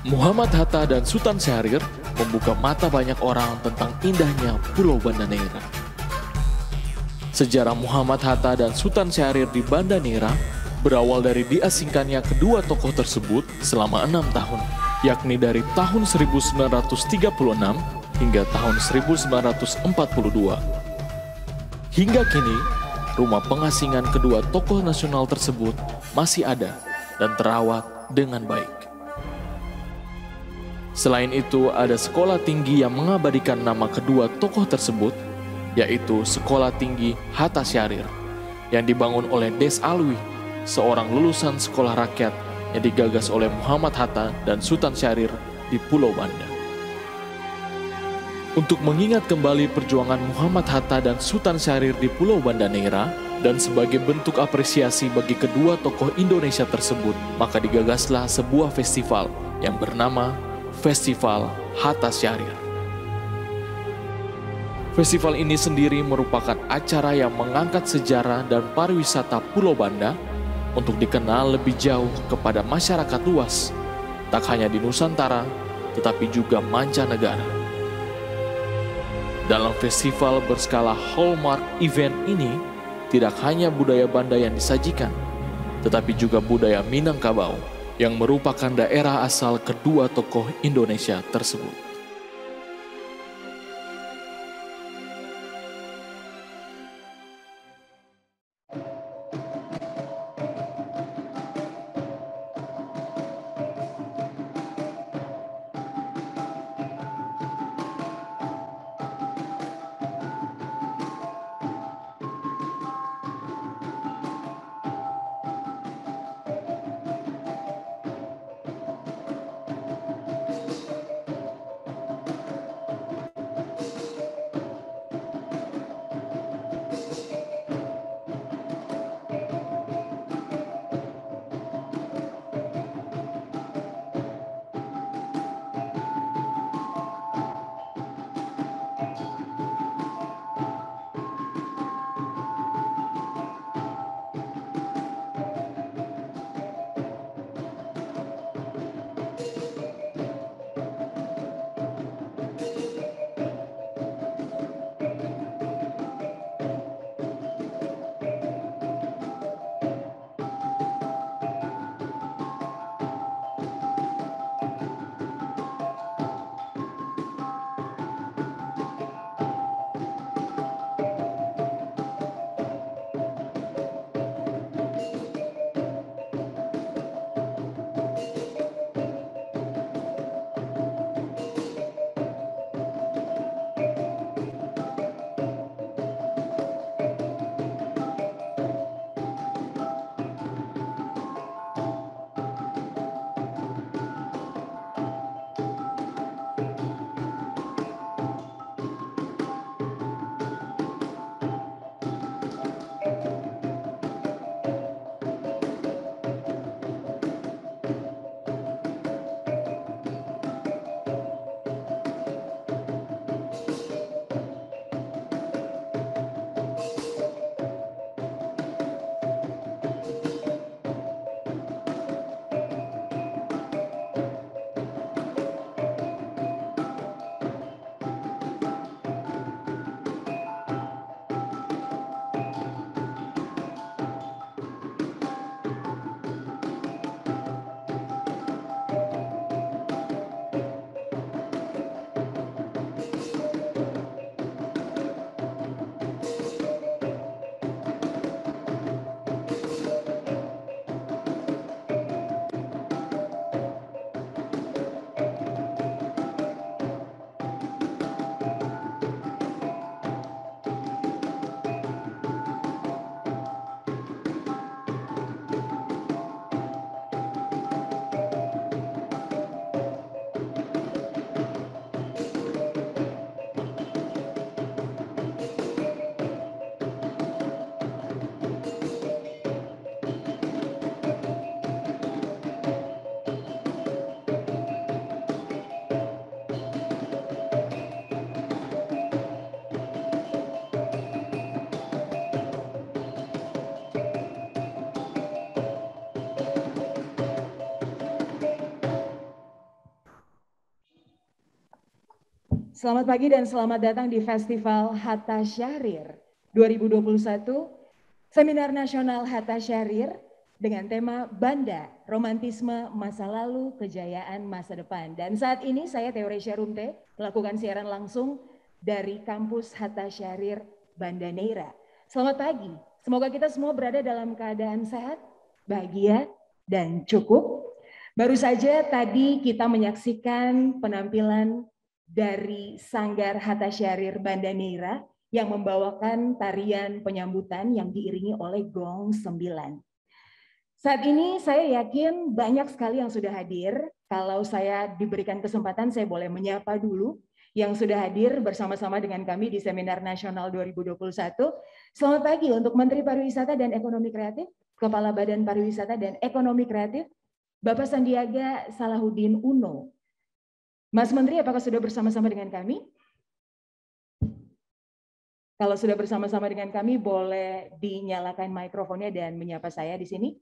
Muhammad Hatta dan Sultan Syahrir membuka mata banyak orang tentang indahnya Pulau Banda Neira. Sejarah Muhammad Hatta dan Sultan Syahrir di Banda Neira berawal dari diasingkannya kedua tokoh tersebut selama 6 tahun, yakni dari tahun 1936 hingga tahun 1942. Hingga kini, rumah pengasingan kedua tokoh nasional tersebut masih ada dan terawat dengan baik. Selain itu, ada sekolah tinggi yang mengabadikan nama kedua tokoh tersebut, yaitu Sekolah Tinggi Hatta Syahrir, yang dibangun oleh Des Alwi, seorang lulusan sekolah rakyat yang digagas oleh Muhammad Hatta dan Sultan Syahrir di Pulau Banda. Untuk mengingat kembali perjuangan Muhammad Hatta dan Sultan Syahrir di Pulau Banda Neira, dan sebagai bentuk apresiasi bagi kedua tokoh Indonesia tersebut, maka digagaslah sebuah festival yang bernama Festival Hatta Syahrir. Festival ini sendiri merupakan acara yang mengangkat sejarah dan pariwisata Pulau Banda untuk dikenal lebih jauh kepada masyarakat luas, tak hanya di Nusantara, tetapi juga mancanegara. Dalam festival berskala hallmark event ini, tidak hanya budaya Banda yang disajikan, tetapi juga budaya Minangkabau, yang merupakan daerah asal kedua tokoh Indonesia tersebut. Selamat pagi dan selamat datang di Festival Hatta Syahrir 2021, Seminar Nasional Hatta Syahrir dengan tema Banda, Romantisme Masa Lalu, Kejayaan Masa Depan. Dan saat ini saya Theoresia Rumte melakukan siaran langsung dari kampus Hatta Syahrir Banda Neira. Selamat pagi, semoga kita semua berada dalam keadaan sehat, bahagia, dan cukup. Baru saja tadi kita menyaksikan penampilan dari Sanggar Hatta Syahrir Banda Neira yang membawakan tarian penyambutan yang diiringi oleh gong 9. Saat ini saya yakin banyak sekali yang sudah hadir. Kalau saya diberikan kesempatan, saya boleh menyapa dulu yang sudah hadir bersama-sama dengan kami di Seminar Nasional 2021. Selamat pagi untuk Menteri Pariwisata dan Ekonomi Kreatif, Kepala Badan Pariwisata dan Ekonomi Kreatif, Bapak Sandiaga Salahuddin Uno. Mas Menteri, apakah sudah bersama-sama dengan kami? Kalau sudah bersama-sama dengan kami, boleh dinyalakan mikrofonnya dan menyapa saya di sini.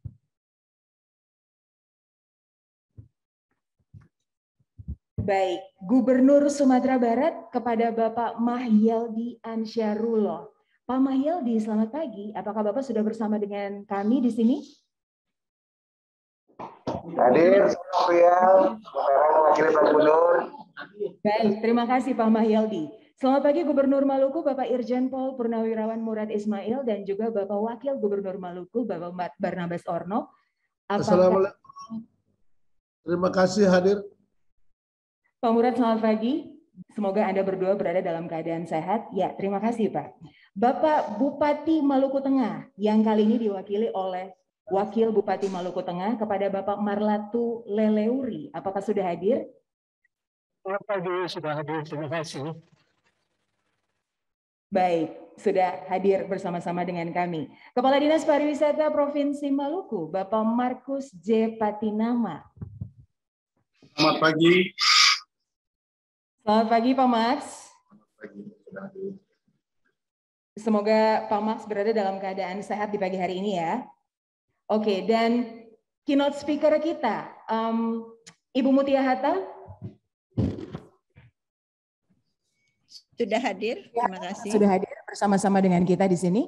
Baik, Gubernur Sumatera Barat kepada Bapak Mahyildi Ansyarullah. Pak Mahyildi, selamat pagi. Apakah Bapak sudah bersama dengan kami di sini? Hadir, Rial, Wakil Pak Gubernur. Baik, terima kasih Pak Mahyildi. Selamat pagi Gubernur Maluku, Bapak Irjen Pol Purnawirawan Murad Ismail, dan juga Bapak Wakil Gubernur Maluku, Bapak Barnabas Orno. Assalamualaikum. Terima kasih hadir. Pak Murad, selamat pagi. Semoga Anda berdua berada dalam keadaan sehat. Ya, terima kasih Pak. Bapak Bupati Maluku Tengah, yang kali ini diwakili oleh Wakil Bupati Maluku Tengah kepada Bapak Marlatu Leleuri. Apakah sudah hadir? Selamat pagi, sudah hadir. Terima kasih. Baik, sudah hadir bersama-sama dengan kami. Kepala Dinas Pariwisata Provinsi Maluku, Bapak Markus J. Patinama. Selamat pagi. Selamat pagi Pak Max. Semoga Pak Max berada dalam keadaan sehat di pagi hari ini ya. Oke, dan keynote speaker kita, Ibu Mutia Hatta. Sudah hadir, terima kasih. Sudah hadir bersama-sama dengan kita di sini.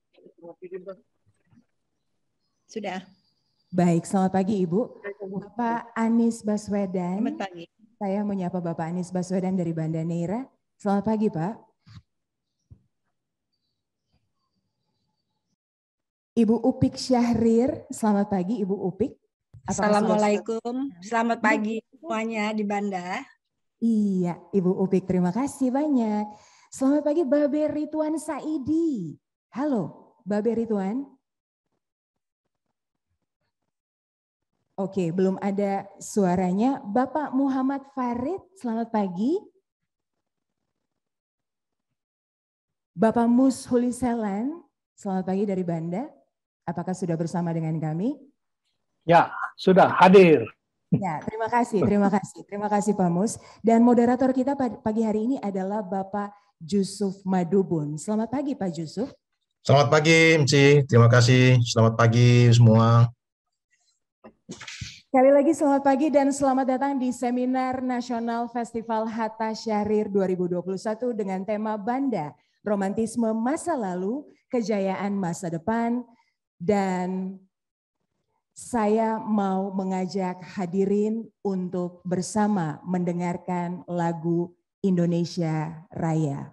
Sudah. Baik, selamat pagi Ibu. Bapak Anies Baswedan. Selamat pagi. Saya menyapa Bapak Anies Baswedan dari Banda Neira. Selamat pagi Pak. Ibu Upik Syahrir, selamat pagi Ibu Upik. Assalamualaikum, selamat pagi semuanya di Banda. Iya, Ibu Upik, terima kasih banyak. Selamat pagi Babe Ridwan Saidi. Halo, Babe Ridwan. Oke, belum ada suaranya. Bapak Muhammad Farid, selamat pagi. Bapak Mus Huliselan, selamat pagi dari Banda. Apakah sudah bersama dengan kami? Ya, sudah hadir. Ya, terima kasih, terima kasih. Terima kasih Pak Mus. Dan moderator kita pagi hari ini adalah Bapak Jusuf Madubun. Selamat pagi Pak Jusuf. Selamat pagi Mci, terima kasih. Selamat pagi semua. Sekali lagi selamat pagi dan selamat datang di Seminar Nasional Festival Hatta Syahrir 2021 dengan tema Banda, Romantisme Masa Lalu, Kejayaan Masa Depan. Dan saya mau mengajak hadirin untuk bersama mendengarkan lagu Indonesia Raya.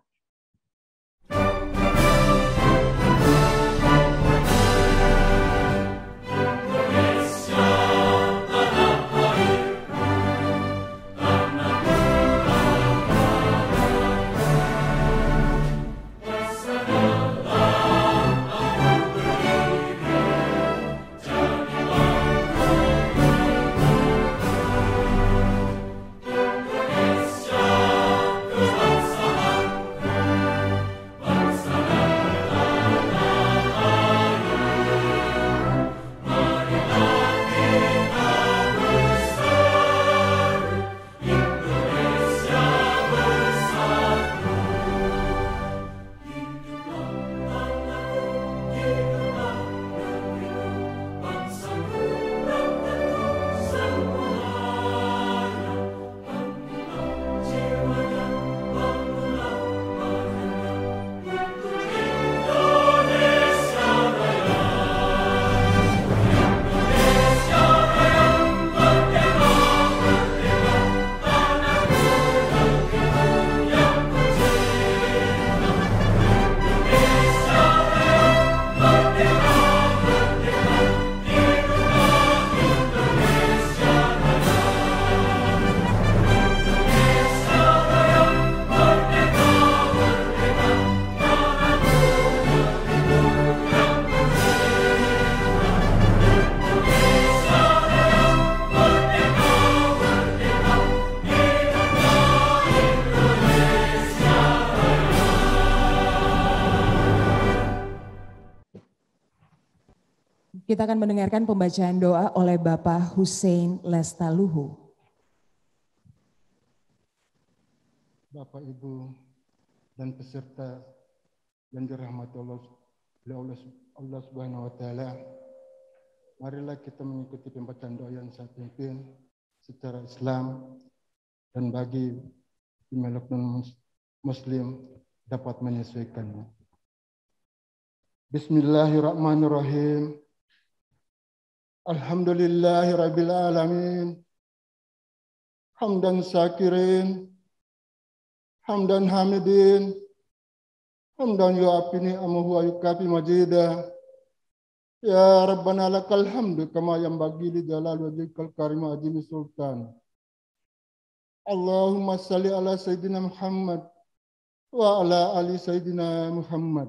kita akan mendengarkan pembacaan doa oleh Bapak Hussein Lestaluhu. Bapak, Ibu, dan peserta yang dirahmati Allah Subhanahu wa Ta'ala, marilah kita mengikuti pembacaan doa yang saya pimpin secara Islam dan bagi pemilik non-Muslim dapat menyesuaikannya. Bismillahirrahmanirrahim. Alhamdulillahirabbil alamin. Hamdan syakirin, hamdan hamidin, hamdan yu'afi ni'amahu wa yukafi majidah. Ya Rabbana lakal hamdu kama yanbaghi li jalali wajhikal karim azimi sultan. Allahumma salli ala sayyidina Muhammad wa ala ali sayyidina Muhammad.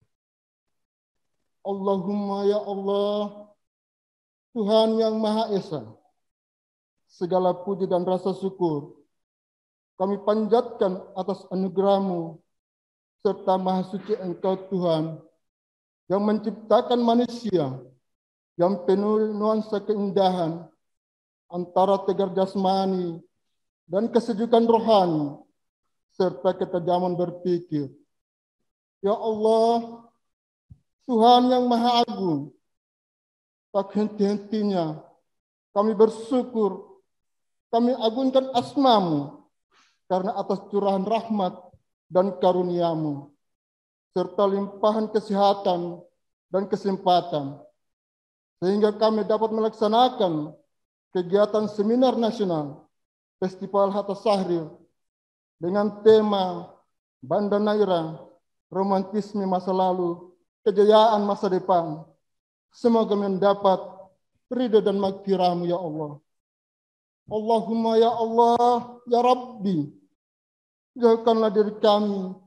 Allahumma ya Allah, Tuhan yang Maha Esa, segala puji dan rasa syukur kami panjatkan atas anugerah-Mu serta Maha Suci Engkau Tuhan yang menciptakan manusia yang penuh nuansa keindahan antara tegar jasmani dan kesejukan rohani serta ketajaman berpikir. Ya Allah, Tuhan yang Maha Agung, tak henti-hentinya kami bersyukur, kami agungkan asma-Mu karena atas curahan rahmat dan karunia-Mu, serta limpahan kesehatan dan kesempatan, sehingga kami dapat melaksanakan kegiatan seminar nasional Festival Hatta Syahrir dengan tema Banda Neira, romantisme masa lalu, kejayaan masa depan. Semoga mendapat ridho dan maghfirah-Mu ya Allah. Allahumma ya Allah, ya Rabbi, jauhkanlah diri kami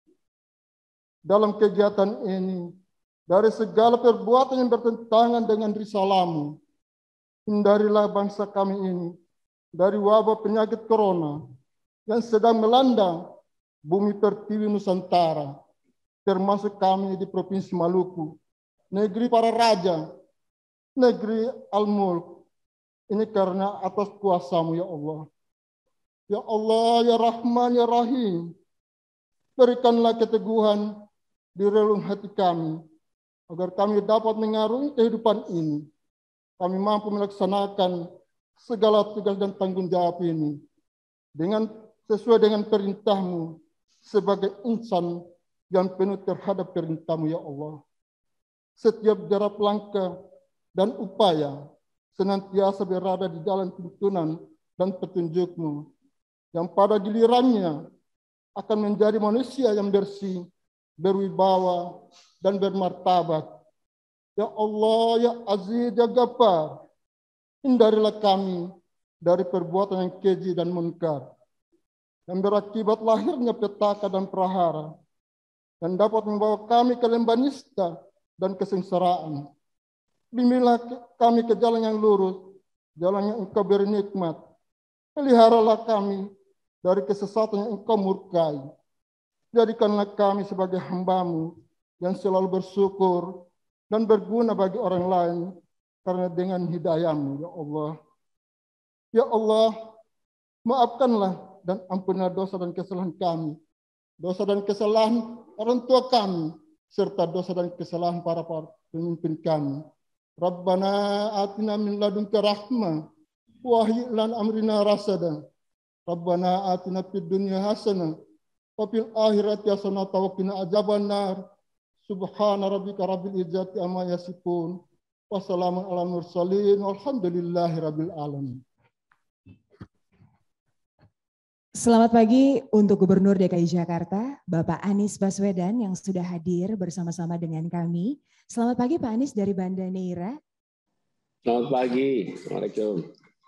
dalam kegiatan ini dari segala perbuatan yang bertentangan dengan risalah-Mu. Hindarilah bangsa kami ini dari wabah penyakit corona yang sedang melanda bumi pertiwi Nusantara, termasuk kami di Provinsi Maluku, negeri para raja, negeri Al-Mulk. Ini karena atas kuasa-Mu ya Allah. Ya Allah, ya Rahman, ya Rahim, berikanlah keteguhan di relung hati kami, agar kami dapat mengarungi kehidupan ini. Kami mampu melaksanakan segala tugas dan tanggung jawab ini sesuai dengan perintah-Mu sebagai insan yang penuh terhadap perintah-Mu ya Allah. Setiap jarak langkah dan upaya senantiasa berada di jalan tuntunan dan petunjuk-Mu, yang pada gilirannya akan menjadi manusia yang bersih, berwibawa, dan bermartabat. Ya Allah, ya Aziz, ya Ghaffar, hindarilah kami dari perbuatan yang keji dan munkar, yang berakibat lahirnya petaka dan prahara, dan dapat membawa kami ke lembah nista dan kesengsaraan. Bimbinglah kami ke jalan yang lurus, jalan yang Engkau beri nikmat. Peliharalah kami dari kesesatan yang Engkau murkai. Jadikanlah kami sebagai hamba-Mu yang selalu bersyukur dan berguna bagi orang lain karena dengan hidayah-Mu, ya Allah. Ya Allah, maafkanlah dan ampunilah dosa dan kesalahan kami, dosa dan kesalahan orang tua kami, serta dosa dan kesalahan para pemimpin kami. Rabbana atina min ladunka rahmah wa hayyi lana amrina rasada. Rabbana atina fid dunya hasanah wa fil akhirati hasanah wa qina adzabannar. Subhana rabbika rabbil izzati amma yasifun. Wassalamun ala mursalin walhamdulillahi rabbil alamin. Selamat pagi untuk Gubernur DKI Jakarta, Bapak Anies Baswedan yang sudah hadir bersama-sama dengan kami. Selamat pagi Pak Anies dari Banda Neira. Selamat pagi, Assalamualaikum.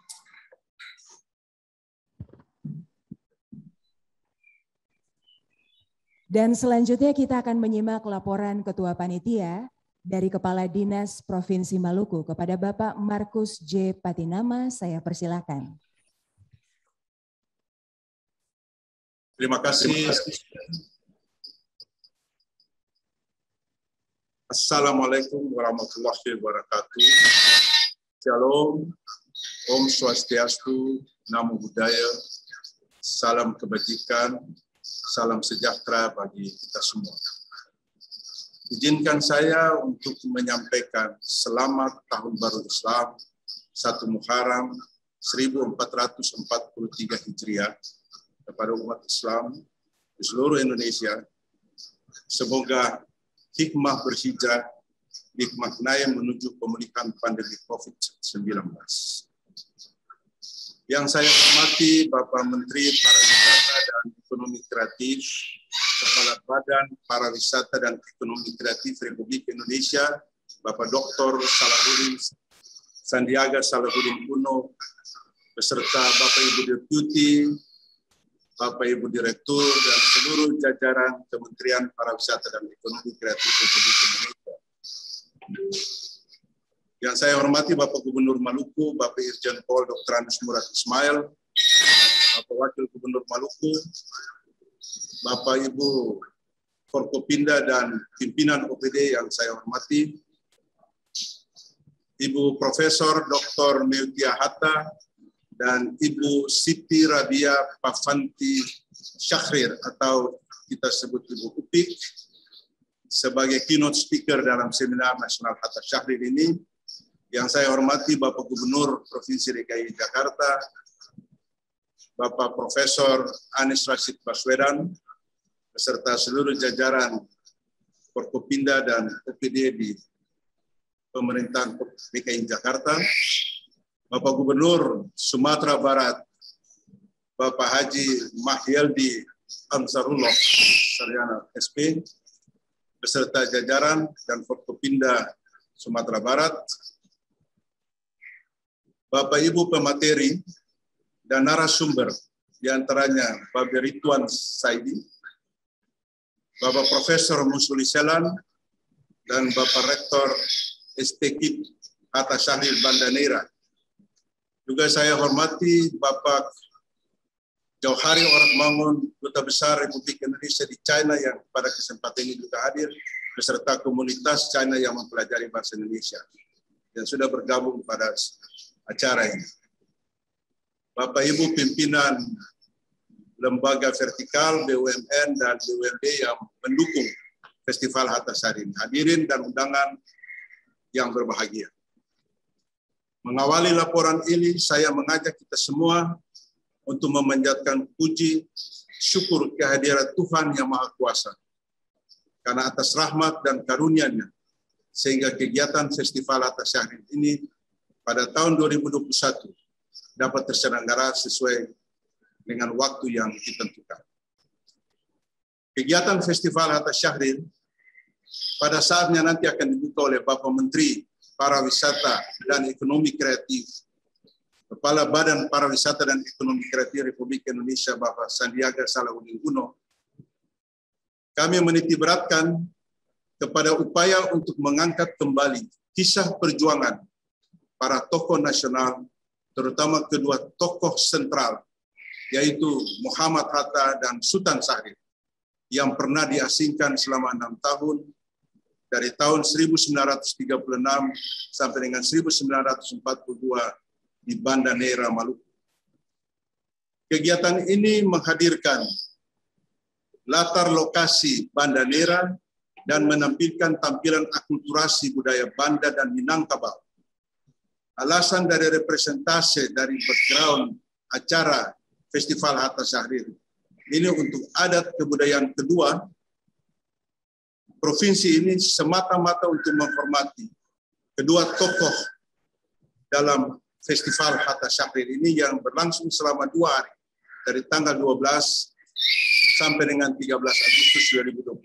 Dan selanjutnya kita akan menyimak laporan Ketua Panitia dari Kepala Dinas Provinsi Maluku kepada Bapak Markus J. Patinama. Saya persilakan. Terima kasih. Assalamualaikum warahmatullahi wabarakatuh. Shalom, Om Swastiastu, Namo Buddhaya, salam kebajikan, salam sejahtera bagi kita semua. Izinkan saya untuk menyampaikan selamat Tahun Baru Islam 1 Muharram 1443 Hijriah kepada umat Islam di seluruh Indonesia. Semoga hikmah berhijrah dimaknai menuju pemulihan pandemi COVID-19. Yang saya hormati Bapak Menteri Pariwisata dan Ekonomi Kreatif, Kepala Badan Pariwisata dan Ekonomi Kreatif Republik Indonesia, Bapak Dr. Sandiaga Salahuddin Uno, beserta Bapak Ibu Deputi, Bapak Ibu Direktur, dan seluruh jajaran Kementerian Pariwisata dan Ekonomi Kreatif Republik Indonesia. Yang saya hormati Bapak Gubernur Maluku, Bapak Irjen Pol Dr. Anus Murad Ismail, Bapak Wakil Gubernur Maluku, Bapak Ibu Forkopimda dan pimpinan OPD yang saya hormati, Ibu Profesor Dr. Meutia Hatta dan Ibu Siti Rabia Pavanti Syahrir atau kita sebut Ibu Upik sebagai keynote speaker dalam seminar nasional Hatta Syahrir ini. Yang saya hormati Bapak Gubernur Provinsi DKI Jakarta, Bapak Profesor Anies Rashid Baswedan, beserta seluruh jajaran Forkopimda dan OPD di pemerintahan DKI Jakarta, Bapak Gubernur Sumatera Barat, Bapak Haji Mahyaldi Ansarullah Sarjana SP, beserta jajaran dan Forkopimda Sumatera Barat, Bapak Ibu pemateri dan narasumber, diantaranya Bapak Ridwan Saidi, Bapak Profesor Musuli Selan, dan Bapak Rektor STKIP Hatta Syahrir Banda Neira. Juga saya hormati Bapak Jauhari Oratmangun, Duta Besar Republik Indonesia di China yang pada kesempatan ini juga hadir, beserta komunitas China yang mempelajari bahasa Indonesia yang sudah bergabung pada acara ini. Bapak Ibu pimpinan lembaga vertikal BUMN dan BUMD yang mendukung Festival Hatta Syahrir, hadirin dan undangan yang berbahagia. Mengawali laporan ini, saya mengajak kita semua untuk memanjatkan puji syukur kehadiran Tuhan Yang Maha Kuasa karena atas rahmat dan karunia-Nya sehingga kegiatan Festival Hatta Syahrir ini pada tahun 2021 dapat terselenggara sesuai dengan waktu yang ditentukan. Kegiatan Festival Hatta Syahrir pada saatnya nanti akan dibuka oleh Bapak Menteri Pariwisata dan Ekonomi Kreatif, Kepala Badan Pariwisata dan Ekonomi Kreatif Republik Indonesia, Bapak Sandiaga Salahuddin Uno. Kami menitiberatkan kepada upaya untuk mengangkat kembali kisah perjuangan para tokoh nasional, terutama kedua tokoh sentral, yaitu Muhammad Hatta dan Sultan Syahrir, yang pernah diasingkan selama 6 tahun, dari tahun 1936 sampai dengan 1942 di Banda Neira, Maluku. Kegiatan ini menghadirkan latar lokasi Banda Neira dan menampilkan tampilan akulturasi budaya Banda dan Minangkabau. Alasan dari representasi dari background acara Festival Hatta Syahrir ini untuk adat kebudayaan kedua provinsi ini semata-mata untuk menghormati kedua tokoh dalam Festival Hatta Syahrir ini yang berlangsung selama 2 hari dari tanggal 12 sampai dengan 13 Agustus 2021.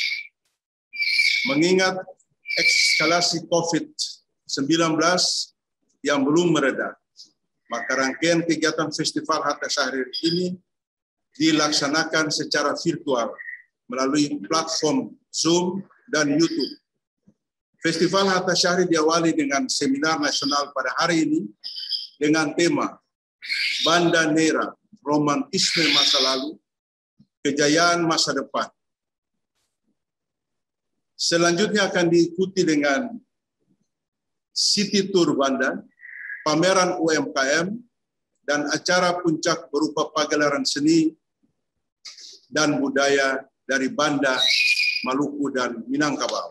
Mengingat eskalasi COVID-19 yang belum mereda, maka rangkaian kegiatan Festival Hatta Syahrir ini dilaksanakan secara virtual melalui platform Zoom dan YouTube. Festival Hatta Syahrir diawali dengan seminar nasional pada hari ini dengan tema Banda Neira, Romantisme Masa Lalu, Kejayaan Masa Depan. Selanjutnya akan diikuti dengan City Tour Banda, pameran UMKM, dan acara puncak berupa pagelaran seni dan budaya dari Banda, Maluku, dan Minangkabau.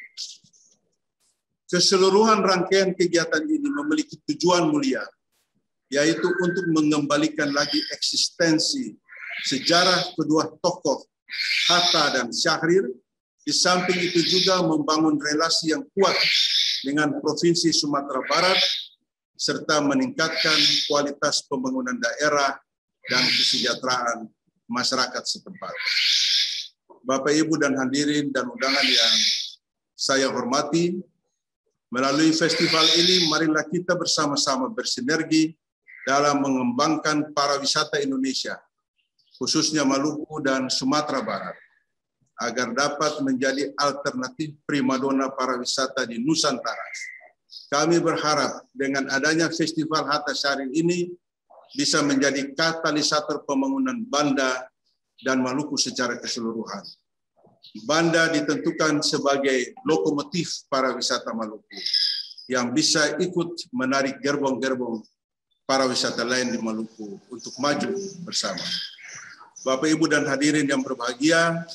Keseluruhan rangkaian kegiatan ini memiliki tujuan mulia, yaitu untuk mengembalikan lagi eksistensi sejarah kedua tokoh Hatta dan Syahrir. Di samping itu juga membangun relasi yang kuat dengan Provinsi Sumatera Barat, serta meningkatkan kualitas pembangunan daerah dan kesejahteraan masyarakat setempat. Bapak, Ibu, dan hadirin dan undangan yang saya hormati, melalui festival ini marilah kita bersama-sama bersinergi dalam mengembangkan pariwisata Indonesia, khususnya Maluku dan Sumatera Barat, agar dapat menjadi alternatif primadona pariwisata di Nusantara. Kami berharap dengan adanya Festival Hatta Syahrir ini bisa menjadi katalisator pembangunan Banda dan Maluku secara keseluruhan. Banda ditentukan sebagai lokomotif pariwisata Maluku yang bisa ikut menarik gerbong-gerbong pariwisata lain di Maluku untuk maju bersama. Bapak, Ibu, dan hadirin yang berbahagia,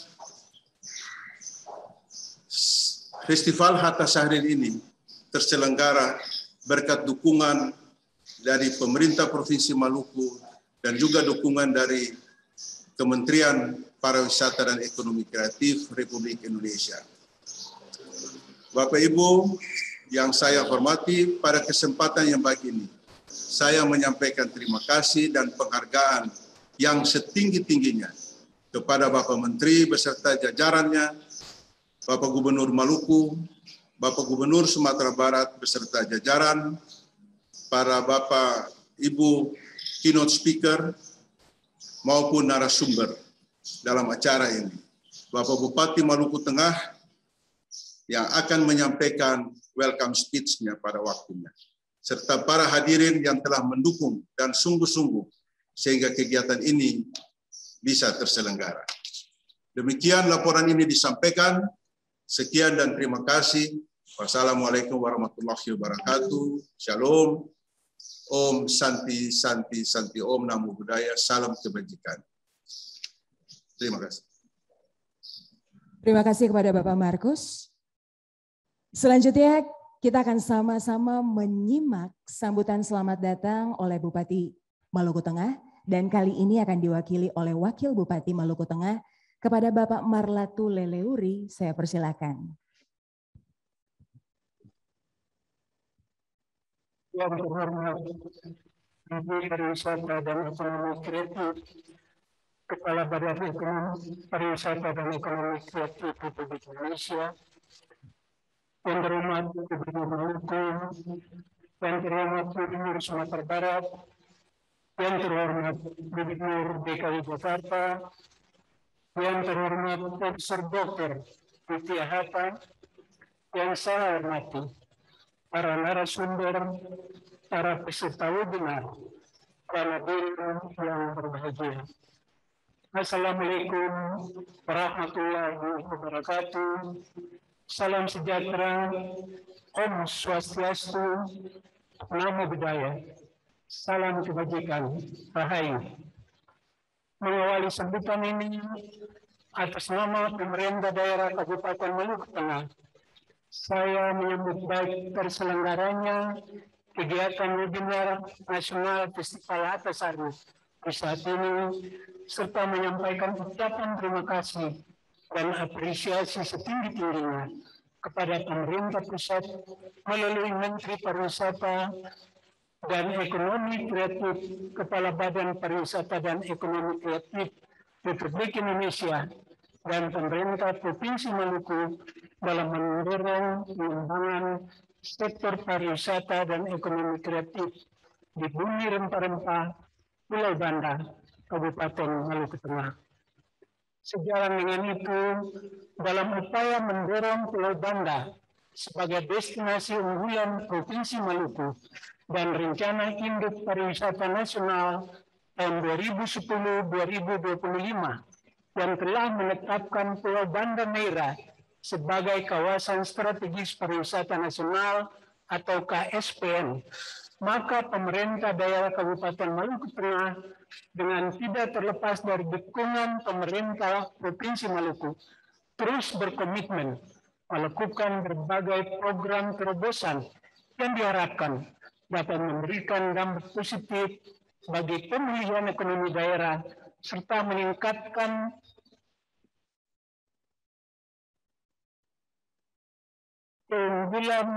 Festival Hatta Syahrir ini terselenggara berkat dukungan dari pemerintah Provinsi Maluku dan juga dukungan dari Kementerian Pariwisata dan Ekonomi Kreatif Republik Indonesia. Bapak, Ibu yang saya hormati, pada kesempatan yang baik ini, saya menyampaikan terima kasih dan penghargaan yang setinggi-tingginya kepada Bapak Menteri beserta jajarannya, Bapak Gubernur Maluku, Bapak Gubernur Sumatera Barat beserta jajaran, para Bapak Ibu keynote speaker maupun narasumber dalam acara ini. Bapak Bupati Maluku Tengah yang akan menyampaikan welcome speech-nya pada waktunya, serta para hadirin yang telah mendukung dan sungguh-sungguh sehingga kegiatan ini bisa terselenggara. Demikian laporan ini disampaikan. Sekian dan terima kasih. Wassalamualaikum warahmatullahi wabarakatuh. Shalom. Om Santi Santi Santi Om Namo Buddhaya. Salam kebajikan. Terima kasih. Terima kasih kepada Bapak Markus. Selanjutnya kita akan sama-sama menyimak sambutan selamat datang oleh Bupati Maluku Tengah, dan kali ini akan diwakili oleh Wakil Bupati Maluku Tengah kepada Bapak Marlatu Leleuri. Saya persilakan. Yang terhormat Menteri Pariwisata dan Ekonomi Kreatif, Kepala Badan Ekonomi Pariwisata dan Ekonomi Kreatif Republik Indonesia, yang terhormat Gubernur Maluku, yang terhormat Gubernur Sumatera Barat, yang terhormat Gubernur DKI Jakarta, yang terhormat Profesor Dr. Mutia Hatta, yang saya hormati para narasumber, para peserta webinar, dan hadirin yang berbahagia. Assalamualaikum warahmatullahi wabarakatuh. Salam sejahtera, Om Swastiastu, Namo Buddhaya. Salam kebajikan, Rahayu. Mengawali sambutan ini atas nama pemerintah daerah Kabupaten Maluku Tengah, saya menyambut baik terselenggaranya kegiatan webinar nasional Festival Hatta Syahrir di saat ini, serta menyampaikan ucapan terima kasih dan apresiasi setinggi-tingginya kepada pemerintah pusat melalui Menteri Pariwisata dan Ekonomi Kreatif, Kepala Badan Pariwisata dan Ekonomi Kreatif Republik Indonesia, dan pemerintah Provinsi Maluku dalam mendorong pengembangan sektor pariwisata dan ekonomi kreatif di bumi rempah-rempah Pulau Banda, Kabupaten Maluku Tengah. Sejalan dengan itu, dalam upaya mendorong Pulau Banda sebagai destinasi unggulan Provinsi Maluku dan rencana induk pariwisata nasional tahun 2010-2025 yang telah menetapkan Pulau Banda Neira sebagai kawasan strategis pariwisata nasional atau KSPN, maka pemerintah daerah Kabupaten Maluku Tengah dengan tidak terlepas dari dukungan pemerintah Provinsi Maluku terus berkomitmen melakukan berbagai program terobosan yang diharapkan dapat memberikan dampak positif bagi pemulihan ekonomi daerah serta meningkatkan keunggulan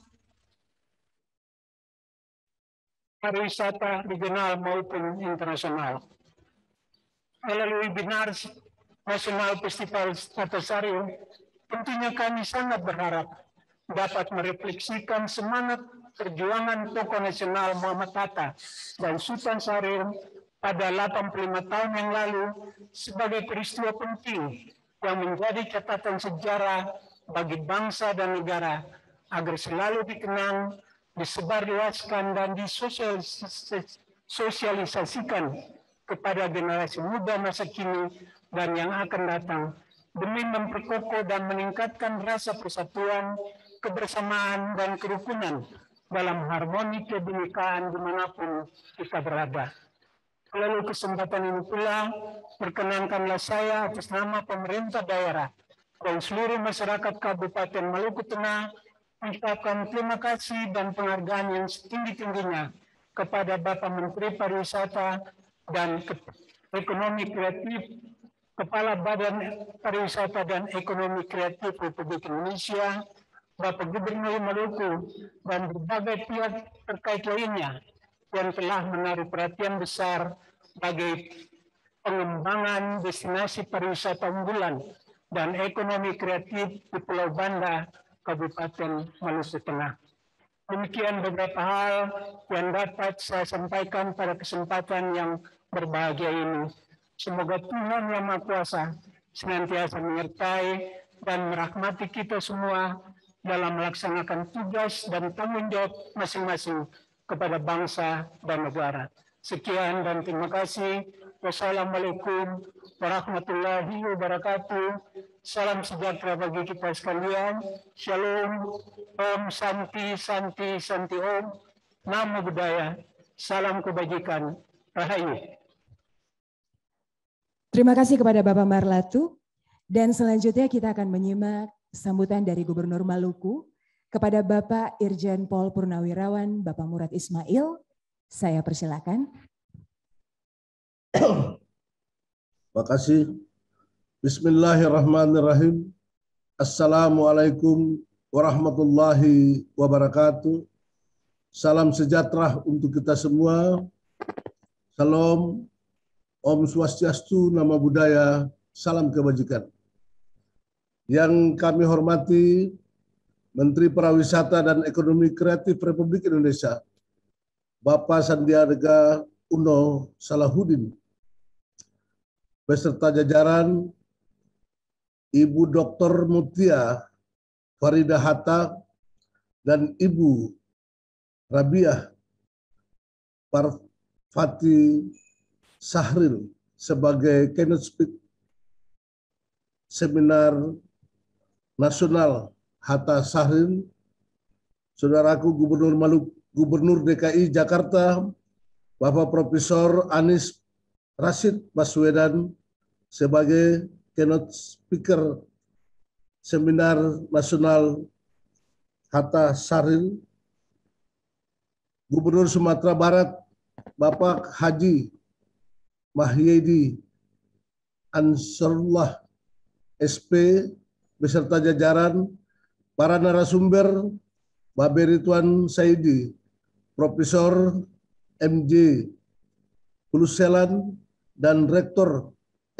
pariwisata regional maupun internasional. Melalui webinar Nasional Festival Hatasari, tentunya kami sangat berharap dapat merefleksikan semangat perjuangan tokoh nasional Muhammad Hatta dan Sultan Syahrir pada 85 tahun yang lalu sebagai peristiwa penting yang menjadi catatan sejarah bagi bangsa dan negara agar selalu dikenang, disebarluaskan dan disosialisasikan kepada generasi muda masa kini dan yang akan datang demi memperkokoh dan meningkatkan rasa persatuan, kebersamaan dan kerukunan dalam harmoni kebinekaan dimanapun kita berada. Melalui kesempatan ini pula, perkenankanlah saya atas nama pemerintah daerah dan seluruh masyarakat Kabupaten Maluku Tengah mengucapkan terima kasih dan penghargaan yang setinggi-tingginya kepada Bapak Menteri Pariwisata dan Ekonomi Kreatif, Kepala Badan Pariwisata dan Ekonomi Kreatif Republik Indonesia, Bapak Gubernur Maluku, dan berbagai pihak terkait lainnya yang telah menaruh perhatian besar bagi pengembangan destinasi pariwisata unggulan dan ekonomi kreatif di Pulau Banda, Kabupaten Maluku Tengah. Demikian beberapa hal yang dapat saya sampaikan pada kesempatan yang berbahagia ini. Semoga Tuhan Yang Maha Kuasa senantiasa menyertai dan merahmati kita semua dalam melaksanakan tugas dan tanggung jawab masing-masing kepada bangsa dan negara. Sekian dan terima kasih. Wassalamualaikum warahmatullahi wabarakatuh. Salam sejahtera bagi kita sekalian. Shalom. Om Santi Santi Santi Om. Namo Buddhaya. Salam kebajikan. Rahayu. Terima kasih kepada Bapak Marlatu. Dan selanjutnya kita akan menyimak sambutan dari Gubernur Maluku kepada Bapak Irjen Pol Purnawirawan, Bapak Murad Ismail. Saya persilakan. Terima kasih. Bismillahirrahmanirrahim. Assalamualaikum warahmatullahi wabarakatuh. Salam sejahtera untuk kita semua. Salam, Om Swastiastu, Namo Buddhaya, salam kebajikan. Yang kami hormati Menteri Pariwisata dan Ekonomi Kreatif Republik Indonesia, Bapak Sandiaga Uno Salahuddin, beserta jajaran Ibu Dr. Mutia Farida Hatta dan Ibu Rabiah Parvati Sahril sebagai keynote speaker Seminar Nasional Hatta Sahril, Saudaraku Gubernur Maluku, Gubernur DKI Jakarta, Bapak Profesor Anies Rashid Baswedan sebagai keynote speaker Seminar Nasional Hatta Sahril, Gubernur Sumatera Barat, Bapak Haji Mahyedi Ansarullah SP beserta jajaran, para narasumber, Bapak Ridwan Saidi, Profesor MJ Huluselan, dan Rektor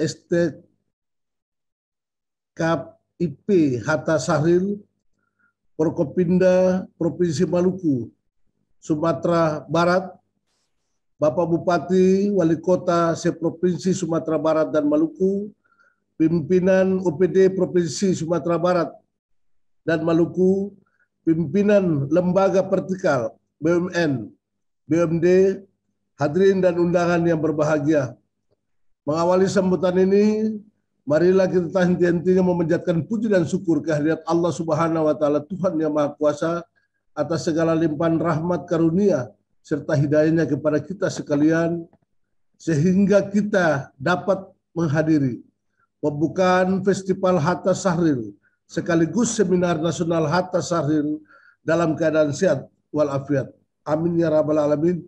STKIP Hatta Sahril, Forkopimda Provinsi Maluku, Sumatera Barat, Bapak Bupati, Wali Kota Seprovinsi Sumatera Barat dan Maluku, pimpinan OPD Provinsi Sumatera Barat dan Maluku, pimpinan Lembaga Vertikal, BUMN, BUMD, hadirin dan undangan yang berbahagia. Mengawali sambutan ini, Marilah kita tak henti-hentinya memanjatkan puji dan syukur kehadirat Allah Subhanahu wa taala, Tuhan yang Maha Kuasa, atas segala limpahan rahmat karunia serta hidayahnya kepada kita sekalian, sehingga kita dapat menghadiri pembukaan Festival Hatta Sahril sekaligus Seminar Nasional Hatta Sahril dalam keadaan sehat walafiat. Amin ya rabbal alamin.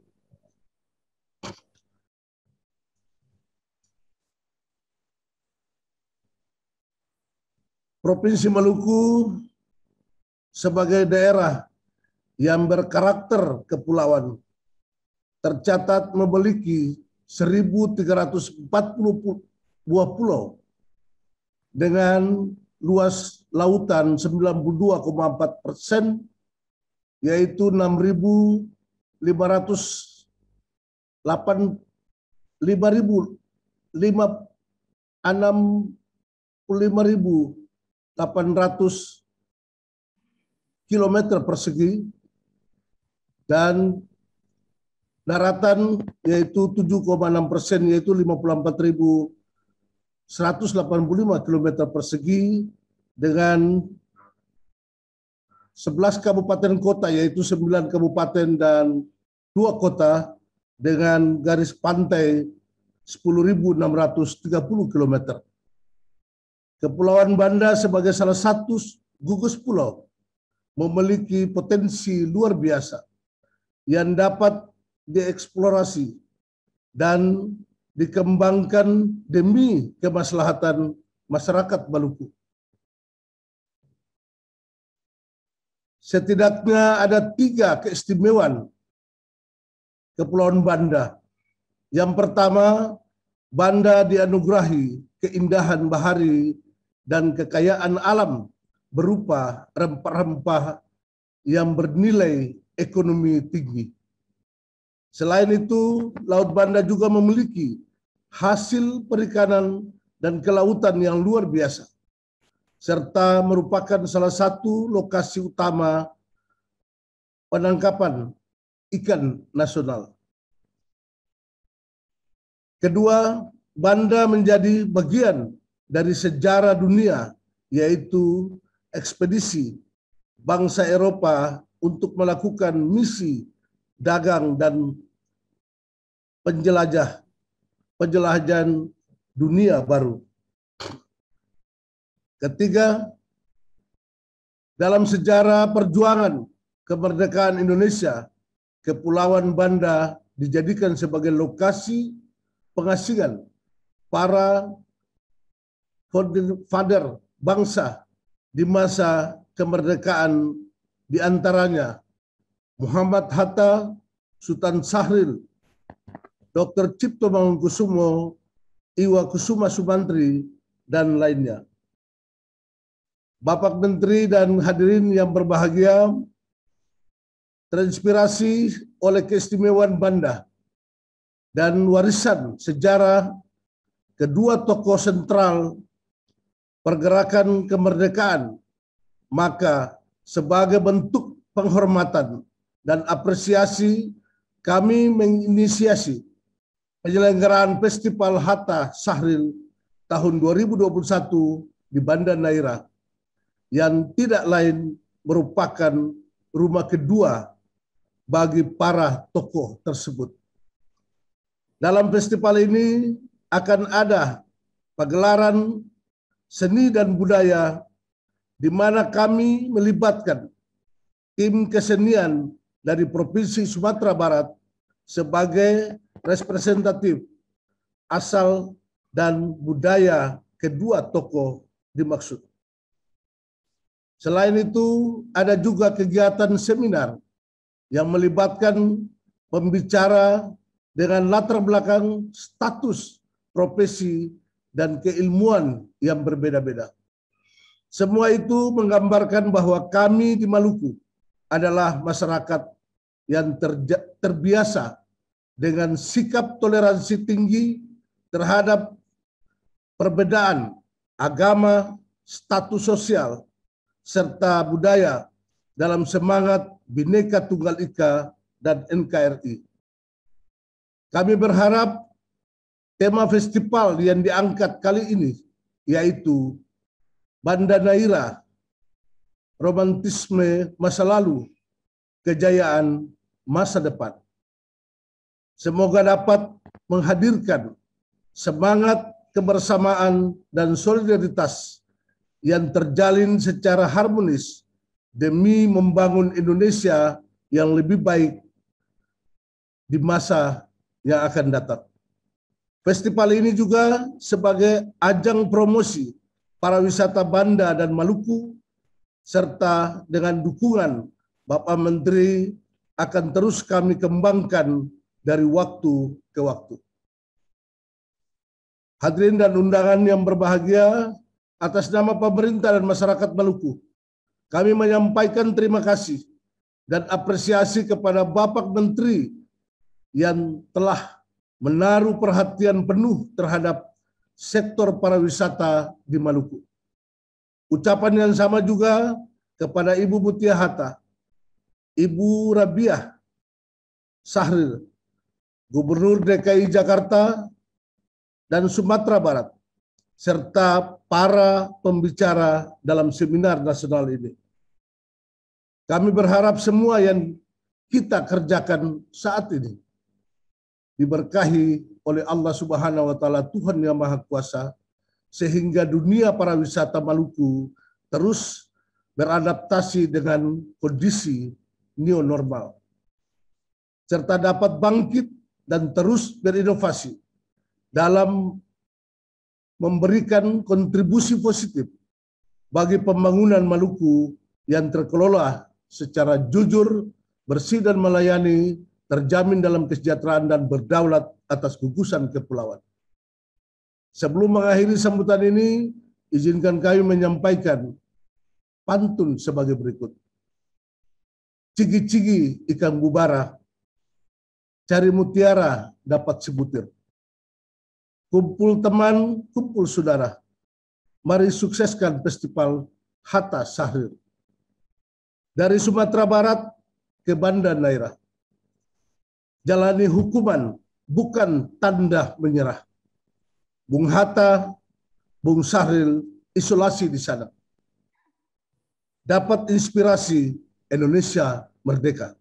Provinsi Maluku sebagai daerah yang berkarakter kepulauan tercatat memiliki 1.340 buah pulau dengan luas lautan 92,4%, yaitu 65.800 kilometer persegi, dan daratan yaitu 7,6%, yaitu 54.185 kilometer persegi, dengan 11 kabupaten kota, yaitu 9 kabupaten dan 2 kota, dengan garis pantai 10.630 kilometer. Kepulauan Banda sebagai salah satu gugus pulau memiliki potensi luar biasa yang dapat dieksplorasi dan dikembangkan demi kemaslahatan masyarakat Maluku. Setidaknya ada 3 keistimewaan Kepulauan Banda. Yang pertama, Banda dianugerahi keindahan bahari dan kekayaan alam berupa rempah-rempah yang bernilai ekonomi tinggi. Selain itu, Laut Banda juga memiliki hasil perikanan dan kelautan yang luar biasa, serta merupakan salah satu lokasi utama penangkapan ikan nasional. Kedua, Banda menjadi bagian dari sejarah dunia, yaitu ekspedisi bangsa Eropa untuk melakukan misi dagang dan penjelajahan dunia baru. Ketiga, dalam sejarah perjuangan kemerdekaan Indonesia, Kepulauan Banda dijadikan sebagai lokasi pengasingan para founder bangsa di masa kemerdekaan, di antaranya Muhammad Hatta, Sultan Sahril, Dr. Cipto Mangunkusumo, Iwa Kusuma Sumantri, dan lainnya. Bapak Menteri dan hadirin yang berbahagia, terinspirasi oleh keistimewaan Banda dan warisan sejarah kedua tokoh sentral pergerakan kemerdekaan, maka sebagai bentuk penghormatan dan apresiasi, kami menginisiasi penyelenggaraan Festival Hatta Sahril tahun 2021 di Banda Neira, yang tidak lain merupakan rumah kedua bagi para tokoh tersebut. Dalam festival ini akan ada pagelaran seni dan budaya di mana kami melibatkan tim kesenian dari Provinsi Sumatera Barat sebagai representatif asal dan budaya kedua tokoh dimaksud. Selain itu, ada juga kegiatan seminar yang melibatkan pembicara dengan latar belakang status, profesi, dan keilmuan yang berbeda-beda. Semua itu menggambarkan bahwa kami di Maluku adalah masyarakat yang terbiasa dengan sikap toleransi tinggi terhadap perbedaan agama, status sosial, serta budaya dalam semangat Bhinneka Tunggal Ika dan NKRI. Kami berharap tema festival yang diangkat kali ini, yaitu Banda Neira, romantisme masa lalu, kejayaan masa depan. Semoga dapat menghadirkan semangat kebersamaan dan solidaritas yang terjalin secara harmonis demi membangun Indonesia yang lebih baik di masa yang akan datang. Festival ini juga sebagai ajang promosi para wisata Banda dan Maluku, serta dengan dukungan Bapak Menteri akan terus kami kembangkan dari waktu ke waktu. Hadirin dan undangan yang berbahagia, atas nama pemerintah dan masyarakat Maluku, kami menyampaikan terima kasih dan apresiasi kepada Bapak Menteri yang telah menaruh perhatian penuh terhadap sektor pariwisata di Maluku. Ucapan yang sama juga kepada Ibu Mutia Hatta, Ibu Rabiah Sahrir, Gubernur DKI Jakarta dan Sumatera Barat, serta para pembicara dalam seminar nasional ini. Kami berharap semua yang kita kerjakan saat ini diberkahi oleh Allah Subhanahu wa Ta'ala, Tuhan yang Maha Kuasa, sehingga dunia pariwisata Maluku terus beradaptasi dengan kondisi new normal, serta dapat bangkit dan terus berinovasi dalam memberikan kontribusi positif bagi pembangunan Maluku yang terkelola secara jujur, bersih dan melayani, terjamin dalam kesejahteraan dan berdaulat atas gugusan kepulauan. Sebelum mengakhiri sambutan ini, izinkan kami menyampaikan pantun sebagai berikut. Cigi-cigi ikan bubara, cari mutiara dapat sebutir. Kumpul teman, kumpul saudara. Mari sukseskan festival Hatta Syahrir. Dari Sumatera Barat ke Banda Neira. Jalani hukuman bukan tanda menyerah. Bung Hatta, Bung Syahrir isolasi di sana. Dapat inspirasi Indonesia merdeka.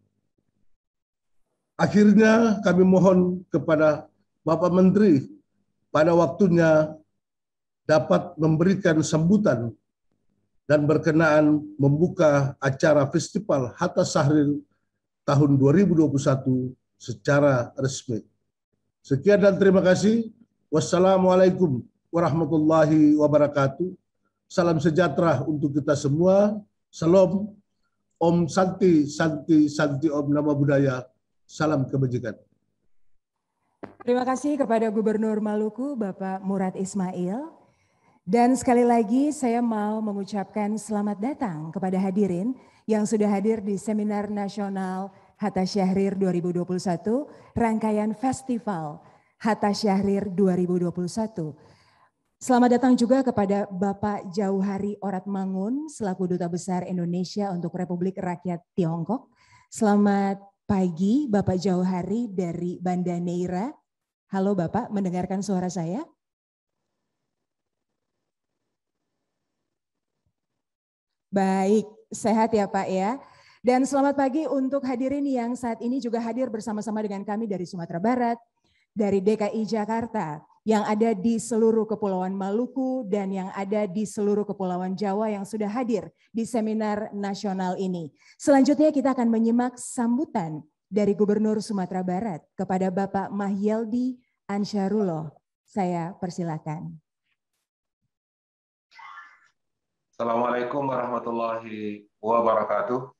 Akhirnya kami mohon kepada Bapak Menteri pada waktunya dapat memberikan sambutan dan berkenaan membuka acara Festival Hatta Syahrir tahun 2021 secara resmi. Sekian dan terima kasih. Wassalamualaikum warahmatullahi wabarakatuh. Salam sejahtera untuk kita semua. Salam. Om Santi, Santi, Santi Om Nama Budaya. Salam kebajikan. Terima kasih kepada Gubernur Maluku, Bapak Murad Ismail. Dan sekali lagi saya mau mengucapkan selamat datang kepada hadirin yang sudah hadir di Seminar Nasional Hatta Syahrir 2021, rangkaian Festival Hatta Syahrir 2021. Selamat datang juga kepada Bapak Jauhari Oratmangun selaku Duta Besar Indonesia untuk Republik Rakyat Tiongkok. Selamat pagi Bapak Jauhari dari Banda Neira. Halo Bapak, mendengarkan suara saya? Baik, sehat ya Pak ya. Dan selamat pagi untuk hadirin yang saat ini juga hadir bersama-sama dengan kami dari Sumatera Barat, dari DKI Jakarta, yang ada di seluruh Kepulauan Maluku dan yang ada di seluruh Kepulauan Jawa yang sudah hadir di seminar nasional ini. Selanjutnya kita akan menyimak sambutan dari Gubernur Sumatera Barat kepada Bapak Mahyeldi Ansyarullah. Saya persilakan. Assalamualaikum warahmatullahi wabarakatuh.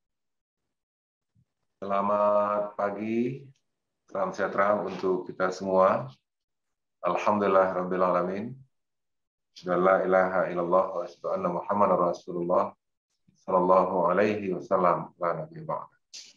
Selamat pagi, salam sejahtera untuk kita semua. Alhamdulillah Rabbil Alamin. La ilaha illallah wa asyhadu anna Muhammadar Rasulullah sallallahu alaihi wasallam la nabiyya ba'd.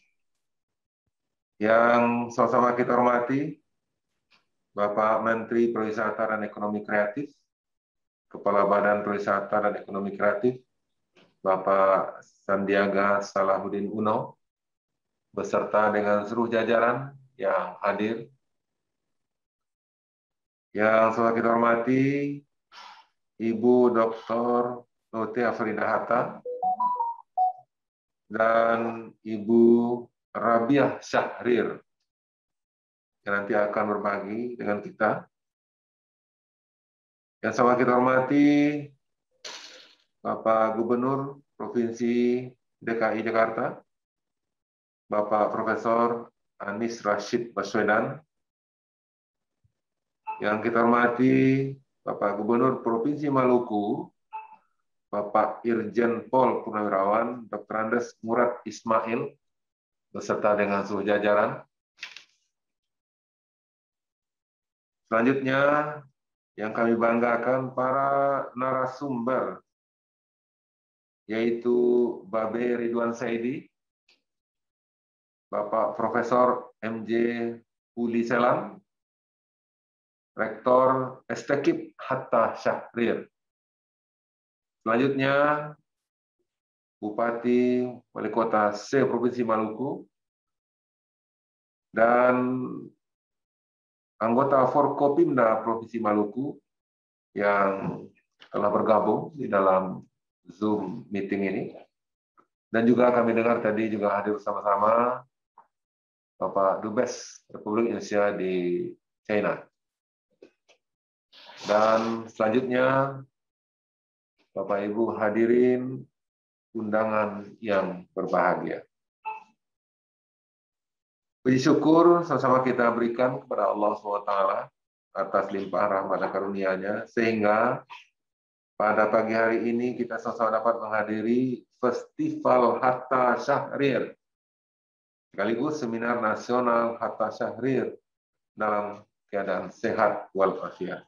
Yang sama-sama kita hormati Bapak Menteri Pariwisata dan Ekonomi Kreatif, Kepala Badan Pariwisata dan Ekonomi Kreatif, Bapak Sandiaga Salahuddin Uno, beserta dengan seluruh jajaran yang hadir. Yang sama kita hormati Ibu Dr. Nutia Farida Hatta, dan Ibu Rabiah Syahrir yang nanti akan berbagi dengan kita. Yang sama kita hormati Bapak Gubernur Provinsi DKI Jakarta, Bapak Profesor Anies Rashid Baswedan. Yang kita hormati Bapak Gubernur Provinsi Maluku, Bapak Irjen Pol Purnawirawan Dr. Andes Murad Ismail beserta dengan seluruh jajaran. Selanjutnya yang kami banggakan para narasumber, yaitu Babe Ridwan Saidi, Bapak Profesor MJ Uli Selam, Rektor STKIP Hatta Syahrir. Selanjutnya, Bupati Wali Kota C Provinsi Maluku, dan anggota Forkopimda Provinsi Maluku yang telah bergabung di dalam Zoom meeting ini. Dan juga kami dengar tadi juga hadir bersama-sama Bapak Dubes Republik Indonesia di China. Dan selanjutnya, Bapak Ibu hadirin undangan yang berbahagia. Puji syukur sama-sama kita berikan kepada Allah SWT atas limpahan rahmat dan karunia-Nya, sehingga pada pagi hari ini kita sama-sama dapat menghadiri Festival Hatta Syahrir, sekaligus Seminar Nasional Hatta Syahrir dalam keadaan sehat walafiat.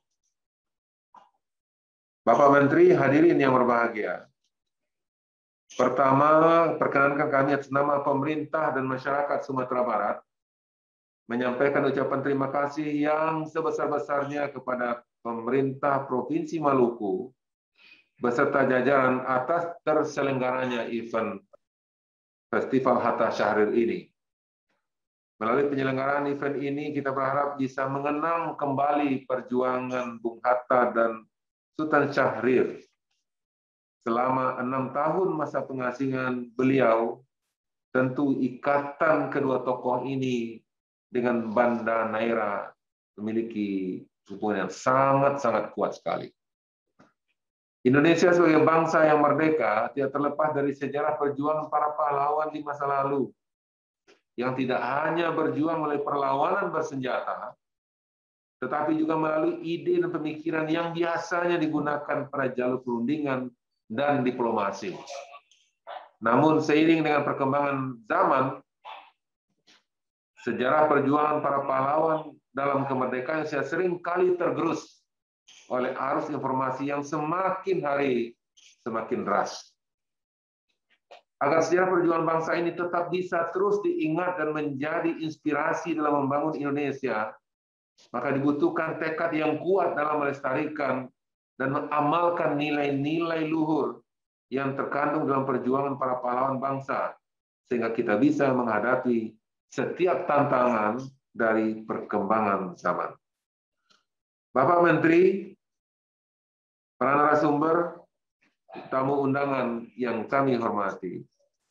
Bapak Menteri, hadirin yang berbahagia. Pertama, perkenankan kami atas nama pemerintah dan masyarakat Sumatera Barat menyampaikan ucapan terima kasih yang sebesar-besarnya kepada pemerintah Provinsi Maluku beserta jajaran atas terselenggaranya event Festival Hatta Syahrir ini. Melalui penyelenggaraan event ini, kita berharap bisa mengenang kembali perjuangan Bung Hatta dan Sultan Syahrir selama 6 tahun masa pengasingan beliau. Tentu ikatan kedua tokoh ini dengan Banda Neira memiliki hubungan yang sangat-sangat kuat sekali. Indonesia sebagai bangsa yang merdeka tidak terlepas dari sejarah perjuangan para pahlawan di masa lalu, yang tidak hanya berjuang melalui perlawanan bersenjata, tetapi juga melalui ide dan pemikiran yang biasanya digunakan pada jalur perundingan dan diplomasi. Namun seiring dengan perkembangan zaman, sejarah perjuangan para pahlawan dalam kemerdekaan sering kali tergerus oleh arus informasi yang semakin hari semakin deras. Agar sejarah perjuangan bangsa ini tetap bisa terus diingat dan menjadi inspirasi dalam membangun Indonesia, maka dibutuhkan tekad yang kuat dalam melestarikan dan mengamalkan nilai-nilai luhur yang terkandung dalam perjuangan para pahlawan bangsa, sehingga kita bisa menghadapi setiap tantangan dari perkembangan zaman. Bapak Menteri, para narasumber, tamu undangan yang kami hormati,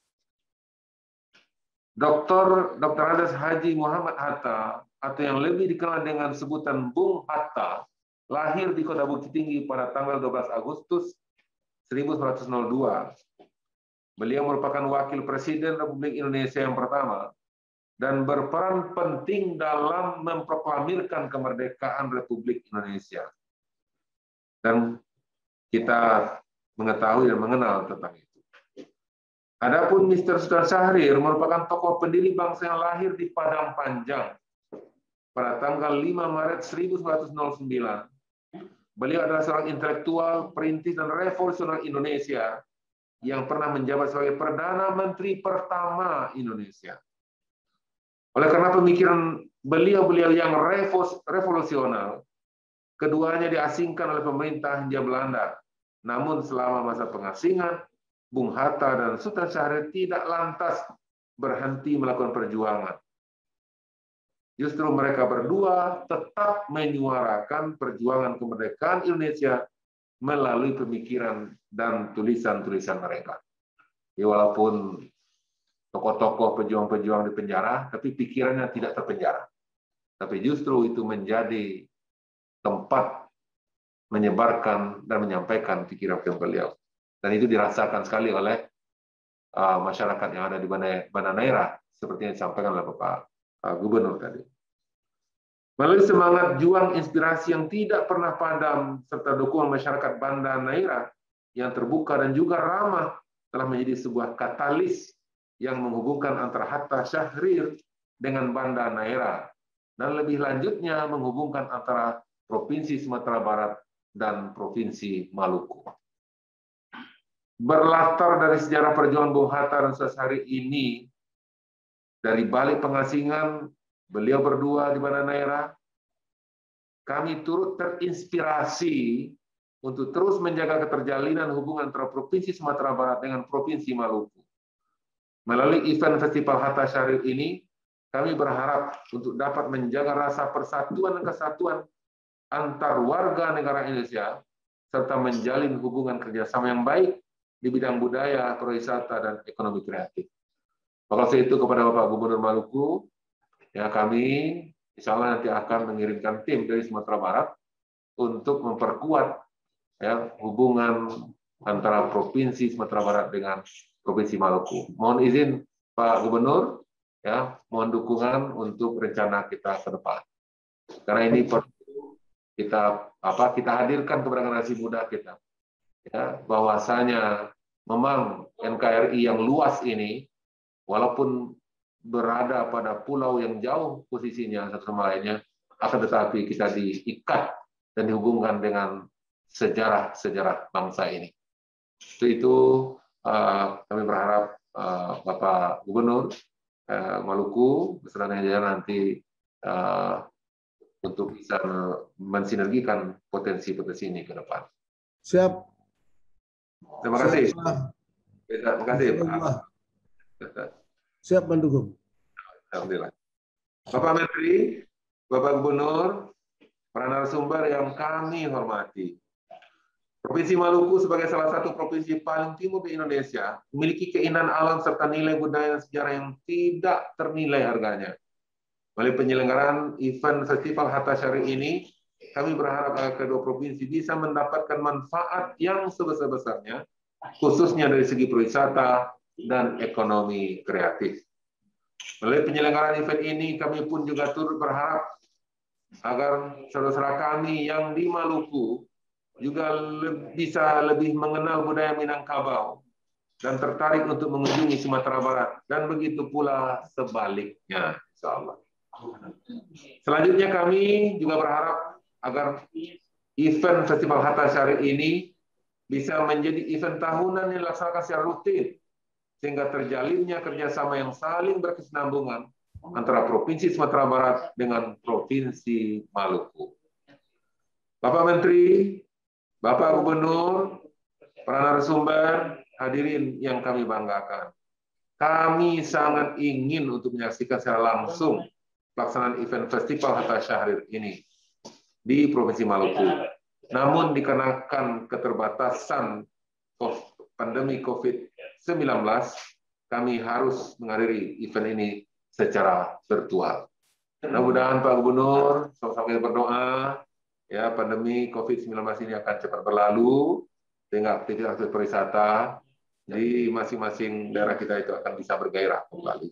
Dr. Andes Haji Muhammad Hatta, atau yang lebih dikenal dengan sebutan Bung Hatta, lahir di Kota Bukit Tinggi pada tanggal 12 Agustus 1902. Beliau merupakan wakil Presiden Republik Indonesia yang pertama dan berperan penting dalam memproklamirkan kemerdekaan Republik Indonesia. Dan kita mengetahui dan mengenal tentang itu. Adapun Mr. Sultan Syahrir merupakan tokoh pendiri bangsa yang lahir di Padang Panjang pada tanggal 5 Maret 1909. Beliau adalah seorang intelektual, perintis, dan revolusioner Indonesia yang pernah menjabat sebagai Perdana Menteri pertama Indonesia. Oleh karena pemikiran beliau yang revolusioner, keduanya diasingkan oleh pemerintah Hindia Belanda. Namun selama masa pengasingan, Bung Hatta dan Sultan Syahrir tidak lantas berhenti melakukan perjuangan. Justru mereka berdua tetap menyuarakan perjuangan kemerdekaan Indonesia melalui pemikiran dan tulisan-tulisan mereka. Ya, walaupun tokoh-tokoh pejuang-pejuang di penjara, tapi pikirannya tidak terpenjara. Tapi justru itu menjadi tempat menyebarkan dan menyampaikan pikiran beliau. Dan itu dirasakan sekali oleh masyarakat yang ada di Banda Neira, seperti yang disampaikan oleh Bapak Gubernur tadi. Melalui semangat juang inspirasi yang tidak pernah padam, serta dukungan masyarakat Banda Neira yang terbuka dan juga ramah, telah menjadi sebuah katalis yang menghubungkan antara Hatta Syahrir dengan Banda Neira, dan lebih lanjutnya menghubungkan antara Provinsi Sumatera Barat dan Provinsi Maluku. Berlatar dari sejarah perjuangan Bung Hatta dan Syahrir ini, dari balik pengasingan beliau berdua di Banda Neira, kami turut terinspirasi untuk terus menjaga keterjalinan hubungan antara Provinsi Sumatera Barat dengan Provinsi Maluku. Melalui event Festival Hatta Syahrir ini, kami berharap untuk dapat menjaga rasa persatuan dan kesatuan antar warga negara Indonesia, serta menjalin hubungan kerjasama yang baik di bidang budaya, pariwisata, dan ekonomi kreatif. Maka itu kepada Bapak Gubernur Maluku, ya kami insya Allah nanti akan mengirimkan tim dari Sumatera Barat untuk memperkuat ya hubungan antara Provinsi Sumatera Barat dengan Provinsi Maluku. Mohon izin Pak Gubernur, ya mohon dukungan untuk rencana kita ke depan. Karena ini perlu kita hadirkan kepada generasi muda kita, ya bahwasanya memang NKRI yang luas ini, walaupun berada pada pulau yang jauh posisinya satu sama lainnya, akan tetapi kita diikat dan dihubungkan dengan sejarah-sejarah bangsa ini. Itu kami berharap Bapak Gubernur Maluku beserta jajaran nanti untuk bisa mensinergikan potensi-potensi ini ke depan. Siap. Terima kasih. Terima kasih, Pak. Siap mendukung. Alhamdulillah. Bapak Menteri, Bapak Gubernur, para narasumber yang kami hormati. Provinsi Maluku sebagai salah satu provinsi paling timur di Indonesia memiliki keindahan alam serta nilai budaya dan sejarah yang tidak ternilai harganya. Melalui penyelenggaraan event Festival Hatta Syahrir ini, kami berharap agar kedua provinsi bisa mendapatkan manfaat yang sebesar-besarnya, khususnya dari segi pariwisata dan ekonomi kreatif. Melalui penyelenggaraan event ini, kami pun juga turut berharap agar saudara-saudara kami yang di Maluku juga bisa lebih mengenal budaya Minangkabau dan tertarik untuk mengunjungi Sumatera Barat, dan begitu pula sebaliknya, insya Allah. Selanjutnya kami juga berharap agar event Festival Hatta Syahrir ini bisa menjadi event tahunan yang dilaksanakan secara rutin, sehingga terjalinnya kerjasama yang saling berkesinambungan antara Provinsi Sumatera Barat dengan Provinsi Maluku. Bapak Menteri, Bapak Gubernur, para narasumber, hadirin yang kami banggakan, kami sangat ingin untuk menyaksikan secara langsung pelaksanaan event Festival Hatta Syahrir ini di Provinsi Maluku. Namun dikarenakan keterbatasan pandemi COVID-19, kami harus menghadiri event ini secara virtual. Mudah-mudahan Pak Gubernur, sama-sama kita berdoa, ya pandemi COVID-19 ini akan cepat berlalu, sehingga aktivitas pariwisata di masing-masing daerah kita itu akan bisa bergairah kembali.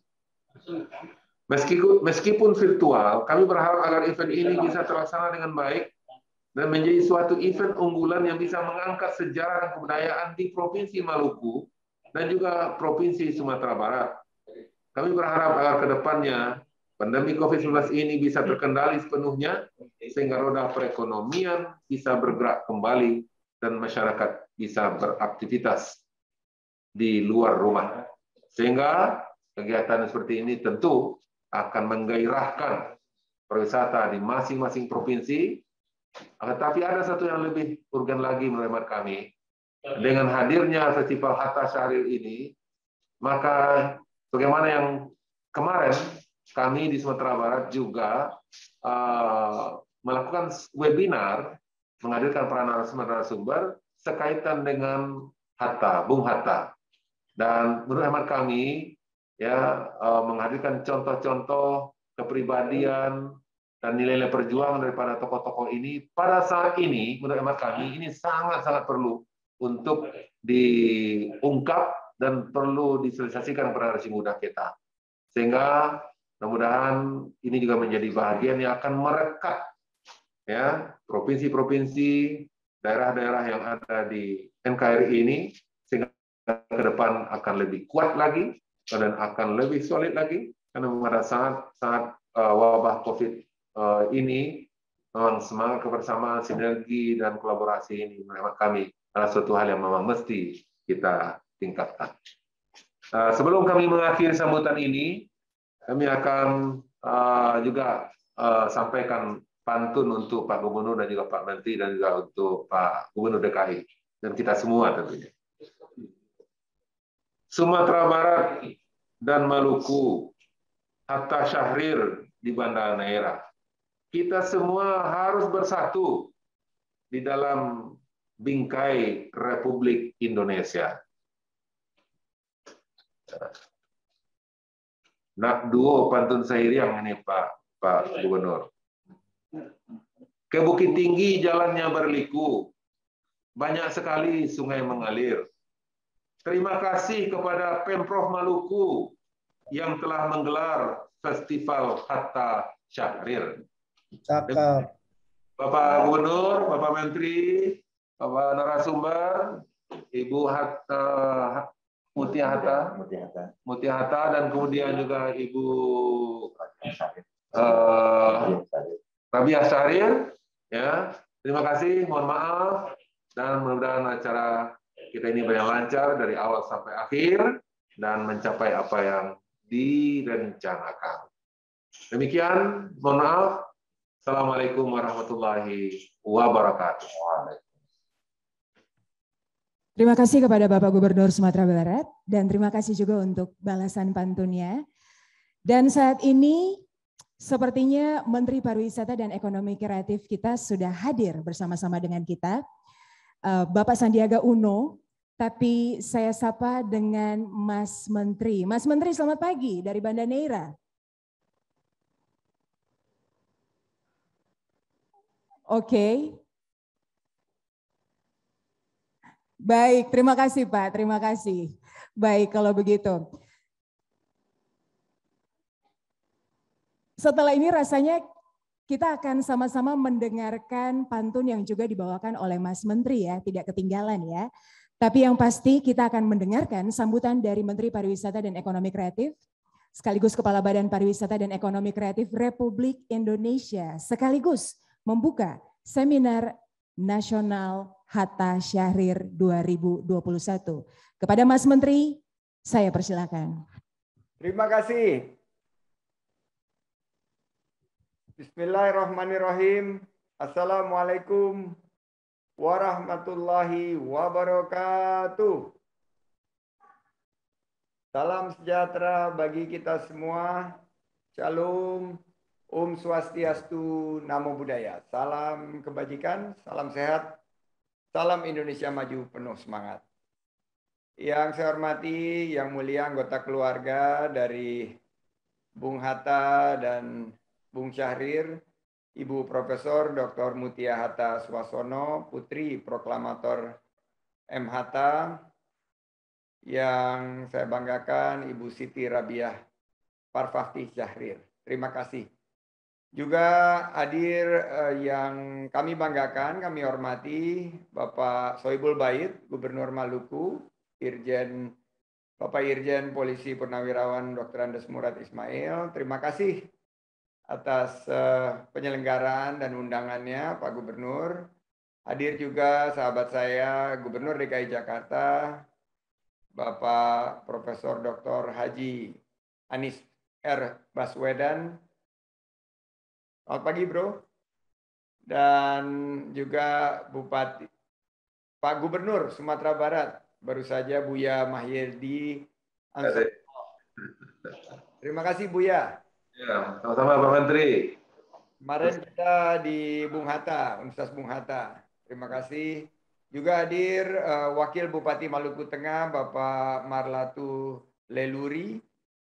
Meskipun virtual, kami berharap agar event ini bisa terlaksana dengan baik dan menjadi suatu event unggulan yang bisa mengangkat sejarah dan kebudayaan di Provinsi Maluku dan juga Provinsi Sumatera Barat. Kami berharap agar ke depannya pandemi COVID-19 ini bisa terkendali sepenuhnya, sehingga roda perekonomian bisa bergerak kembali dan masyarakat bisa beraktivitas di luar rumah. Sehingga kegiatan seperti ini tentu akan menggairahkan pariwisata di masing-masing provinsi. Tetapi ada satu yang lebih urgen lagi menurut kami. Dengan hadirnya Festival Hatta Syahrir ini, maka bagaimana yang kemarin kami di Sumatera Barat juga melakukan webinar menghadirkan para narasumber sekaitan dengan Hatta, Bung Hatta. Dan menurut hemat kami, ya, menghadirkan contoh-contoh kepribadian dan nilai-nilai perjuangan daripada tokoh-tokoh ini pada saat ini, menurut hemat kami, ini sangat-sangat perlu untuk diungkap dan perlu disosialisasikan kepada generasi muda kita. Sehingga mudah-mudahan ini juga menjadi bagian yang akan merekat, ya, provinsi-provinsi, daerah-daerah yang ada di NKRI ini, sehingga ke depan akan lebih kuat lagi dan akan lebih solid lagi, karena pada saat wabah COVID ini memang semangat kebersamaan, sinergi dan kolaborasi ini menurut kami adalah suatu hal yang memang mesti kita tingkatkan. Sebelum kami mengakhiri sambutan ini, kami akan juga sampaikan pantun untuk Pak Gubernur dan juga Pak Menteri dan juga untuk Pak Gubernur DKI dan kita semua tentunya. Sumatera Barat dan Maluku, Hatta Syahrir di Banda Neira. Kita semua harus bersatu di dalam bingkai Republik Indonesia. Nak duo pantun Sairiang ini Pak Gubernur. Ke Bukit Tinggi jalannya berliku, banyak sekali sungai mengalir. Terima kasih kepada Pemprov Maluku yang telah menggelar Festival Hatta Syahrir. Cakap. Bapak Gubernur, Bapak Menteri, Bapak narasumber, Ibu Mutia Hatta, dan kemudian juga Ibu Rabiah Syahrir. Ya, terima kasih. Mohon maaf dan mudah-mudahan acara kita ini berjalan lancar dari awal sampai akhir dan mencapai apa yang direncanakan. Demikian, mohon maaf. Assalamualaikum warahmatullahi wabarakatuh. Terima kasih kepada Bapak Gubernur Sumatera Barat dan terima kasih juga untuk balasan pantunnya. Dan saat ini sepertinya Menteri Pariwisata dan Ekonomi Kreatif kita sudah hadir bersama-sama dengan kita. Bapak Sandiaga Uno, tapi saya sapa dengan Mas Menteri. Mas Menteri, selamat pagi dari Banda Neira. Oke. Baik, terima kasih Pak, terima kasih. Baik, kalau begitu. Setelah ini rasanya kita akan sama-sama mendengarkan pantun yang juga dibawakan oleh Mas Menteri ya, tidak ketinggalan ya. Tapi yang pasti kita akan mendengarkan sambutan dari Menteri Pariwisata dan Ekonomi Kreatif, sekaligus Kepala Badan Pariwisata dan Ekonomi Kreatif Republik Indonesia, sekaligus membuka Seminar Nasional Hatta Syahrir 2021. Kepada Mas Menteri, saya persilakan. Terima kasih. Bismillahirrahmanirrahim. Assalamualaikum warahmatullahi wabarakatuh. Salam sejahtera bagi kita semua. Shalom. Om Swastiastu, Namo Buddhaya. Salam kebajikan, salam sehat, salam Indonesia maju penuh semangat. Yang saya hormati, yang mulia anggota keluarga dari Bung Hatta dan Bung Syahrir, Ibu Profesor Dr. Mutia Hatta Swasono, Putri Proklamator M. Hatta, yang saya banggakan Ibu Siti Rabiah Parfafti Syahrir. Terima kasih. Juga hadir yang kami banggakan, kami hormati Bapak Sohibul Bait, Gubernur Maluku, Bapak Irjen Polisi Purnawirawan Dr. Andes Murad Ismail. Terima kasih atas penyelenggaraan dan undangannya Pak Gubernur. Hadir juga sahabat saya Gubernur DKI Jakarta, Bapak Profesor Dr. Haji Anies R. Baswedan. Selamat pagi bro. Dan juga Bupati, Pak Gubernur Sumatera Barat, baru saja Buya Mahyildi Ansor. Terima kasih Buya. Ya, sama-sama Pak Menteri. Kemarin kita di Bung Hatta, Universitas Bung Hatta. Terima kasih. Juga hadir Wakil Bupati Maluku Tengah, Bapak Marlatu Leluri,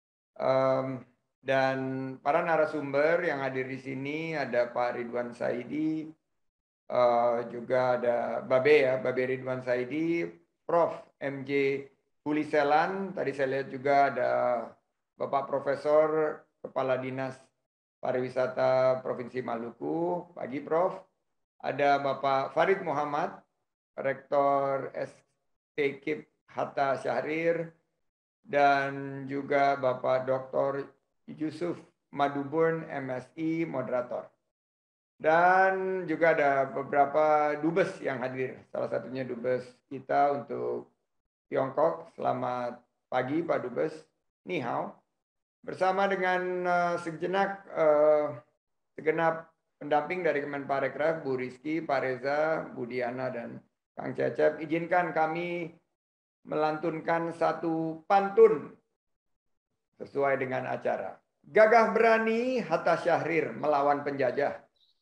dan para narasumber yang hadir di sini ada Pak Ridwan Saidi, juga ada Babe Ridwan Saidi, Prof. MJ Huliselan, tadi saya lihat juga ada Bapak Profesor Kepala Dinas Pariwisata Provinsi Maluku, pagi Prof. Ada Bapak Farid Muhammad, Rektor STKIP Hatta Syahrir, dan juga Bapak Dr. Yusuf Maduburn, MSI, moderator. Dan juga ada beberapa dubes yang hadir, salah satunya dubes kita untuk Tiongkok. Selamat pagi Pak Dubes, ni hao. Bersama dengan segenap pendamping dari Kemenparekraf, Bu Rizky, Pak Reza, Bu Diana, dan Kang Cecep, izinkan kami melantunkan satu pantun sesuai dengan acara. Gagah berani Hatta Syahrir melawan penjajah.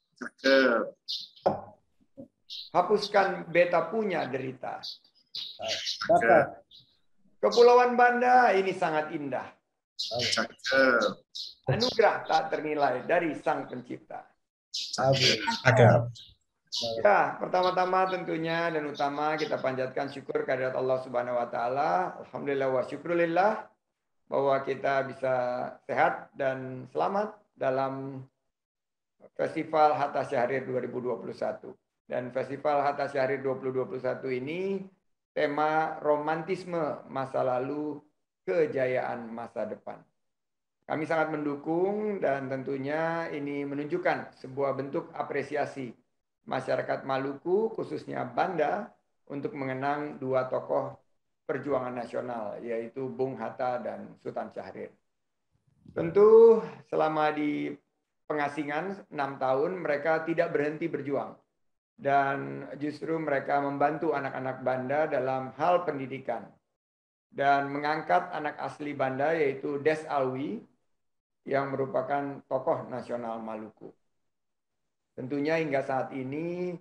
Hapuskan beta punya derita. Kepulauan Banda ini sangat indah. Anugerah tak ternilai dari Sang Pencipta. Ya, pertama-tama tentunya dan utama kita panjatkan syukur kehadirat Allah Subhanahu wa taala. Alhamdulillah wa syukrulillah bahwa kita bisa sehat dan selamat dalam Festival Hatta Syahrir 2021. Dan Festival Hatta Syahrir 2021 ini tema romantisme masa lalu, kejayaan masa depan. Kami sangat mendukung dan tentunya ini menunjukkan sebuah bentuk apresiasi masyarakat Maluku, khususnya Banda, untuk mengenang dua tokoh perjuangan nasional, yaitu Bung Hatta dan Sultan Syahrir. Tentu selama di pengasingan 6 tahun, mereka tidak berhenti berjuang. Dan justru mereka membantu anak-anak Banda dalam hal pendidikan. Dan mengangkat anak asli Banda, yaitu Des Alwi, yang merupakan tokoh nasional Maluku. Tentunya hingga saat ini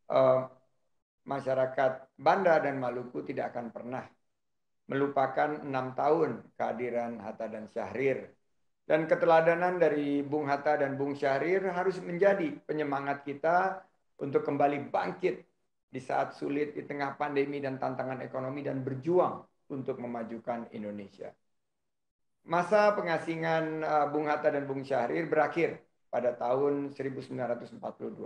masyarakat Banda dan Maluku tidak akan pernah melupakan 6 tahun kehadiran Hatta dan Syahrir. Dan keteladanan dari Bung Hatta dan Bung Syahrir harus menjadi penyemangat kita untuk kembali bangkit di saat sulit di tengah pandemi dan tantangan ekonomi dan berjuang untuk memajukan Indonesia. Masa pengasingan Bung Hatta dan Bung Syahrir berakhir pada tahun 1942.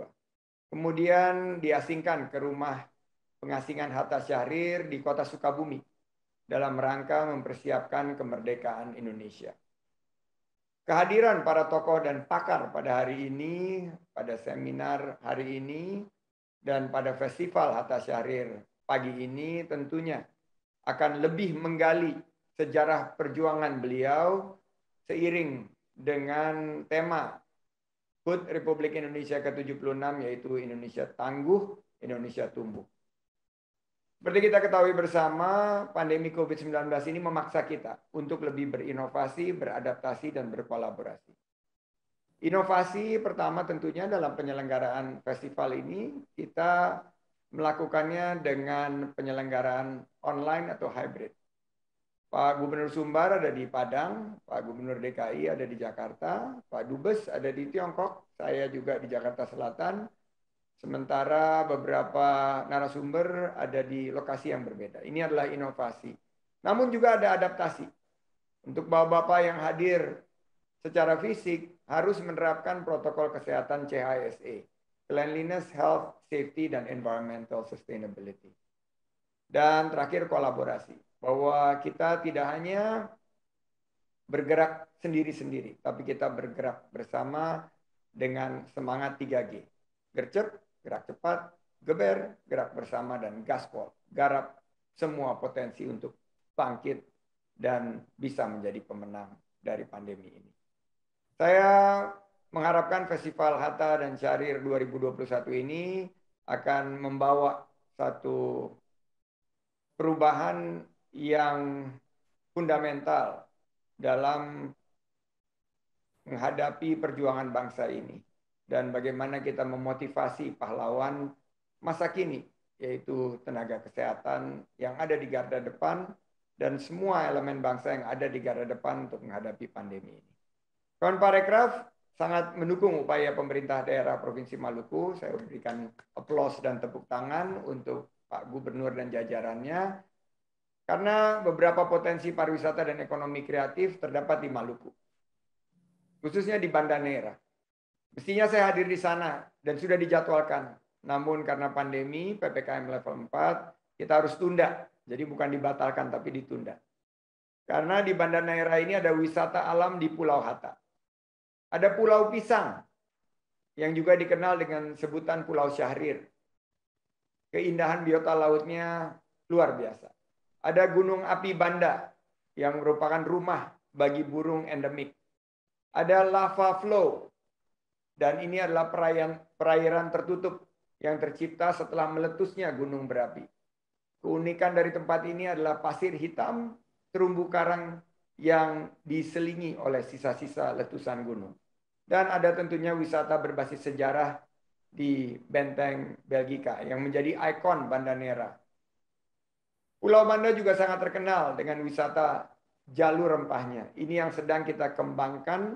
Kemudian diasingkan ke rumah pengasingan Hatta Syahrir di kota Sukabumi dalam rangka mempersiapkan kemerdekaan Indonesia. Kehadiran para tokoh dan pakar pada hari ini, pada seminar hari ini, dan pada festival Hatta Syahrir pagi ini tentunya akan lebih menggali sejarah perjuangan beliau seiring dengan tema HUT Republik Indonesia ke-76, yaitu Indonesia Tangguh, Indonesia Tumbuh. Seperti kita ketahui bersama, pandemi COVID-19 ini memaksa kita untuk lebih berinovasi, beradaptasi, dan berkolaborasi. Inovasi pertama tentunya dalam penyelenggaraan festival ini, kita melakukannya dengan penyelenggaraan online atau hybrid. Pak Gubernur Sumbar ada di Padang, Pak Gubernur DKI ada di Jakarta, Pak Dubes ada di Tiongkok, saya juga di Jakarta Selatan, sementara beberapa narasumber ada di lokasi yang berbeda. Ini adalah inovasi. Namun juga ada adaptasi. Untuk bapak-bapak yang hadir secara fisik harus menerapkan protokol kesehatan CHSE, Cleanliness, Health, Safety, dan Environmental Sustainability. Dan terakhir kolaborasi. Bahwa kita tidak hanya bergerak sendiri-sendiri, tapi kita bergerak bersama dengan semangat 3G. Gercep, gerak cepat, geber, gerak bersama, dan gaspol. Garap semua potensi untuk bangkit dan bisa menjadi pemenang dari pandemi ini. Saya mengharapkan Festival Hatta dan Syahrir 2021 ini akan membawa satu perubahan yang fundamental dalam menghadapi perjuangan bangsa ini dan bagaimana kita memotivasi pahlawan masa kini, yaitu tenaga kesehatan yang ada di garda depan dan semua elemen bangsa yang ada di garda depan untuk menghadapi pandemi ini. Kawan Parekraf sangat mendukung upaya pemerintah daerah Provinsi Maluku. Saya berikan aplaus dan tepuk tangan untuk Pak Gubernur dan jajarannya, karena beberapa potensi pariwisata dan ekonomi kreatif terdapat di Maluku, khususnya di Banda Neira. Mestinya saya hadir di sana dan sudah dijadwalkan. Namun karena pandemi, PPKM level 4, kita harus tunda. Jadi bukan dibatalkan, tapi ditunda. Karena di Banda Neira ini ada wisata alam di Pulau Hatta. Ada Pulau Pisang, yang juga dikenal dengan sebutan Pulau Syahrir. Keindahan biota lautnya luar biasa. Ada Gunung Api Banda, yang merupakan rumah bagi burung endemik. Ada lava flow, dan ini adalah perairan tertutup yang tercipta setelah meletusnya gunung berapi. Keunikan dari tempat ini adalah pasir hitam, terumbu karang yang diselingi oleh sisa-sisa letusan gunung. Dan ada tentunya wisata berbasis sejarah di Benteng Belgika yang menjadi ikon Banda Neira. Pulau Banda juga sangat terkenal dengan wisata jalur rempahnya. Ini yang sedang kita kembangkan.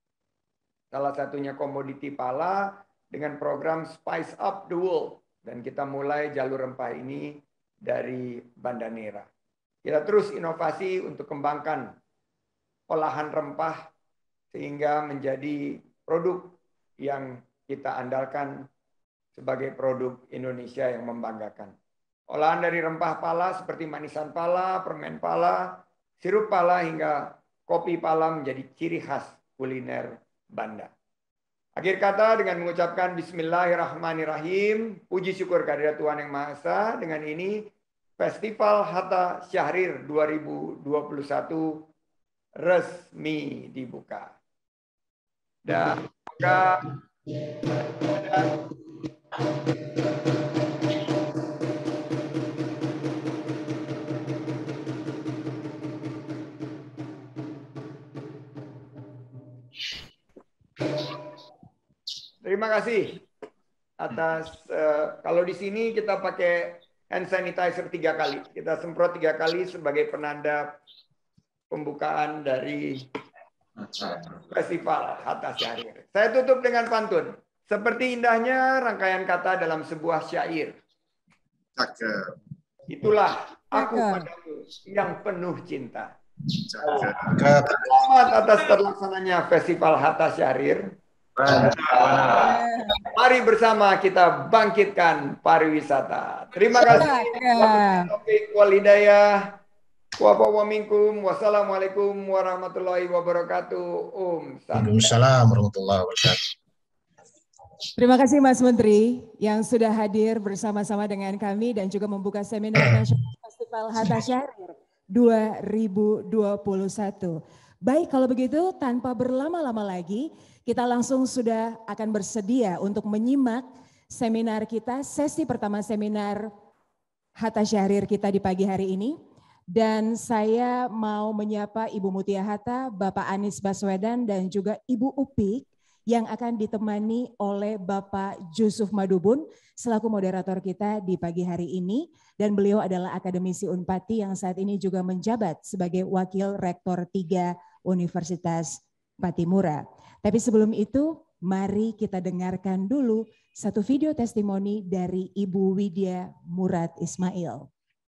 Salah satunya komoditi pala dengan program Spice Up the World. Dan kita mulai jalur rempah ini dari Banda Neira. Kita terus inovasi untuk kembangkan olahan rempah sehingga menjadi produk yang kita andalkan sebagai produk Indonesia yang membanggakan. Olahan dari rempah pala seperti manisan pala, permen pala, sirup pala hingga kopi pala menjadi ciri khas kuliner Banda. Akhir kata dengan mengucapkan Bismillahirrahmanirrahim, puji syukur kehadirat Tuhan Yang Maha Esa. Dengan ini Festival Hatta Syahrir 2021 resmi dibuka. Dan buka terima kasih atas kalau di sini kita pakai hand sanitizer 3 kali. Kita semprot 3 kali sebagai penanda pembukaan dari Festival Hatta Syahrir. Saya tutup dengan pantun. Seperti indahnya rangkaian kata dalam sebuah syair. Itulah aku padamu yang penuh cinta. Selamat atas terlaksananya Festival Hatta Syahrir. Mari bersama kita bangkitkan pariwisata. Terima kasih. Wassalamualaikum warahmatullahi wabarakatuh. Waalaikumsalam warahmatullahi wabarakatuh. Terima kasih Mas Menteri yang sudah hadir bersama-sama dengan kami dan juga membuka seminar nasional Festival Hatta Syahrir 2021. Baik, kalau begitu tanpa berlama-lama lagi, kita langsung sudah akan bersedia untuk menyimak seminar kita, sesi pertama seminar Hatta Syahrir kita di pagi hari ini. Dan saya mau menyapa Ibu Mutia Hatta, Bapak Anies Baswedan, dan juga Ibu Upik yang akan ditemani oleh Bapak Jusuf Madubun selaku moderator kita di pagi hari ini. Dan beliau adalah akademisi Unpati yang saat ini juga menjabat sebagai Wakil Rektor 3 Universitas Patimura. Tapi sebelum itu, mari kita dengarkan dulu satu video testimoni dari Ibu Widya Murad Ismail.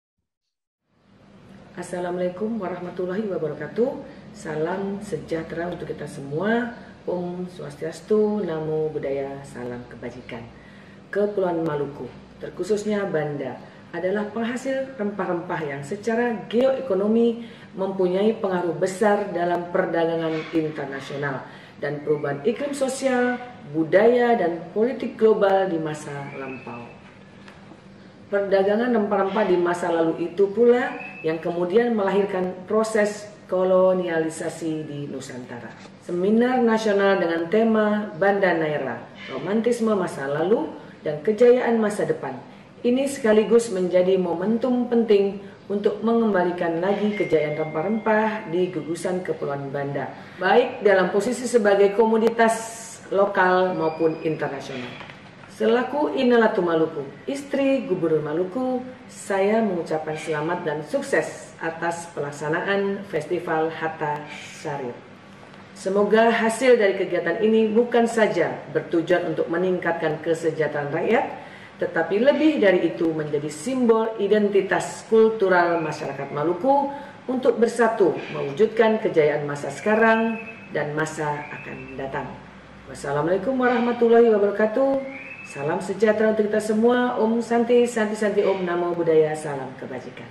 Assalamualaikum warahmatullahi wabarakatuh. Salam sejahtera untuk kita semua. Om Swastiastu, Namo Buddhaya, salam kebajikan. Kepulauan Maluku, terkhususnya Banda, adalah penghasil rempah-rempah yang secara geoekonomi mempunyai pengaruh besar dalam perdagangan internasional dan perubahan iklim sosial, budaya, dan politik global di masa lampau. Perdagangan rempah-rempah di masa lalu itu pula yang kemudian melahirkan proses kolonialisasi di Nusantara. Seminar nasional dengan tema Banda Neira, romantisme masa lalu dan kejayaan masa depan. Ini sekaligus menjadi momentum penting untuk mengembalikan lagi kejayaan rempah-rempah di gugusan Kepulauan Banda, baik dalam posisi sebagai komoditas lokal maupun internasional. Selaku Inalatu Maluku, istri Gubernur Maluku, saya mengucapkan selamat dan sukses atas pelaksanaan Festival Hatta Syahrir. Semoga hasil dari kegiatan ini bukan saja bertujuan untuk meningkatkan kesejahteraan rakyat, tetapi lebih dari itu menjadi simbol identitas kultural masyarakat Maluku untuk bersatu mewujudkan kejayaan masa sekarang dan masa akan datang. Wassalamualaikum warahmatullahi wabarakatuh. Salam sejahtera untuk kita semua. Om Santi, Santi Santi Om, Namo Buddhaya, salam kebajikan.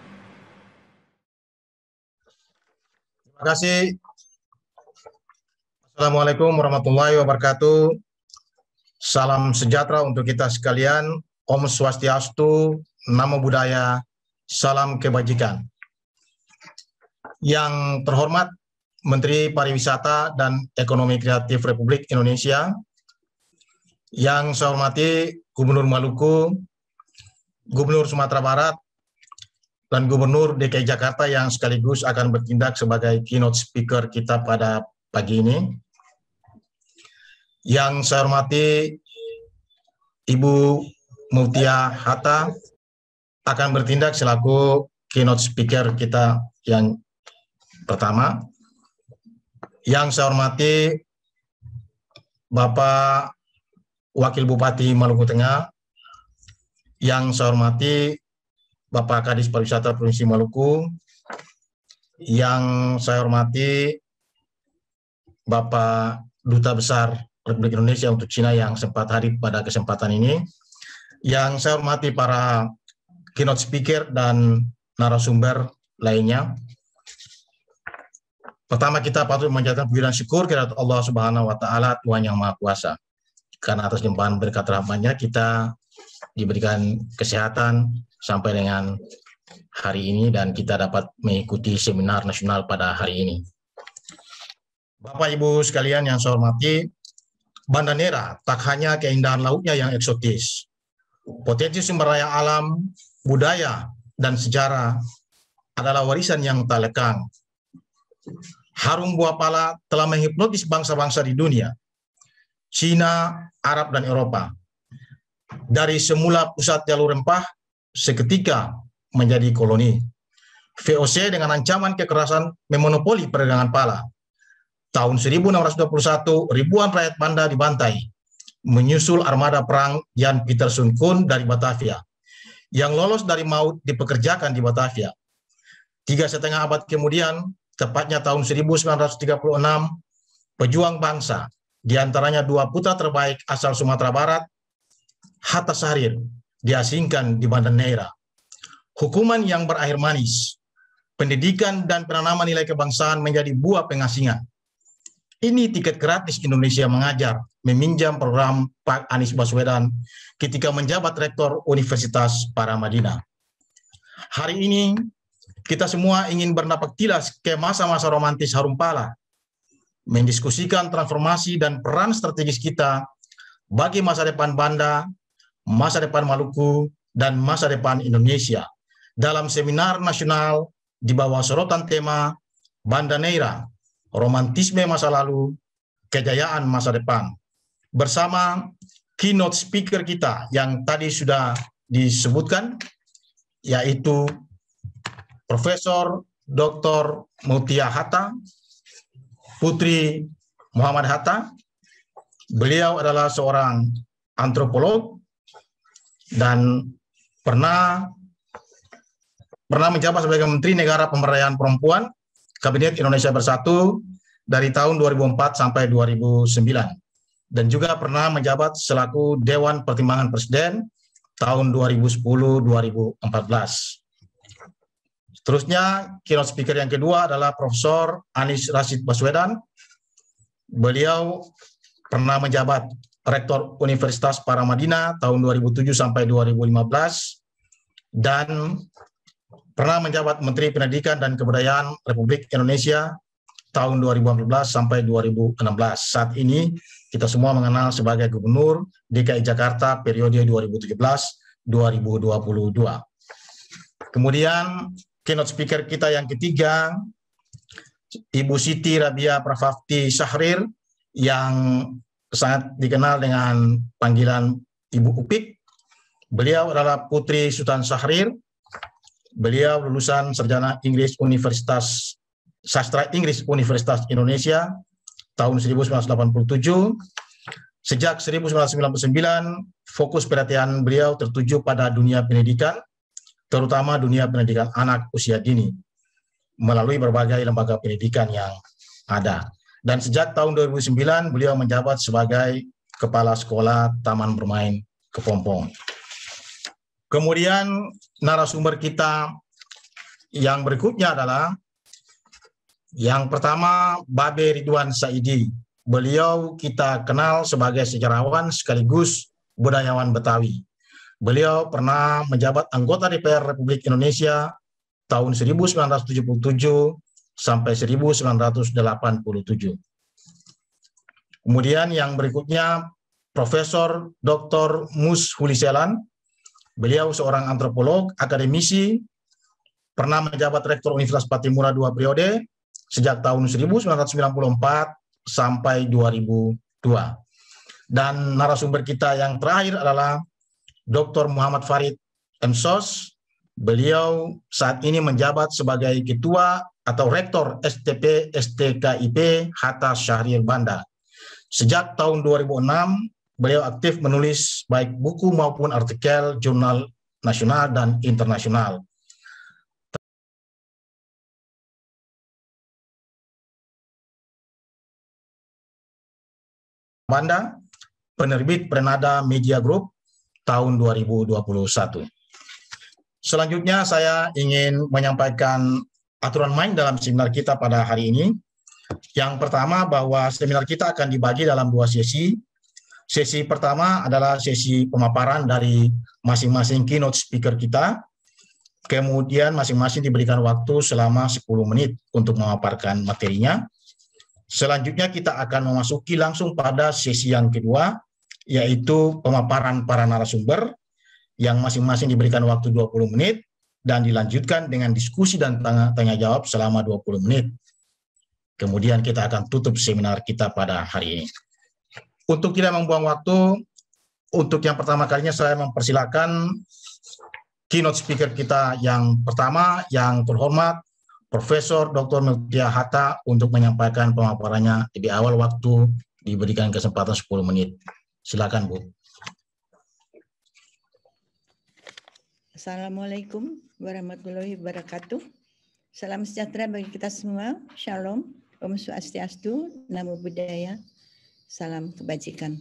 Terima kasih. Assalamualaikum warahmatullahi wabarakatuh. Salam sejahtera untuk kita sekalian. Om Swastiastu, Namo Buddhaya, salam kebajikan. Yang terhormat Menteri Pariwisata dan Ekonomi Kreatif Republik Indonesia, yang saya hormati Gubernur Maluku, Gubernur Sumatera Barat, dan Gubernur DKI Jakarta yang sekaligus akan bertindak sebagai keynote speaker kita pada pagi ini. Yang saya hormati Ibu Mutia Hatta akan bertindak selaku keynote speaker kita yang pertama. Yang saya hormati Bapak Wakil Bupati Maluku Tengah, yang saya hormati Bapak Kadis Pariwisata Provinsi Maluku, yang saya hormati Bapak Duta Besar Republik Indonesia untuk Cina yang sempat hadir pada kesempatan ini, yang saya hormati para keynote speaker dan narasumber lainnya. Pertama, kita patut menjadikan puji dan syukur kepada Allah Subhanahu wa Ta'ala, Tuhan yang Maha Kuasa. Karena atas limpahan berkat rahmat-Nya kita diberikan kesehatan sampai dengan hari ini dan kita dapat mengikuti seminar nasional pada hari ini. Bapak Ibu sekalian yang saya hormati, Banda Neira tak hanya keindahan lautnya yang eksotis. Potensi sumber daya alam, budaya, dan sejarah adalah warisan yang tak lekang. Harum buah pala telah menghipnotis bangsa-bangsa di dunia, Cina, Arab, dan Eropa. Dari semula pusat jalur rempah, seketika menjadi koloni. VOC dengan ancaman kekerasan memonopoli perdagangan pala. Tahun 1621, ribuan rakyat Banda dibantai, menyusul armada perang Jan Pieterszoon Koen dari Batavia, yang lolos dari maut dipekerjakan di Batavia. 3,5 abad kemudian, tepatnya tahun 1936, pejuang bangsa, di antaranya 2 putra terbaik asal Sumatera Barat, Hatta Syahrir, diasingkan di Banda Neira. Hukuman yang berakhir manis, pendidikan dan penanaman nilai kebangsaan menjadi buah pengasingan. Ini tiket gratis Indonesia Mengajar, meminjam program Pak Anies Baswedan ketika menjabat Rektor Universitas Paramadina. Hari ini, kita semua ingin bernapak tilas ke masa-masa romantis harum pala, mendiskusikan transformasi dan peran strategis kita bagi masa depan Banda, masa depan Maluku, dan masa depan Indonesia dalam seminar nasional di bawah sorotan tema Banda Neira, romantisme masa lalu, kejayaan masa depan, bersama keynote speaker kita yang tadi sudah disebutkan, yaitu Profesor Dr. Mutia Hatta, Putri Muhammad Hatta. Beliau adalah seorang antropolog dan pernah menjabat sebagai Menteri Negara Pemberdayaan Perempuan Kabinet Indonesia Bersatu dari tahun 2004 sampai 2009 dan juga pernah menjabat selaku Dewan Pertimbangan Presiden tahun 2010-2014. Seterusnya, keynote speaker yang kedua adalah Profesor Anies Rashid Baswedan. Beliau pernah menjabat Rektor Universitas Paramadina tahun 2007 sampai 2015 dan pernah menjabat Menteri Pendidikan dan Kebudayaan Republik Indonesia tahun 2014 sampai 2016. Saat ini kita semua mengenal sebagai Gubernur DKI Jakarta periode 2017-2022. Kemudian keynote speaker kita yang ketiga, Ibu Siti Rabia Prafafti Syahrir, yang sangat dikenal dengan panggilan Ibu Upik. Beliau adalah Putri Sultan Syahrir. Beliau lulusan Sarjana Inggris Universitas Sastra Inggris Universitas Indonesia tahun 1987. Sejak 1999, fokus perhatian beliau tertuju pada dunia pendidikan, terutama dunia pendidikan anak usia dini, melalui berbagai lembaga pendidikan yang ada. Dan sejak tahun 2009, beliau menjabat sebagai Kepala Sekolah Taman Bermain Kepompong. Kemudian narasumber kita yang berikutnya adalah yang pertama, Babe Ridwan Saidi. Beliau kita kenal sebagai sejarawan sekaligus budayawan Betawi. Beliau pernah menjabat anggota DPR Republik Indonesia tahun 1977 sampai 1987. Kemudian yang berikutnya, Profesor Dr. Mus Huliselan. Beliau seorang antropolog, akademisi, pernah menjabat Rektor Universitas Patimura 2 periode, sejak tahun 1994 sampai 2002. Dan narasumber kita yang terakhir adalah Dr. Muhammad Farid M.Sos. Beliau saat ini menjabat sebagai Ketua atau Rektor STP STKIP Hatta Syahrir Banda. Sejak tahun 2006, beliau aktif menulis baik buku maupun artikel jurnal nasional dan internasional. Banda, penerbit Prenada Media Group tahun 2021. Selanjutnya saya ingin menyampaikan aturan main dalam seminar kita pada hari ini. Yang pertama bahwa seminar kita akan dibagi dalam 2 sesi. Sesi pertama adalah sesi pemaparan dari masing-masing keynote speaker kita. Kemudian masing-masing diberikan waktu selama 10 menit untuk memaparkan materinya. Selanjutnya kita akan memasuki langsung pada sesi yang kedua, yaitu pemaparan para narasumber yang masing-masing diberikan waktu 20 menit dan dilanjutkan dengan diskusi dan tanya jawab selama 20 menit. Kemudian kita akan tutup seminar kita pada hari ini. Untuk tidak membuang waktu, untuk yang pertama kalinya saya mempersilakan keynote speaker kita yang pertama, yang terhormat, Profesor Dr. Melkia Hatta untuk menyampaikan pemaparannya. Di awal waktu diberikan kesempatan 10 menit. Silakan, Bu. Assalamualaikum warahmatullahi wabarakatuh. Salam sejahtera bagi kita semua. Shalom, Om Swastiastu, Namo Buddhaya, salam kebajikan.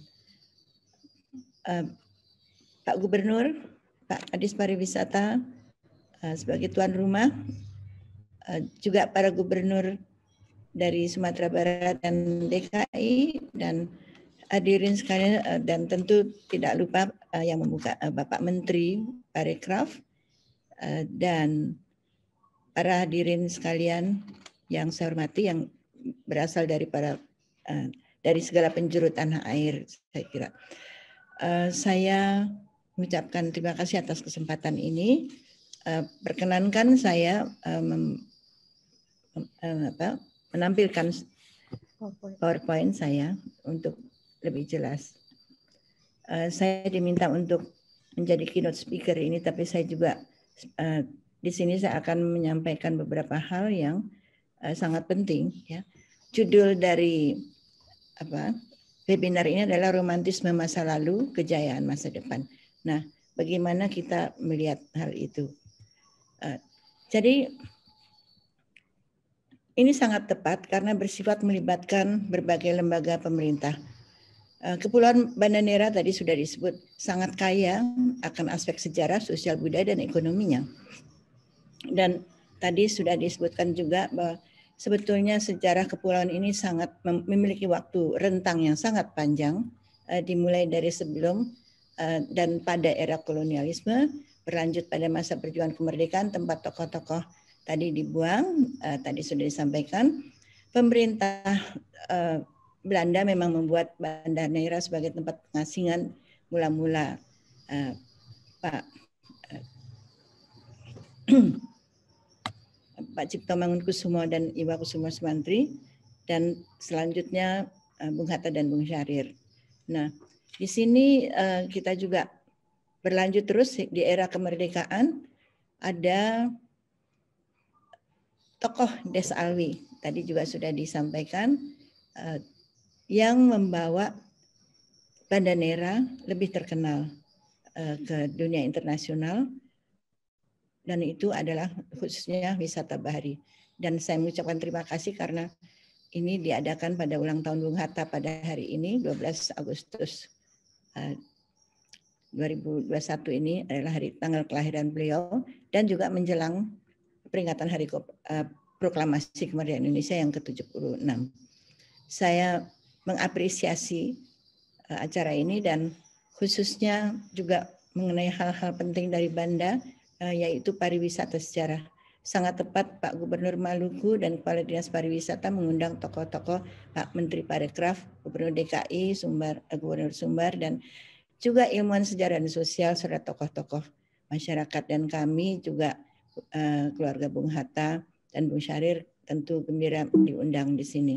Pak Gubernur, Pak Kadis Pariwisata, sebagai tuan rumah, juga para gubernur dari Sumatera Barat dan DKI, dan hadirin sekalian, dan tentu tidak lupa yang membuka Bapak Menteri Parekraf, dan para hadirin sekalian yang saya hormati yang berasal dari dari segala penjuru tanah air. Saya kira saya mengucapkan terima kasih atas kesempatan ini. Perkenankan saya menampilkan PowerPoint saya untuk lebih jelas. Saya diminta untuk menjadi keynote speaker ini, tapi saya juga di sini saya akan menyampaikan beberapa hal yang sangat penting. Ya. Judul dari webinar ini adalah Romantisme Masa Lalu, Kejayaan Masa Depan. Nah, bagaimana kita melihat hal itu? Jadi ini sangat tepat karena bersifat melibatkan berbagai lembaga pemerintah. Kepulauan Banda Nera tadi sudah disebut sangat kaya akan aspek sejarah, sosial budaya, dan ekonominya. Dan tadi sudah disebutkan juga bahwa sebetulnya sejarah kepulauan ini sangat memiliki waktu rentang yang sangat panjang, dimulai dari sebelum dan pada era kolonialisme, berlanjut pada masa perjuangan kemerdekaan, tempat tokoh-tokoh tadi dibuang, tadi sudah disampaikan. Pemerintah Belanda memang membuat Banda Neira sebagai tempat pengasingan mula-mula Pak Cipto Mangunkusumo dan Iwa Kusuma Sumantri, dan selanjutnya Bung Hatta dan Bung Syahrir. Nah, Di sini kita juga berlanjut terus di era kemerdekaan. Ada tokoh Des Alwi, tadi juga sudah disampaikan, yang membawa Banda Nera lebih terkenal ke dunia internasional, dan itu adalah khususnya wisata bahari. Dan saya mengucapkan terima kasih karena ini diadakan pada ulang tahun Bung Hatta pada hari ini, 12 Agustus 2021 ini adalah hari tanggal kelahiran beliau, dan juga menjelang peringatan hari proklamasi kemerdekaan Indonesia yang ke-76. Saya mengapresiasi acara ini dan khususnya juga mengenai hal-hal penting dari Banda, yaitu pariwisata sejarah. Sangat tepat Pak Gubernur Maluku dan Kepala Dinas Pariwisata mengundang tokoh-tokoh, Pak Menteri Parekraf, Gubernur DKI, Gubernur Sumbar, dan juga ilmuwan sejarah dan sosial serta tokoh-tokoh masyarakat. Dan kami juga keluarga Bung Hatta dan Bung Syahrir tentu gembira diundang di sini.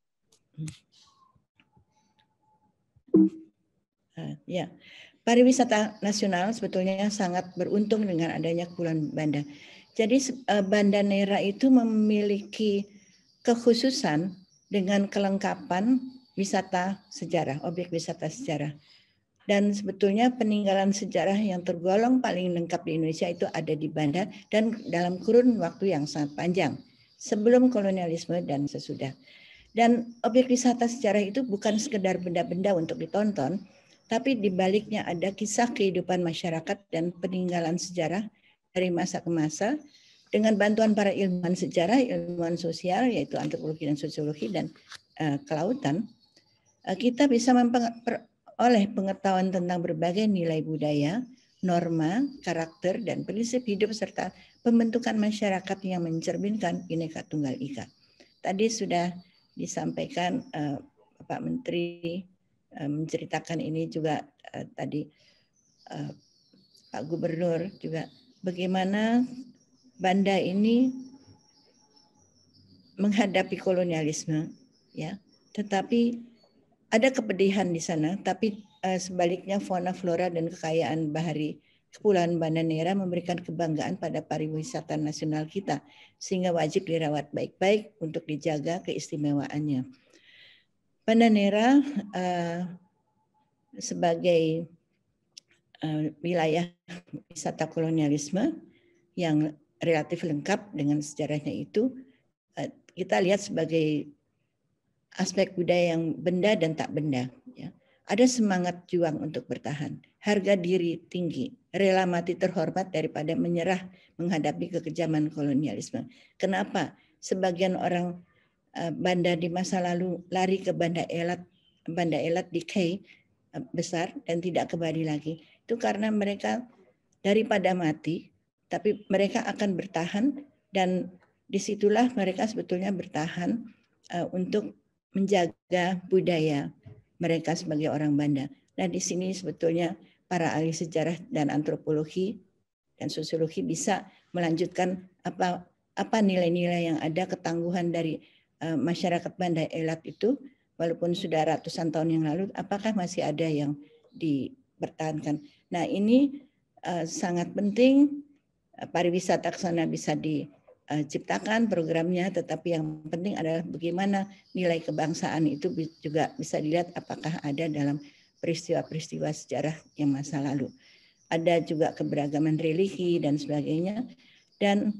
Ya, pariwisata nasional sebetulnya sangat beruntung dengan adanya Kepulauan Banda. Jadi Banda Nera itu memiliki kekhususan dengan kelengkapan wisata sejarah, objek wisata sejarah. Dan sebetulnya peninggalan sejarah yang tergolong paling lengkap di Indonesia itu ada di Banda dan dalam kurun waktu yang sangat panjang, sebelum kolonialisme dan sesudah. Dan objek wisata sejarah itu bukan sekedar benda-benda untuk ditonton, tapi di baliknya ada kisah kehidupan masyarakat dan peninggalan sejarah dari masa ke masa dengan bantuan para ilmuwan sejarah, ilmuwan sosial yaitu antropologi dan sosiologi dan kelautan. Kita bisa oleh pengetahuan tentang berbagai nilai budaya, norma, karakter, dan prinsip hidup serta pembentukan masyarakat yang mencerminkan Bhinneka Tunggal Ika. Tadi sudah disampaikan Pak Menteri menceritakan ini juga tadi Pak Gubernur juga bagaimana Banda ini menghadapi kolonialisme, ya, tetapi ada kepedihan di sana, tapi sebaliknya fauna, flora, dan kekayaan bahari Kepulauan Banda Nera memberikan kebanggaan pada pariwisata nasional kita, sehingga wajib dirawat baik-baik untuk dijaga keistimewaannya. Banda Nera sebagai wilayah wisata kolonialisme yang relatif lengkap dengan sejarahnya itu, kita lihat sebagai aspek budaya yang benda dan tak benda. Ya. Ada semangat juang untuk bertahan, harga diri tinggi, rela mati terhormat daripada menyerah menghadapi kekejaman kolonialisme. Kenapa? Sebagian orang Banda di masa lalu lari ke Banda Elat decay besar dan tidak kembali lagi. Itu karena mereka daripada mati, tapi mereka akan bertahan, dan disitulah mereka sebetulnya bertahan untuk menjaga budaya mereka sebagai orang Banda. Nah, di sini sebetulnya para ahli sejarah dan antropologi dan sosiologi bisa melanjutkan apa nilai-nilai yang ada, ketangguhan dari masyarakat Banda Elat itu, walaupun sudah ratusan tahun yang lalu, apakah masih ada yang dipertahankan. Nah, ini sangat penting pariwisata ke sana bisa diciptakan programnya, tetapi yang penting adalah bagaimana nilai kebangsaan itu juga bisa dilihat apakah ada dalam peristiwa-peristiwa sejarah yang masa lalu. Ada juga keberagaman religi dan sebagainya, dan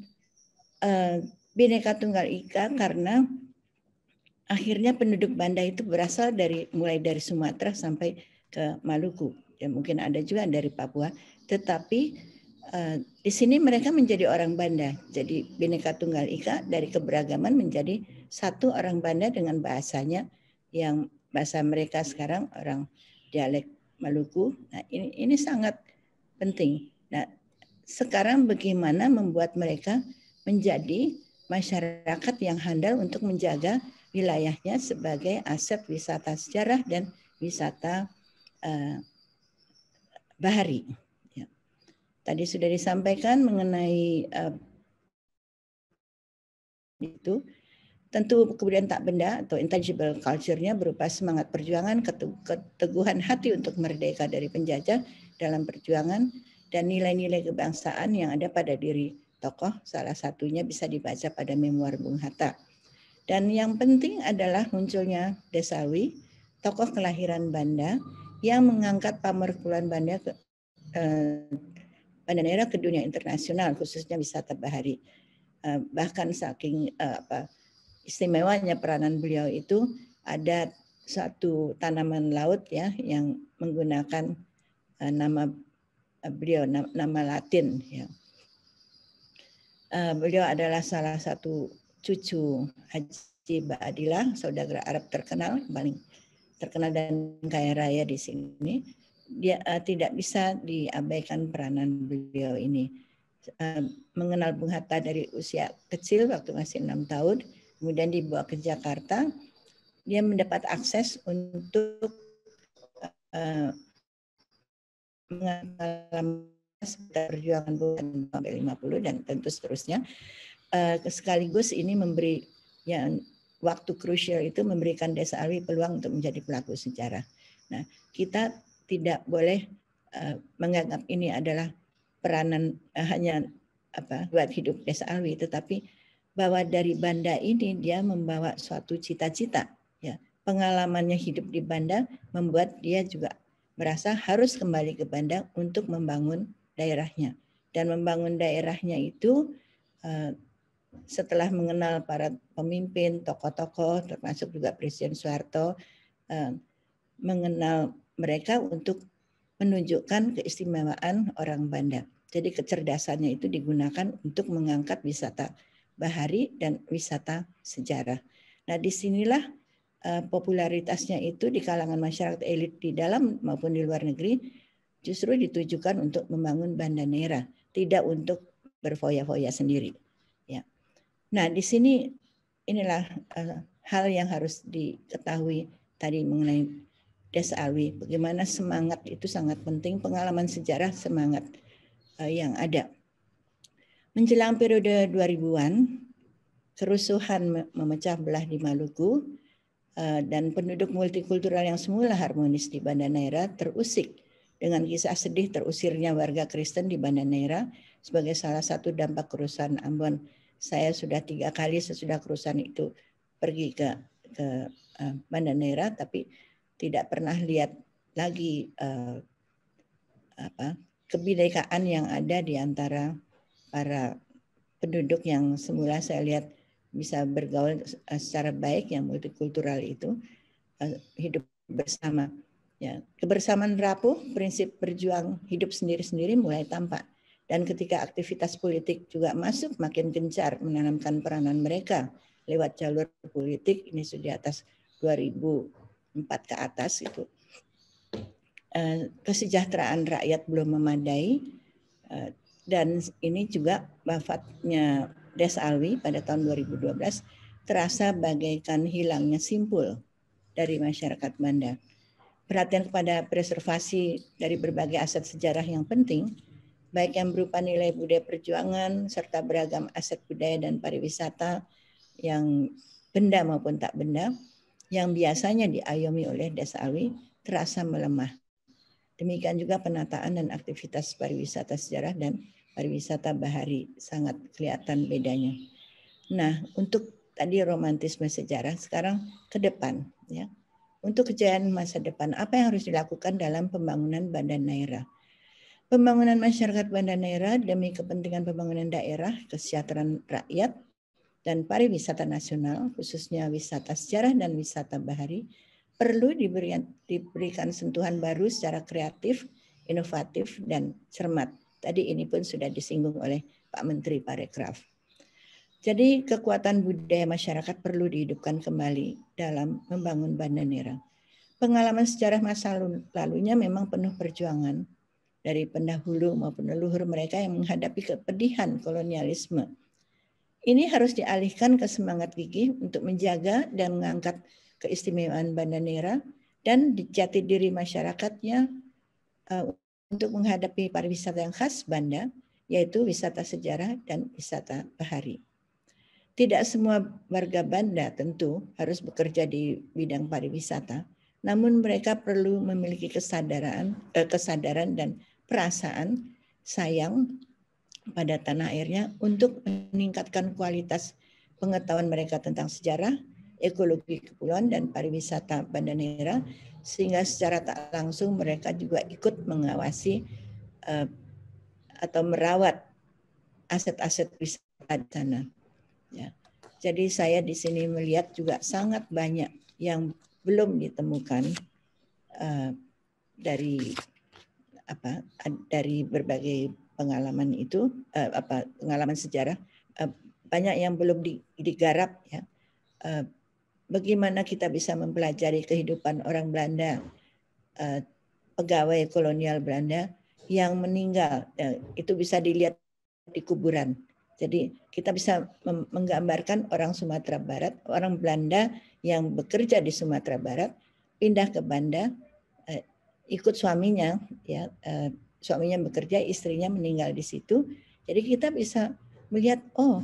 Bhinneka Tunggal Ika karena akhirnya penduduk Banda itu berasal mulai dari Sumatera sampai ke Maluku, ya mungkin ada juga dari Papua, tetapi di sini mereka menjadi orang Banda. Jadi Bhinneka Tunggal Ika dari keberagaman menjadi satu orang Banda dengan bahasanya yang bahasa mereka sekarang orang dialek Maluku. Nah, ini sangat penting. Nah, sekarang bagaimana membuat mereka menjadi masyarakat yang handal untuk menjaga wilayahnya sebagai aset wisata sejarah dan wisata bahari. Tadi sudah disampaikan mengenai itu. Tentu kemudian tak benda atau intangible culture-nya berupa semangat perjuangan, keteguhan hati untuk merdeka dari penjajah dalam perjuangan, dan nilai-nilai kebangsaan yang ada pada diri tokoh. Salah satunya bisa dibaca pada memoir Bung Hatta. Dan yang penting adalah munculnya Desawi, tokoh kelahiran Banda, yang mengangkat pamor Kepulauan Banda Nera ke dunia internasional, khususnya wisata bahari. Bahkan saking istimewanya peranan beliau itu, ada satu tanaman laut ya yang menggunakan nama beliau, nama Latin. Ya. Beliau adalah salah satu cucu Haji Ba'adilah, saudagar Arab terkenal, paling terkenal dan kaya raya di sini. Dia tidak bisa diabaikan peranan beliau ini. Mengenal Bung Hatta dari usia kecil, waktu masih 6 tahun, kemudian dibawa ke Jakarta, dia mendapat akses untuk mengalami perjuangan sampai 50 dan tentu seterusnya. Sekaligus ini memberi yang waktu krusial itu memberikan Desa Alwi peluang untuk menjadi pelaku sejarah. Nah, kita tidak boleh menganggap ini adalah peranan hanya buat hidup Desa Alwi, tetapi bahwa dari Banda ini dia membawa suatu cita-cita. Ya, pengalamannya hidup di Banda membuat dia juga merasa harus kembali ke Banda untuk membangun daerahnya. Dan membangun daerahnya itu setelah mengenal para pemimpin, tokoh-tokoh, termasuk juga Presiden Soeharto, mengenal mereka untuk menunjukkan keistimewaan orang Banda. Jadi kecerdasannya itu digunakan untuk mengangkat wisata bahari dan wisata sejarah. Nah, disinilah popularitasnya itu di kalangan masyarakat elit di dalam maupun di luar negeri justru ditujukan untuk membangun Banda Nera, tidak untuk berfoya-foya sendiri. Ya. Nah, di sini inilah hal yang harus diketahui tadi mengenai Desa Alwi. Bagaimana semangat itu sangat penting, pengalaman sejarah semangat yang ada. Menjelang periode 2000-an, kerusuhan memecah belah di Maluku dan penduduk multikultural yang semula harmonis di Banda Nera terusik dengan kisah sedih terusirnya warga Kristen di Banda Nera sebagai salah satu dampak kerusuhan Ambon. Saya sudah 3 kali sesudah kerusuhan itu pergi ke Banda Nera, tapi tidak pernah lihat lagi kebinekaan yang ada di antara para penduduk yang semula saya lihat bisa bergaul secara baik, yang multikultural itu hidup bersama. Ya, kebersamaan rapuh, prinsip berjuang hidup sendiri-sendiri mulai tampak. Dan ketika aktivitas politik juga masuk makin gencar menanamkan peranan mereka lewat jalur politik, ini sudah di atas 2004 ke atas itu. Kesejahteraan rakyat belum memadai, dan ini juga wafatnya Desa Alwi pada tahun 2012 terasa bagaikan hilangnya simpul dari masyarakat Banda. Perhatian kepada preservasi dari berbagai aset sejarah yang penting, baik yang berupa nilai budaya perjuangan serta beragam aset budaya dan pariwisata yang benda maupun tak benda, yang biasanya diayomi oleh Desa Alwi terasa melemah. Demikian juga penataan dan aktivitas pariwisata sejarah dan pariwisata bahari sangat kelihatan bedanya. Nah, untuk tadi romantisme sejarah, sekarang ke depan, ya. Untuk kejayaan masa depan, apa yang harus dilakukan dalam pembangunan Banda Nera? Pembangunan masyarakat Banda Nera demi kepentingan pembangunan daerah, kesejahteraan rakyat, dan pariwisata nasional, khususnya wisata sejarah dan wisata bahari, perlu diberikan sentuhan baru secara kreatif, inovatif, dan cermat. Tadi ini pun sudah disinggung oleh Pak Menteri Parekraf. Jadi kekuatan budaya masyarakat perlu dihidupkan kembali dalam membangun Banda Nera. Pengalaman sejarah masa lalunya memang penuh perjuangan dari pendahulu maupun leluhur mereka yang menghadapi kepedihan kolonialisme. Ini harus dialihkan ke semangat gigih untuk menjaga dan mengangkat keistimewaan Banda Nera dan jati diri masyarakatnya untuk menghadapi pariwisata yang khas Banda, yaitu wisata sejarah dan wisata bahari. Tidak semua warga Banda tentu harus bekerja di bidang pariwisata, namun mereka perlu memiliki kesadaran dan perasaan sayang pada tanah airnya untuk meningkatkan kualitas pengetahuan mereka tentang sejarah, ekologi kepulauan dan pariwisata Banda Neira, sehingga secara tak langsung mereka juga ikut mengawasi atau merawat aset-aset wisata di sana. Ya. Jadi saya di sini melihat juga sangat banyak yang belum ditemukan dari berbagai pengalaman itu, pengalaman sejarah, banyak yang belum digarap ya. Bagaimana kita bisa mempelajari kehidupan orang Belanda, pegawai kolonial Belanda yang meninggal, itu bisa dilihat di kuburan. Jadi kita bisa menggambarkan orang Sumatera Barat, orang Belanda yang bekerja di Sumatera Barat, pindah ke Banda, ikut suaminya, ya, suaminya bekerja, istrinya meninggal di situ. Jadi kita bisa melihat,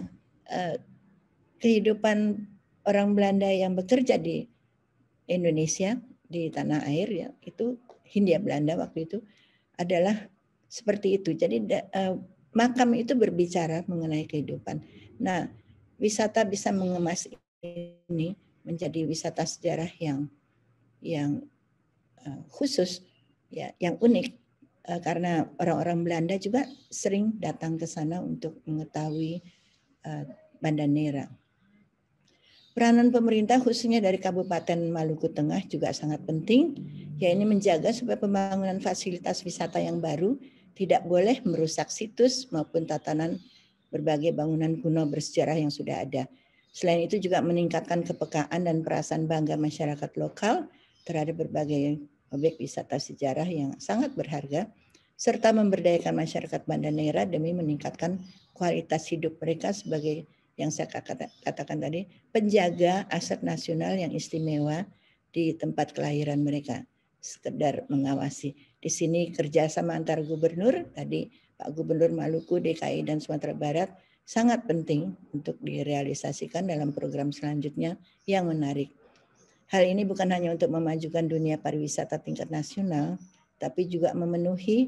kehidupan orang Belanda yang bekerja di Indonesia, di tanah air, ya, itu Hindia Belanda waktu itu adalah seperti itu. Jadi makam itu berbicara mengenai kehidupan. Nah, wisata bisa mengemas ini menjadi wisata sejarah yang khusus, ya, yang unik, karena orang-orang Belanda juga sering datang ke sana untuk mengetahui Banda Neira. Peranan pemerintah khususnya dari Kabupaten Maluku Tengah juga sangat penting, yaitu menjaga supaya pembangunan fasilitas wisata yang baru tidak boleh merusak situs maupun tatanan berbagai bangunan kuno bersejarah yang sudah ada. Selain itu juga meningkatkan kepekaan dan perasaan bangga masyarakat lokal terhadap berbagai objek wisata sejarah yang sangat berharga, serta memberdayakan masyarakat Banda Neira demi meningkatkan kualitas hidup mereka sebagai yang saya katakan tadi, penjaga aset nasional yang istimewa di tempat kelahiran mereka. Sekedar mengawasi. Di sini kerjasama antar gubernur, tadi Pak Gubernur Maluku, DKI, dan Sumatera Barat sangat penting untuk direalisasikan dalam program selanjutnya yang menarik. Hal ini bukan hanya untuk memajukan dunia pariwisata tingkat nasional, tapi juga memenuhi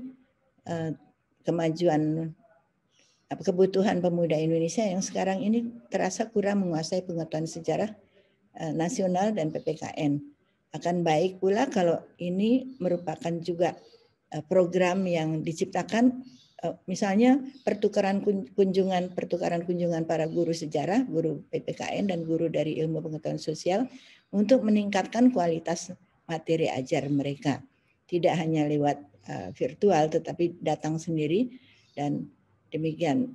kebutuhan pemuda Indonesia yang sekarang ini terasa kurang menguasai pengetahuan sejarah nasional dan PPKN. Akan baik pula kalau ini merupakan juga program yang diciptakan, misalnya pertukaran kunjungan para guru sejarah, guru PPKN dan guru dari ilmu pengetahuan sosial untuk meningkatkan kualitas materi ajar mereka. Tidak hanya lewat virtual tetapi datang sendiri dan demikian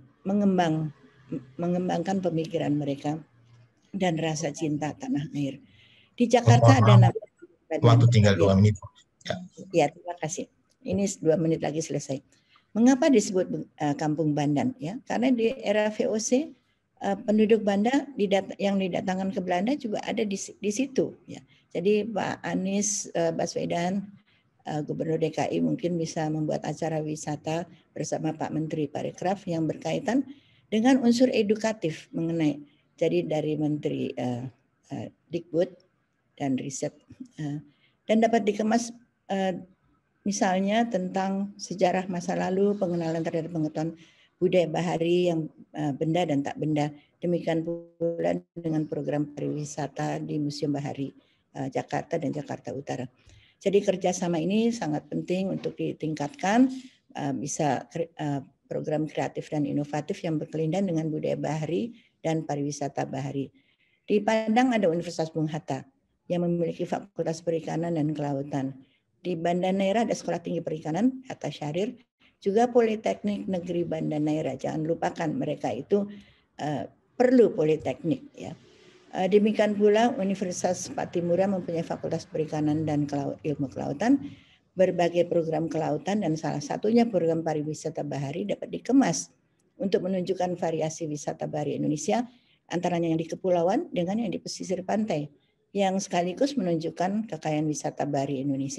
mengembangkan pemikiran mereka dan rasa cinta tanah air. Di Jakarta ada waktu tinggal 2 menit. Ya, terima kasih. Ini 2 menit lagi selesai. Mengapa disebut Kampung Bandan? Ya, karena di era VOC penduduk Banda yang didatangkan ke Belanda juga ada di situ. Ya, jadi Pak Anies Baswedan, Gubernur DKI mungkin bisa membuat acara wisata bersama Pak Menteri Parekraf yang berkaitan dengan unsur edukatif mengenai. Jadi dari Menteri Dikbud dan riset dan dapat dikemas misalnya tentang sejarah masa lalu, pengenalan terhadap pengetahuan budaya bahari yang benda dan tak benda. Demikian pula dengan program pariwisata di Museum Bahari Jakarta dan Jakarta Utara. Jadi kerjasama ini sangat penting untuk ditingkatkan, bisa program kreatif dan inovatif yang berkelindan dengan budaya bahari dan pariwisata bahari. Di Padang ada Universitas Bung Hatta yang memiliki Fakultas Perikanan dan Kelautan. Di Banda Neira ada Sekolah Tinggi Perikanan, Hatta Syahrir, juga Politeknik Negeri Banda Neira. Jangan lupakan mereka itu perlu politeknik. Ya. Demikian pula Universitas Patimura mempunyai Fakultas Perikanan dan Ilmu Kelautan, berbagai program kelautan dan salah satunya program pariwisata bahari dapat dikemas untuk menunjukkan variasi wisata bahari Indonesia antaranya yang di kepulauan dengan yang di pesisir pantai, yang sekaligus menunjukkan kekayaan wisata bahari Indonesia.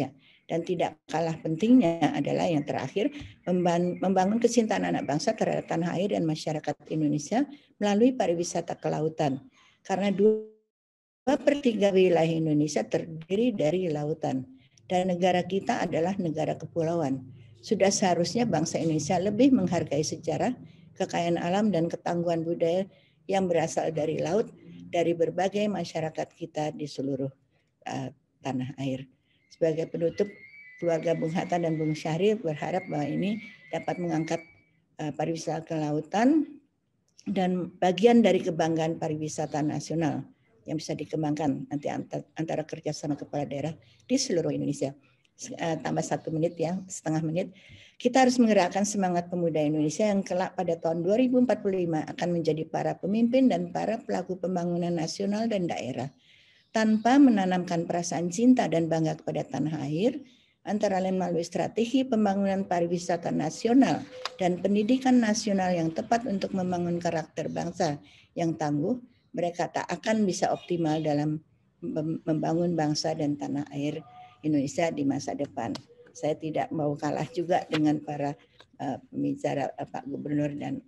Dan tidak kalah pentingnya adalah yang terakhir, membangun kecintaan anak bangsa terhadap tanah air dan masyarakat Indonesia melalui pariwisata kelautan. Karena 2/3 wilayah Indonesia terdiri dari lautan. Dan negara kita adalah negara kepulauan. Sudah seharusnya bangsa Indonesia lebih menghargai sejarah, kekayaan alam, dan ketangguhan budaya yang berasal dari laut, dari berbagai masyarakat kita di seluruh tanah air. Sebagai penutup, keluarga Bung Hatta dan Bung Syahrir berharap bahwa ini dapat mengangkat pariwisata kelautan dan bagian dari kebanggaan pariwisata nasional yang bisa dikembangkan nanti antara kerjasama kepala daerah di seluruh Indonesia. Tambah 1 menit ya, setengah menit. Kita harus menggerakkan semangat pemuda Indonesia yang kelak pada tahun 2045 akan menjadi para pemimpin dan para pelaku pembangunan nasional dan daerah. Tanpa menanamkan perasaan cinta dan bangga kepada tanah air, antara lain melalui strategi pembangunan pariwisata nasional dan pendidikan nasional yang tepat untuk membangun karakter bangsa yang tangguh, mereka tak akan bisa optimal dalam membangun bangsa dan tanah air Indonesia di masa depan. Saya tidak mau kalah juga dengan para pembicara Pak Gubernur dan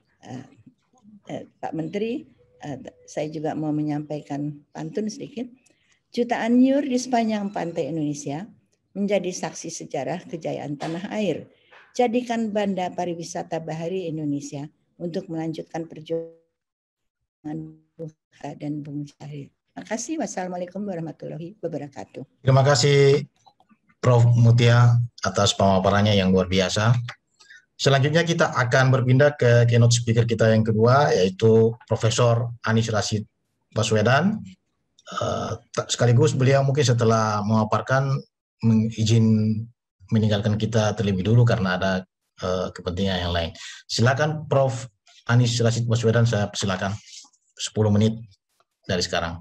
Pak Menteri. Saya juga mau menyampaikan pantun sedikit. Jutaan nyur di sepanjang pantai Indonesia menjadi saksi sejarah kejayaan tanah air. Jadikan Banda Pariwisata Bahari Indonesia untuk melanjutkan perjuangan Bung Hatta dan Bung Syahrir. Terima kasih. Wassalamualaikum warahmatullahi wabarakatuh. Terima kasih Prof. Mutia atas pemaparannya yang luar biasa. Selanjutnya kita akan berpindah ke keynote speaker kita yang kedua, yaitu Profesor Anies Rashid Baswedan. Sekaligus beliau mungkin setelah memaparkan izin meninggalkan kita terlebih dulu karena ada kepentingan yang lain. Silakan Prof. Anies Rashid Baswedan, saya silakan 10 menit dari sekarang.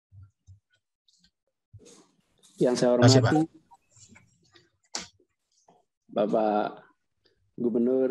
Yang saya hormati Bapak Gubernur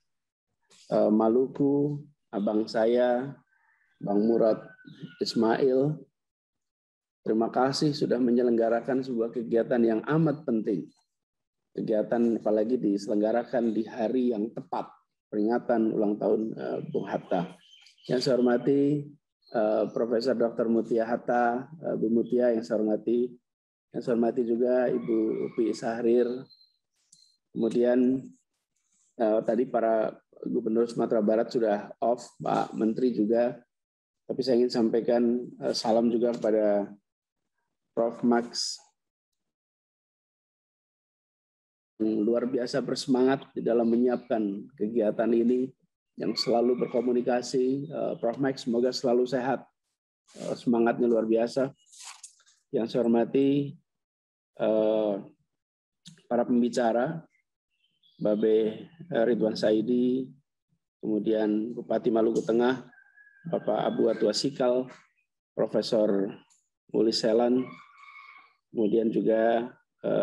Maluku, abang saya, Bang Murad Ismail, terima kasih sudah menyelenggarakan sebuah kegiatan yang amat penting. Kegiatan apalagi diselenggarakan di hari yang tepat, peringatan ulang tahun Bung Hatta. Yang saya hormati Profesor Dr. Mutia Hatta, Bu Mutia yang saya hormati. Yang saya hormati juga Ibu Upi Syahrir. Kemudian tadi para Gubernur Sumatera Barat sudah off, Pak Menteri juga. Tapi saya ingin sampaikan salam juga kepada Prof. Max. Luar biasa bersemangat di dalam menyiapkan kegiatan ini, yang selalu berkomunikasi. Prof. Max semoga selalu sehat. Semangatnya luar biasa. Yang saya hormati para pembicara, Babe Ridwan Saidi, kemudian Bupati Maluku Tengah, Bapak Abu Atua Sikal, Profesor Muli Selan, kemudian juga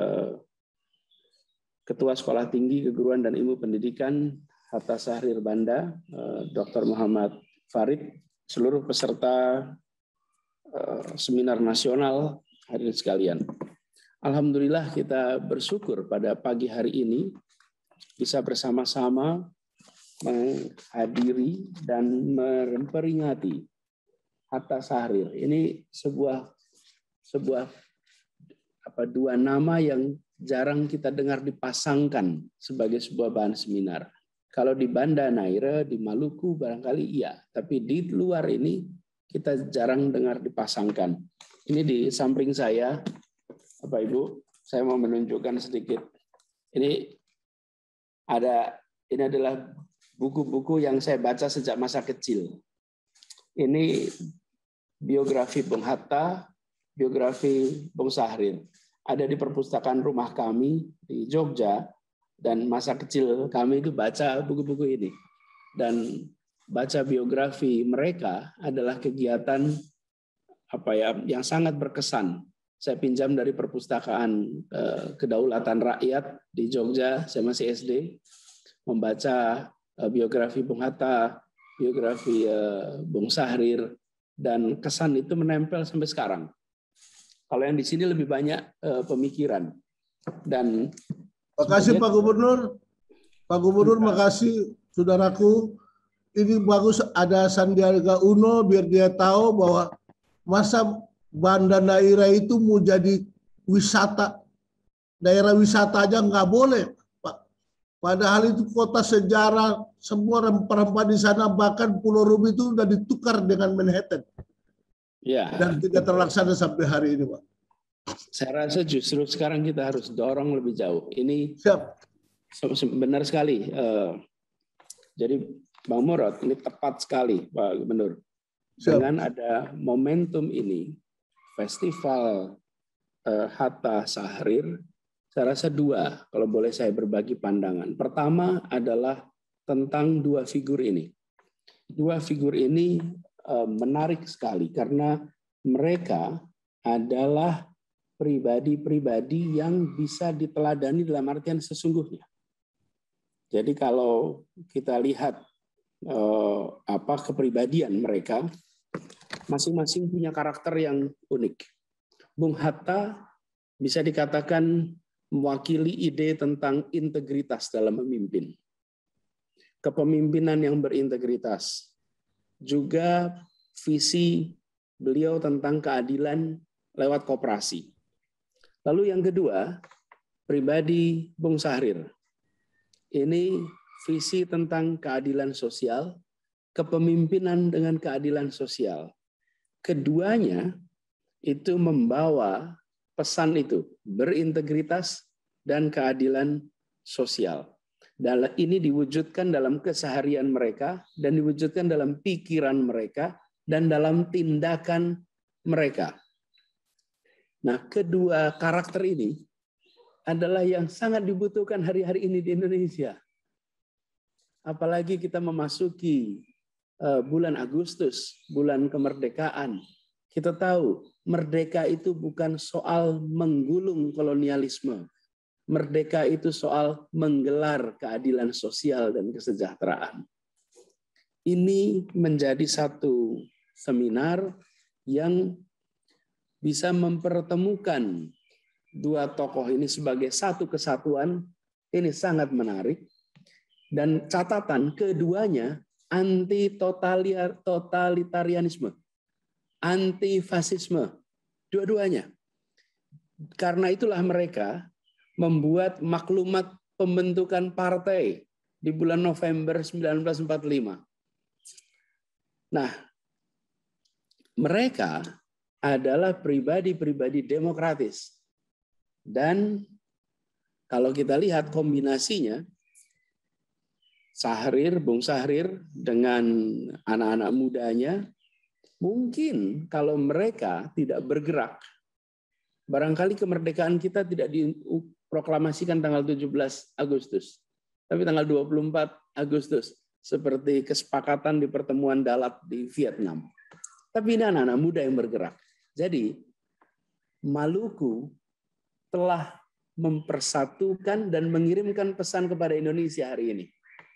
Ketua Sekolah Tinggi Keguruan dan Ilmu Pendidikan Hatta Syahrir Banda, Dr. Muhammad Farid, seluruh peserta seminar nasional, hadirin sekalian. Alhamdulillah kita bersyukur pada pagi hari ini bisa bersama-sama menghadiri dan memperingati Hatta Syahrir. Ini sebuah dua nama yang jarang kita dengar dipasangkan sebagai sebuah bahan seminar. Kalau di Banda Neira, di Maluku barangkali iya, tapi di luar ini kita jarang dengar dipasangkan. Ini di samping saya, Bapak Ibu, saya mau menunjukkan sedikit. Ini adalah buku-buku yang saya baca sejak masa kecil. Ini biografi Bung Hatta, biografi Bung Syahrir. Ada di perpustakaan rumah kami di Jogja, dan masa kecil kami itu baca buku-buku ini. Dan baca biografi mereka adalah kegiatan yang sangat berkesan. Saya pinjam dari perpustakaan Kedaulatan Rakyat di Jogja, saya masih SD, membaca biografi Bung Hatta, biografi Bung Syahrir, dan kesan itu menempel sampai sekarang. Kalau yang di sini lebih banyak pemikiran. Dan makasih Pak Gubernur. Pak Gubernur, makasih saudaraku. Ini bagus ada Sandiaga Uno biar dia tahu bahwa masa Banda Neira itu mau jadi wisata, daerah wisata aja nggak boleh, Pak. Padahal itu kota sejarah, semua rempah-rempah di sana, bahkan Pulau Rumi itu sudah ditukar dengan Manhattan. Ya. Dan tidak terlaksana sampai hari ini, Pak. Saya rasa justru sekarang kita harus dorong lebih jauh. Ini siap. Benar sekali. Jadi Bang Murad, ini tepat sekali Pak Gubernur. Dengan ada momentum ini, Festival Hatta Syahrir, saya rasa dua, kalau boleh saya berbagi pandangan. Pertama adalah tentang dua figur ini. Dua figur ini menarik sekali karena mereka adalah pribadi-pribadi yang bisa diteladani dalam artian sesungguhnya. Jadi kalau kita lihat kepribadian mereka, masing-masing punya karakter yang unik. Bung Hatta bisa dikatakan mewakili ide tentang integritas dalam memimpin. Kepemimpinan yang berintegritas. Juga visi beliau tentang keadilan lewat koperasi. Lalu yang kedua, pribadi Bung Syahrir. Ini visi tentang keadilan sosial, kepemimpinan dengan keadilan sosial. Keduanya itu membawa pesan itu, berintegritas dan keadilan sosial. Dan ini diwujudkan dalam keseharian mereka, dan diwujudkan dalam pikiran mereka, dan dalam tindakan mereka. Nah, kedua karakter ini adalah yang sangat dibutuhkan hari-hari ini di Indonesia. Apalagi kita memasuki bulan Agustus, bulan kemerdekaan. Kita tahu merdeka itu bukan soal menggulung kolonialisme. Merdeka itu soal menggelar keadilan sosial dan kesejahteraan. Ini menjadi satu seminar yang bisa mempertemukan dua tokoh ini sebagai satu kesatuan. Ini sangat menarik. Dan catatan keduanya anti totalitarianisme, anti fasisme, dua-duanya. Karena itulah mereka membuat maklumat pembentukan partai di bulan November 1945. Nah, mereka adalah pribadi-pribadi demokratis. Dan kalau kita lihat kombinasinya, Syahrir, Bung Syahrir dengan anak-anak mudanya, mungkin kalau mereka tidak bergerak, barangkali kemerdekaan kita tidak diproklamasikan tanggal 17 Agustus, tapi tanggal 24 Agustus, seperti kesepakatan di pertemuan Dalat di Vietnam. Tapi ini anak-anak muda yang bergerak. Jadi Maluku telah mempersatukan dan mengirimkan pesan kepada Indonesia hari ini,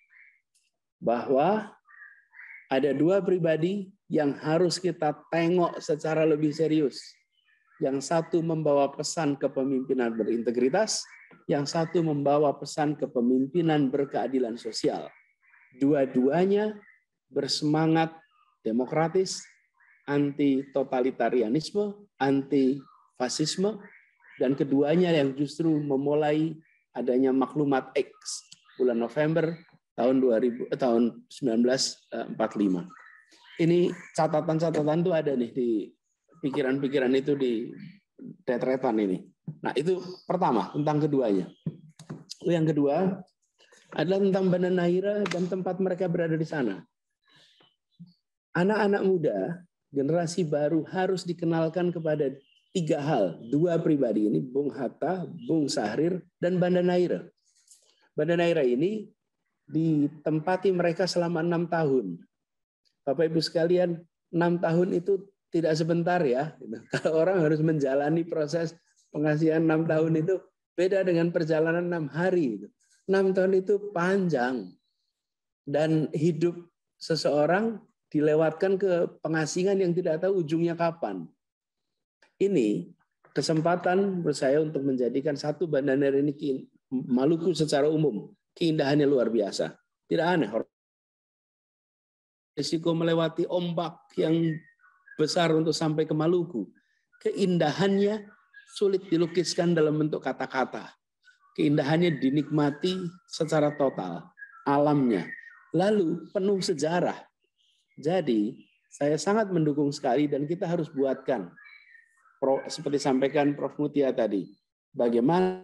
bahwa ada dua pribadi yang harus kita tengok secara lebih serius. Yang satu membawa pesan kepemimpinan berintegritas, yang satu membawa pesan kepemimpinan berkeadilan sosial. Dua-duanya bersemangat demokratis, anti totalitarianisme, anti fasisme, dan keduanya yang justru memulai adanya maklumat X bulan November tahun 1945. Ini catatan-catatan itu ada nih di pikiran-pikiran itu di detretan ini. Nah, itu pertama tentang keduanya. Yang kedua adalah tentang Banda Neira dan tempat mereka berada di sana. Anak-anak muda, generasi baru harus dikenalkan kepada tiga hal. Dua pribadi ini, Bung Hatta, Bung Syahrir, dan Banda Neira. Banda Neira ini ditempati mereka selama 6 tahun. Bapak Ibu sekalian, 6 tahun itu tidak sebentar ya. Kalau orang harus menjalani proses pengasihan 6 tahun itu beda dengan perjalanan 6 hari. 6 tahun itu panjang. Dan hidup seseorang dilewatkan ke pengasingan yang tidak tahu ujungnya kapan. Ini kesempatan menurut saya untuk menjadikan satu Banda Neira ini Maluku secara umum keindahannya luar biasa. Tidak aneh risiko melewati ombak yang besar untuk sampai ke Maluku. Keindahannya sulit dilukiskan dalam bentuk kata-kata. Keindahannya dinikmati secara total, alamnya. Lalu penuh sejarah. Jadi saya sangat mendukung sekali dan kita harus buatkan, seperti sampaikan Prof. Mutia tadi, bagaimana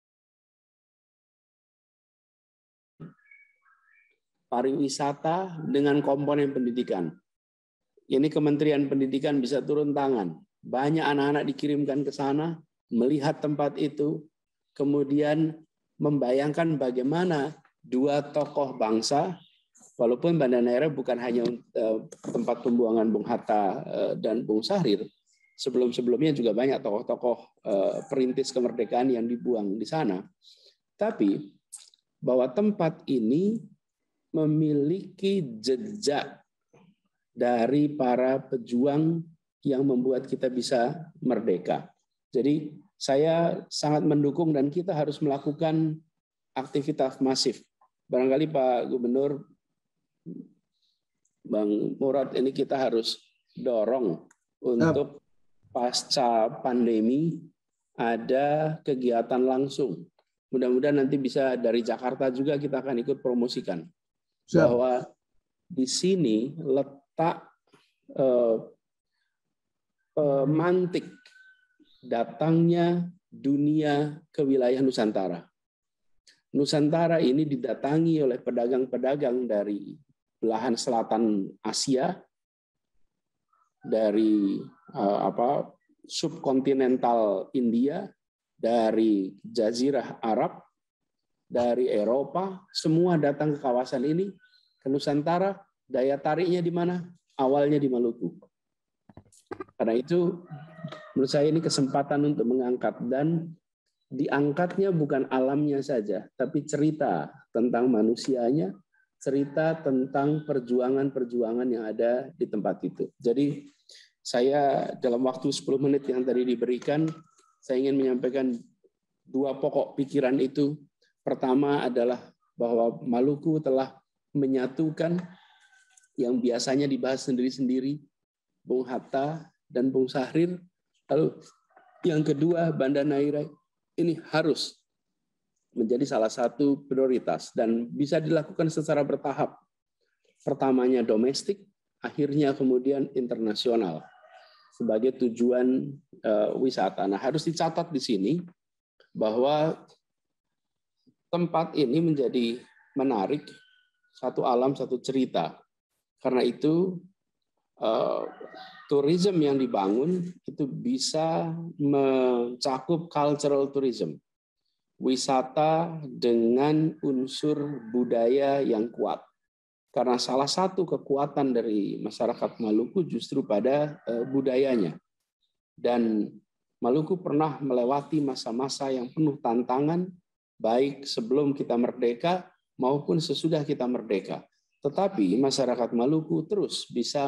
pariwisata dengan komponen pendidikan. Ini Kementerian Pendidikan bisa turun tangan. Banyak anak-anak dikirimkan ke sana, melihat tempat itu, kemudian membayangkan bagaimana dua tokoh bangsa, walaupun Banda Neira bukan hanya tempat pembuangan Bung Hatta dan Bung Sahrir, sebelum-sebelumnya juga banyak tokoh-tokoh perintis kemerdekaan yang dibuang di sana. Tapi bahwa tempat ini memiliki jejak dari para pejuang yang membuat kita bisa merdeka. Jadi saya sangat mendukung dan kita harus melakukan aktivitas masif. Barangkali Pak Gubernur, Bang Murad, ini kita harus dorong untuk pasca pandemi ada kegiatan langsung. Mudah-mudahan nanti bisa dari Jakarta juga kita akan ikut promosikan. Bahwa di sini letak mantik datangnya dunia ke wilayah Nusantara. Nusantara ini didatangi oleh pedagang-pedagang dari belahan selatan Asia, dari subkontinental India, dari Jazirah Arab, dari Eropa, semua datang ke kawasan ini, ke Nusantara. Daya tariknya di mana? Awalnya di Maluku. Karena itu, menurut saya ini kesempatan untuk mengangkat, dan diangkatnya bukan alamnya saja, tapi cerita tentang manusianya, cerita tentang perjuangan-perjuangan yang ada di tempat itu. Jadi saya dalam waktu 10 menit yang tadi diberikan, saya ingin menyampaikan dua pokok pikiran itu. Pertama adalah bahwa Maluku telah menyatukan yang biasanya dibahas sendiri-sendiri, Bung Hatta dan Bung Sahrir. Lalu yang kedua, Banda Neira ini harus menjadi salah satu prioritas dan bisa dilakukan secara bertahap. Pertamanya domestik, akhirnya kemudian internasional sebagai tujuan wisata. Nah, harus dicatat di sini bahwa tempat ini menjadi menarik, satu alam, satu cerita. Karena itu, tourism yang dibangun itu bisa mencakup cultural tourism, wisata dengan unsur budaya yang kuat. Karena salah satu kekuatan dari masyarakat Maluku justru pada budayanya. Dan Maluku pernah melewati masa-masa yang penuh tantangan, baik sebelum kita merdeka maupun sesudah kita merdeka. Tetapi masyarakat Maluku terus bisa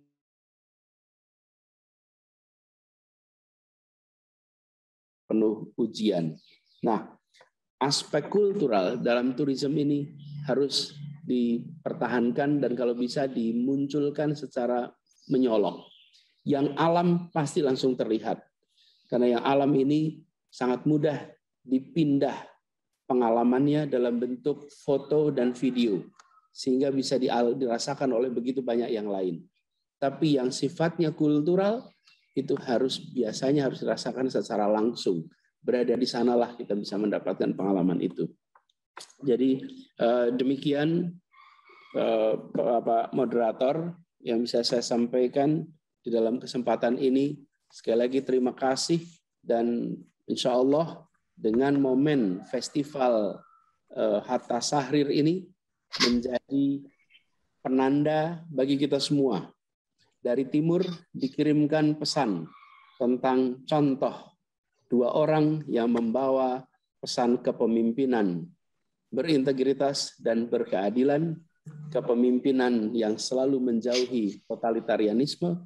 penuh ujian. Nah, aspek kultural dalam turisme ini harus dipertahankan dan kalau bisa dimunculkan secara menyolong. Yang alam pasti langsung terlihat. Karena yang alam ini sangat mudah dipindah pengalamannya dalam bentuk foto dan video. Sehingga bisa dirasakan oleh begitu banyak yang lain. Tapi yang sifatnya kultural itu biasanya harus dirasakan secara langsung. Berada di sanalah kita bisa mendapatkan pengalaman itu. Jadi demikian Bapak Moderator yang bisa saya sampaikan di dalam kesempatan ini. Sekali lagi terima kasih dan insya Allah dengan momen festival Hatta Sahrir ini menjadi penanda bagi kita semua. Dari timur dikirimkan pesan tentang contoh dua orang yang membawa pesan kepemimpinan berintegritas dan berkeadilan, kepemimpinan yang selalu menjauhi totalitarianisme,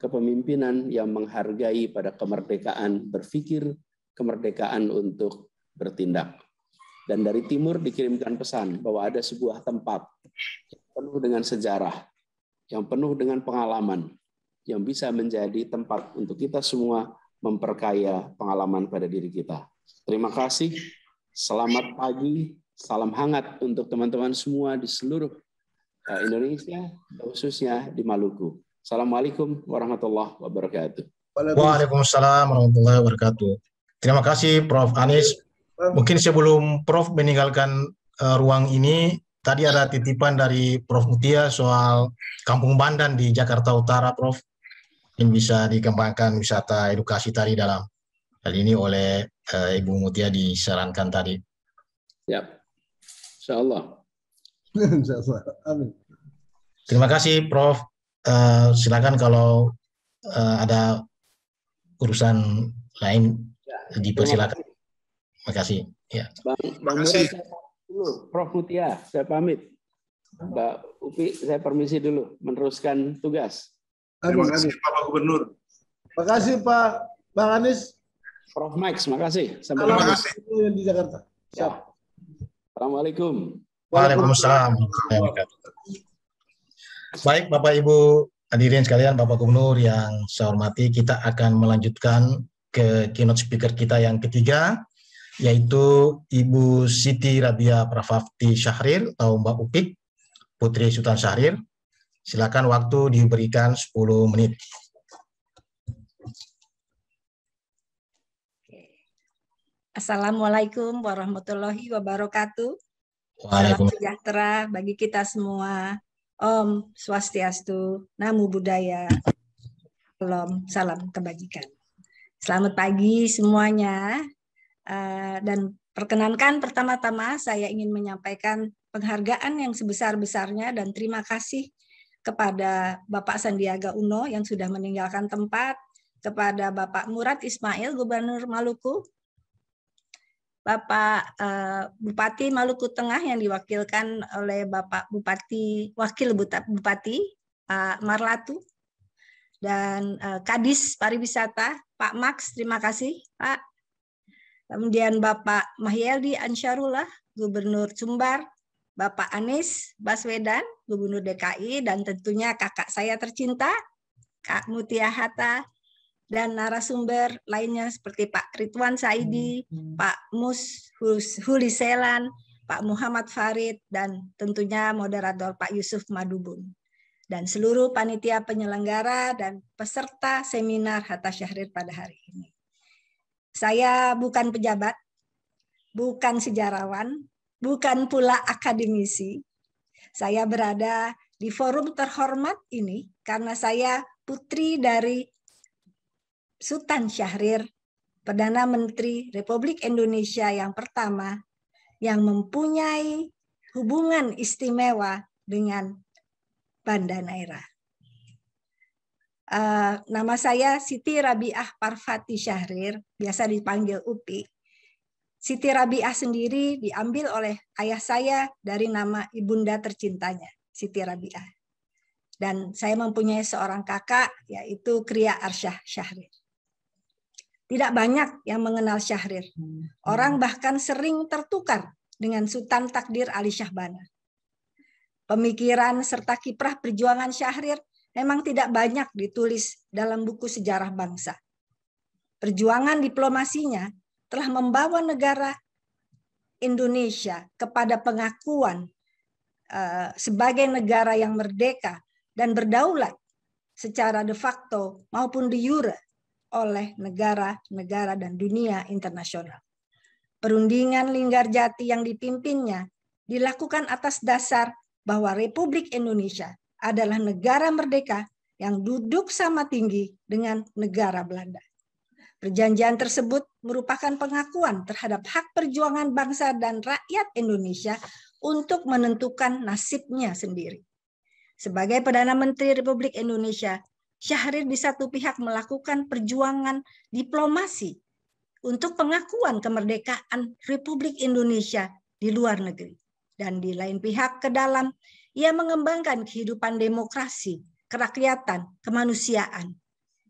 kepemimpinan yang menghargai pada kemerdekaan berpikir, kemerdekaan untuk bertindak. Dan dari timur dikirimkan pesan bahwa ada sebuah tempat yang penuh dengan sejarah, yang penuh dengan pengalaman, yang bisa menjadi tempat untuk kita semua memperkaya pengalaman pada diri kita. Terima kasih, selamat pagi, salam hangat untuk teman-teman semua di seluruh Indonesia, khususnya di Maluku. Assalamualaikum warahmatullahi wabarakatuh. Waalaikumsalam warahmatullahi wabarakatuh. Terima kasih Prof. Anies. Mungkin sebelum Prof meninggalkan ruang ini, tadi ada titipan dari Prof. Mutia soal Kampung Bandan di Jakarta Utara, Prof. Yang bisa dikembangkan wisata edukasi tadi dalam hal ini oleh Ibu Mutia disarankan tadi. Ya, insyaallah. Amin. Terima kasih Prof. Silakan kalau ada urusan lain dipersilakan. Terima kasih. Ya. Bang Murat, dulu, Prof. Mutia, saya pamit. Mbak Upi, saya permisi dulu meneruskan tugas. Terima kasih Pak Gubernur. Terima kasih Pak Bang Anies. Prof. Max, terima kasih. Sampai Terima kasih di Jakarta. Ya. Assalamualaikum. Waalaikumsalam. Baik Bapak Ibu hadirin sekalian, Bapak Gubernur yang saya hormati, kita akan melanjutkan ke keynote speaker kita yang ketiga, yaitu Ibu Siti Rabia Prafafti Syahrir atau Mbak Upik, Putri Sultan Syahrir. Silakan, waktu diberikan 10 menit. Assalamualaikum warahmatullahi wabarakatuh. Waalaikumsalam. Salam sejahtera bagi kita semua. Om Swastiastu, Namo Buddhaya, salam kebajikan. Selamat pagi semuanya. Dan perkenankan pertama-tama saya ingin menyampaikan penghargaan yang sebesar-besarnya dan terima kasih kepada Bapak Sandiaga Uno yang sudah meninggalkan tempat, kepada Bapak Murad Ismail, Gubernur Maluku, Bapak Bupati Maluku Tengah yang diwakilkan oleh Bapak Bupati, Wakil Bupati Pak Marlatu, dan Kadis Pariwisata Pak Max, terima kasih Pak. Kemudian Bapak Mahyeldi Ansyarullah, Gubernur Sumbar, Bapak Anies Baswedan, Gubernur DKI, dan tentunya kakak saya tercinta, Kak Mutia Hatta, dan narasumber lainnya seperti Pak Ridwan Saidi, Pak Mus Huliselan, Pak Muhammad Farid, dan tentunya moderator Pak Yusuf Madubun, dan seluruh panitia penyelenggara dan peserta seminar Hatta Syahrir pada hari ini. Saya bukan pejabat, bukan sejarawan, bukan pula akademisi. Saya berada di forum terhormat ini karena saya putri dari Sultan Syahrir, Perdana Menteri Republik Indonesia yang pertama yang mempunyai hubungan istimewa dengan Banda Neira. Nama saya Siti Rabiah Parvati Syahrir, biasa dipanggil Upi. Siti Rabiah sendiri diambil oleh ayah saya dari nama ibunda tercintanya, Siti Rabiah. Dan saya mempunyai seorang kakak, yaitu Kria Arsyah Syahrir. Tidak banyak yang mengenal Syahrir. Orang bahkan sering tertukar dengan Sultan Takdir Ali Syahbana. Pemikiran serta kiprah perjuangan Syahrir memang tidak banyak ditulis dalam buku sejarah bangsa. Perjuangan diplomasinya telah membawa negara Indonesia kepada pengakuan sebagai negara yang merdeka dan berdaulat secara de facto maupun de jure oleh negara-negara dan dunia internasional. Perundingan Linggarjati yang dipimpinnya dilakukan atas dasar bahwa Republik Indonesia adalah negara merdeka yang duduk sama tinggi dengan negara Belanda. Perjanjian tersebut merupakan pengakuan terhadap hak perjuangan bangsa dan rakyat Indonesia untuk menentukan nasibnya sendiri. Sebagai Perdana Menteri Republik Indonesia, Syahrir di satu pihak melakukan perjuangan diplomasi untuk pengakuan kemerdekaan Republik Indonesia di luar negeri. Dan di lain pihak ke dalam, ia mengembangkan kehidupan demokrasi, kerakyatan, kemanusiaan,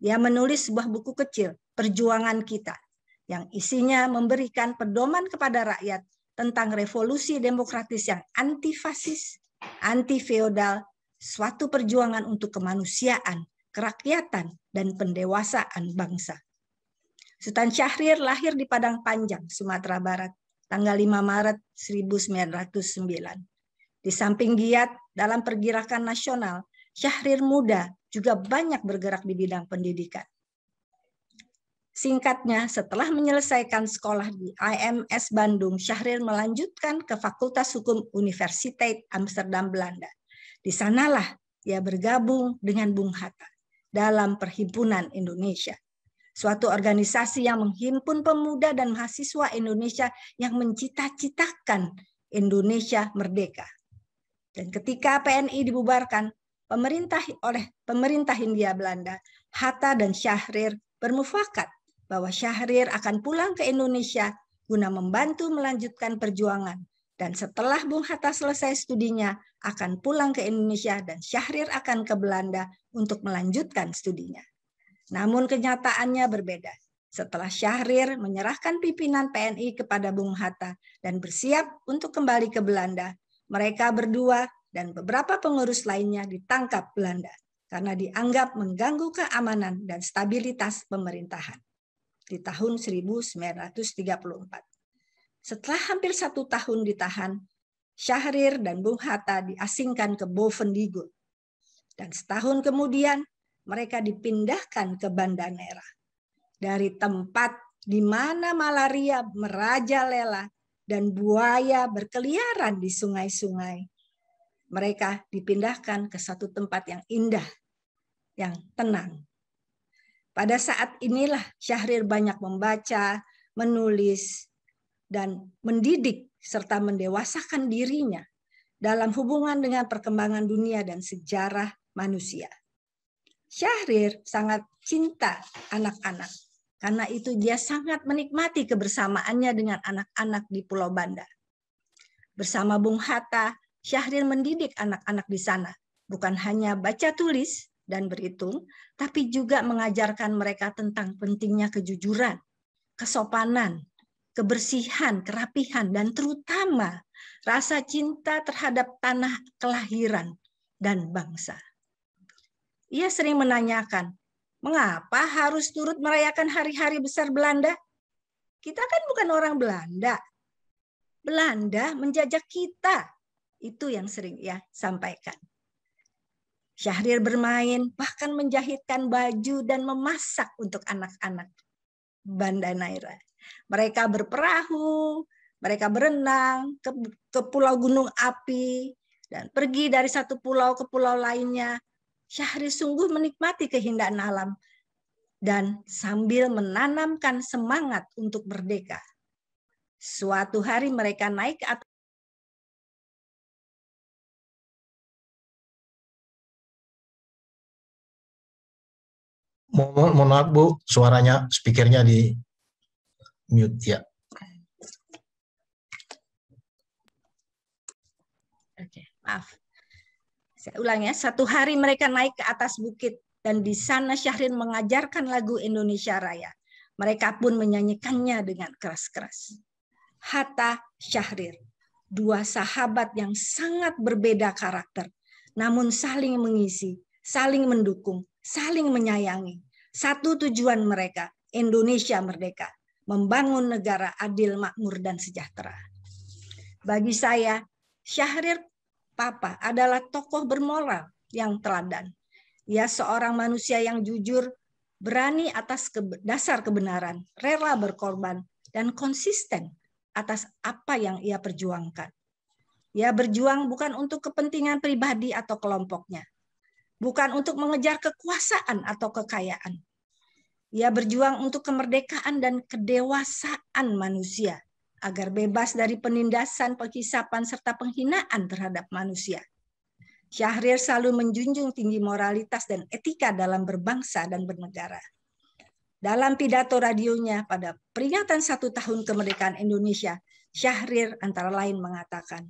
Ia menulis sebuah buku kecil, Perjuangan Kita, yang isinya memberikan pedoman kepada rakyat tentang revolusi demokratis yang anti-fasis, anti-feodal, suatu perjuangan untuk kemanusiaan, kerakyatan, dan pendewasaan bangsa. Sultan Syahrir lahir di Padang Panjang, Sumatera Barat, tanggal 5 Maret 1909. Di samping giat dalam pergerakan nasional, Syahrir muda juga banyak bergerak di bidang pendidikan. Singkatnya, setelah menyelesaikan sekolah di IMS Bandung, Syahrir melanjutkan ke Fakultas Hukum Universiteit Amsterdam, Belanda. Di sanalah ia bergabung dengan Bung Hatta dalam Perhimpunan Indonesia, suatu organisasi yang menghimpun pemuda dan mahasiswa Indonesia yang mencita-citakan Indonesia merdeka. Dan ketika PNI dibubarkan oleh pemerintah Hindia Belanda, Hatta dan Syahrir bermufakat bahwa Syahrir akan pulang ke Indonesia guna membantu melanjutkan perjuangan. Dan setelah Bung Hatta selesai studinya, akan pulang ke Indonesia dan Syahrir akan ke Belanda untuk melanjutkan studinya. Namun kenyataannya berbeda. Setelah Syahrir menyerahkan pimpinan PNI kepada Bung Hatta dan bersiap untuk kembali ke Belanda, mereka berdua dan beberapa pengurus lainnya ditangkap Belanda karena dianggap mengganggu keamanan dan stabilitas pemerintahan di tahun 1934. Setelah hampir 1 tahun ditahan, Syahrir dan Bung Hatta diasingkan ke Bovendigul. Dan setahun kemudian mereka dipindahkan ke Banda Nera. Dari tempat di mana malaria merajalela dan buaya berkeliaran di sungai-sungai, mereka dipindahkan ke satu tempat yang indah, yang tenang. Pada saat inilah Syahrir banyak membaca, menulis, dan mendidik serta mendewasakan dirinya dalam hubungan dengan perkembangan dunia dan sejarah manusia. Syahrir sangat cinta anak-anak, karena itu dia sangat menikmati kebersamaannya dengan anak-anak di Pulau Banda. Bersama Bung Hatta, Syahrir mendidik anak-anak di sana, bukan hanya baca tulis dan berhitung, tapi juga mengajarkan mereka tentang pentingnya kejujuran, kesopanan, kebersihan, kerapihan, dan terutama rasa cinta terhadap tanah kelahiran dan bangsa. Ia sering menanyakan, mengapa harus turut merayakan hari-hari besar Belanda? Kita kan bukan orang Belanda. Belanda menjajah kita. Itu yang sering ia sampaikan. Syahrir bermain, bahkan menjahitkan baju dan memasak untuk anak-anak Banda Nera. Mereka berperahu, mereka berenang ke pulau gunung api, dan pergi dari satu pulau ke pulau lainnya. Syahrir sungguh menikmati keindahan alam dan sambil menanamkan semangat untuk merdeka. Suatu hari mereka naik ke atas. Mohon maaf Bu, suaranya speakernya di mute ya. Oke, maaf. Saya ulang ya, satu hari mereka naik ke atas bukit dan di sana Syahrir mengajarkan lagu Indonesia Raya. Mereka pun menyanyikannya dengan keras-keras. Hatta, Syahrir, dua sahabat yang sangat berbeda karakter, namun saling mengisi, saling mendukung, saling menyayangi. Satu tujuan mereka, Indonesia merdeka, membangun negara adil, makmur, dan sejahtera. Bagi saya, Syahrir Papa adalah tokoh bermoral yang teladan. Ia seorang manusia yang jujur, berani atas dasar kebenaran, rela berkorban, dan konsisten atas apa yang ia perjuangkan. Ia berjuang bukan untuk kepentingan pribadi atau kelompoknya, bukan untuk mengejar kekuasaan atau kekayaan. Ia berjuang untuk kemerdekaan dan kedewasaan manusia, agar bebas dari penindasan, penghisapan, serta penghinaan terhadap manusia. Syahrir selalu menjunjung tinggi moralitas dan etika dalam berbangsa dan bernegara. Dalam pidato radionya pada peringatan 1 tahun kemerdekaan Indonesia, Syahrir antara lain mengatakan,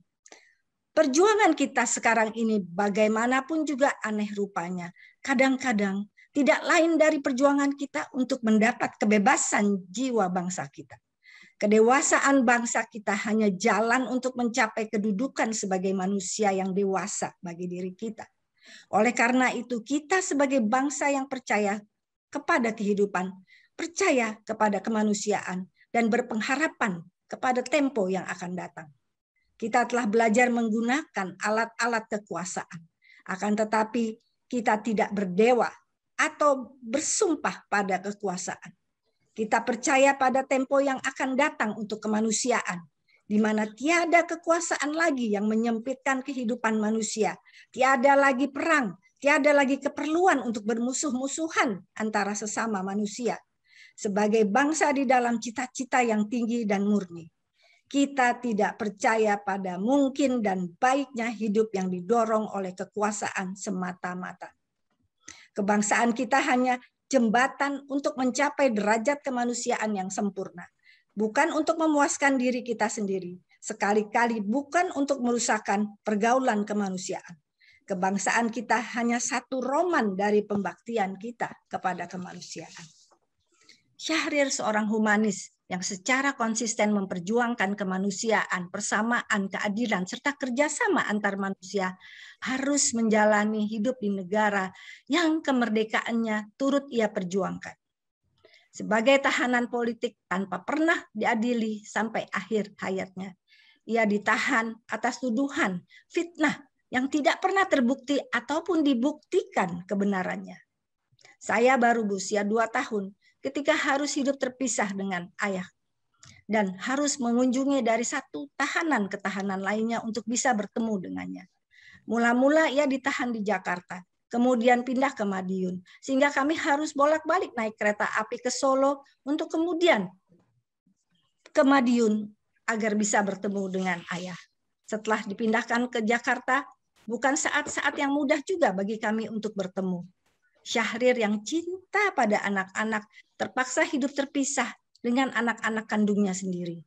perjuangan kita sekarang ini bagaimanapun juga aneh rupanya, kadang-kadang tidak lain dari perjuangan kita untuk mendapat kebebasan jiwa bangsa kita. Kedewasaan bangsa kita hanya jalan untuk mencapai kedudukan sebagai manusia yang dewasa bagi diri kita. Oleh karena itu, kita sebagai bangsa yang percaya kepada kehidupan, percaya kepada kemanusiaan, dan berpengharapan kepada tempo yang akan datang. Kita telah belajar menggunakan alat-alat kekuasaan, akan tetapi kita tidak berdewa atau bersumpah pada kekuasaan. Kita percaya pada tempo yang akan datang untuk kemanusiaan, di mana tiada kekuasaan lagi yang menyempitkan kehidupan manusia, tiada lagi perang, tiada lagi keperluan untuk bermusuh-musuhan antara sesama manusia. Sebagai bangsa di dalam cita-cita yang tinggi dan murni, kita tidak percaya pada mungkin dan baiknya hidup yang didorong oleh kekuasaan semata-mata. Kebangsaan kita hanya jembatan untuk mencapai derajat kemanusiaan yang sempurna. Bukan untuk memuaskan diri kita sendiri. Sekali-kali bukan untuk merusakkan pergaulan kemanusiaan. Kebangsaan kita hanya satu roman dari pembaktian kita kepada kemanusiaan. Syahrir seorang humanis yang secara konsisten memperjuangkan kemanusiaan, persamaan, keadilan, serta kerjasama antar manusia, harus menjalani hidup di negara yang kemerdekaannya turut ia perjuangkan. Sebagai tahanan politik tanpa pernah diadili sampai akhir hayatnya, ia ditahan atas tuduhan fitnah yang tidak pernah terbukti ataupun dibuktikan kebenarannya. Saya baru berusia 2 tahun ketika harus hidup terpisah dengan ayah dan harus mengunjungi dari satu tahanan ke tahanan lainnya untuk bisa bertemu dengannya. Mula-mula ia ditahan di Jakarta, kemudian pindah ke Madiun, sehingga kami harus bolak-balik naik kereta api ke Solo untuk kemudian ke Madiun agar bisa bertemu dengan ayah. Setelah dipindahkan ke Jakarta, bukan saat-saat yang mudah juga bagi kami untuk bertemu. Syahrir yang cinta pada anak-anak terpaksa hidup terpisah dengan anak-anak kandungnya sendiri.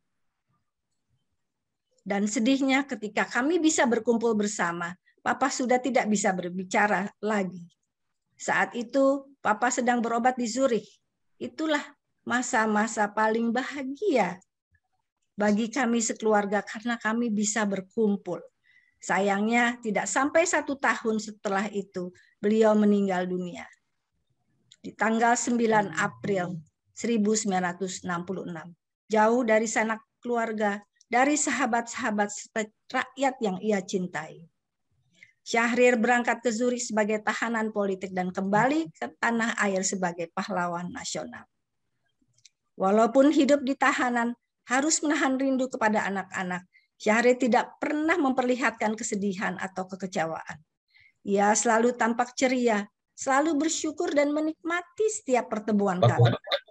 Dan sedihnya ketika kami bisa berkumpul bersama, Papa sudah tidak bisa berbicara lagi. Saat itu Papa sedang berobat di Zurich. Itulah masa-masa paling bahagia bagi kami sekeluarga karena kami bisa berkumpul. Sayangnya tidak sampai 1 tahun setelah itu beliau meninggal dunia. Di tanggal 9 April 1966. Jauh dari sanak keluarga, dari sahabat-sahabat rakyat yang ia cintai. Syahrir berangkat ke Zurich sebagai tahanan politik dan kembali ke tanah air sebagai pahlawan nasional. Walaupun hidup di tahanan, harus menahan rindu kepada anak-anak, Syahrir tidak pernah memperlihatkan kesedihan atau kekecewaan. Ia selalu tampak ceria, selalu bersyukur dan menikmati setiap pertemuan kami.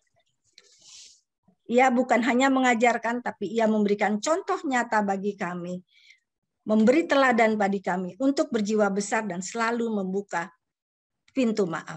Ia bukan hanya mengajarkan, tapi ia memberikan contoh nyata bagi kami, memberi teladan bagi kami untuk berjiwa besar dan selalu membuka pintu maaf.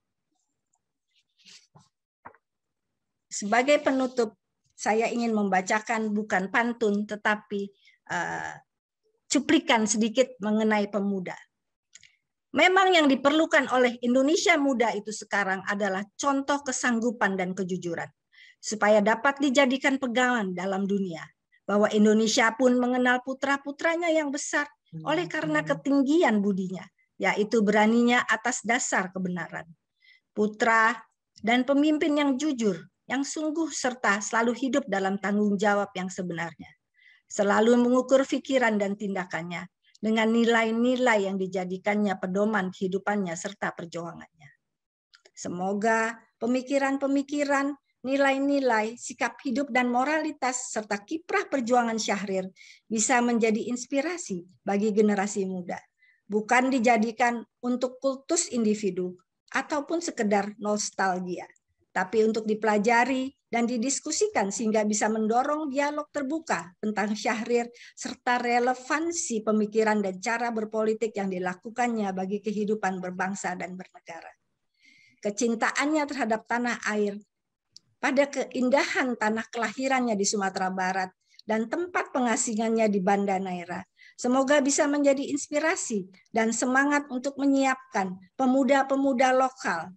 Sebagai penutup, saya ingin membacakan bukan pantun, tetapi cuplikan sedikit mengenai pemuda. Memang yang diperlukan oleh Indonesia muda itu sekarang adalah contoh kesanggupan dan kejujuran, supaya dapat dijadikan pegangan dalam dunia, bahwa Indonesia pun mengenal putra-putranya yang besar oleh karena ketinggian budinya, yaitu beraninya atas dasar kebenaran. Putra dan pemimpin yang jujur, yang sungguh serta selalu hidup dalam tanggung jawab yang sebenarnya. Selalu mengukur pikiran dan tindakannya dengan nilai-nilai yang dijadikannya pedoman kehidupannya serta perjuangannya. Semoga pemikiran-pemikiran, nilai-nilai, sikap hidup dan moralitas serta kiprah perjuangan Syahrir bisa menjadi inspirasi bagi generasi muda. Bukan dijadikan untuk kultus individu ataupun sekedar nostalgia, tapi untuk dipelajari dan didiskusikan sehingga bisa mendorong dialog terbuka tentang Syahrir serta relevansi pemikiran dan cara berpolitik yang dilakukannya bagi kehidupan berbangsa dan bernegara. Kecintaannya terhadap tanah air, pada keindahan tanah kelahirannya di Sumatera Barat dan tempat pengasingannya di Banda Neira, semoga bisa menjadi inspirasi dan semangat untuk menyiapkan pemuda-pemuda lokal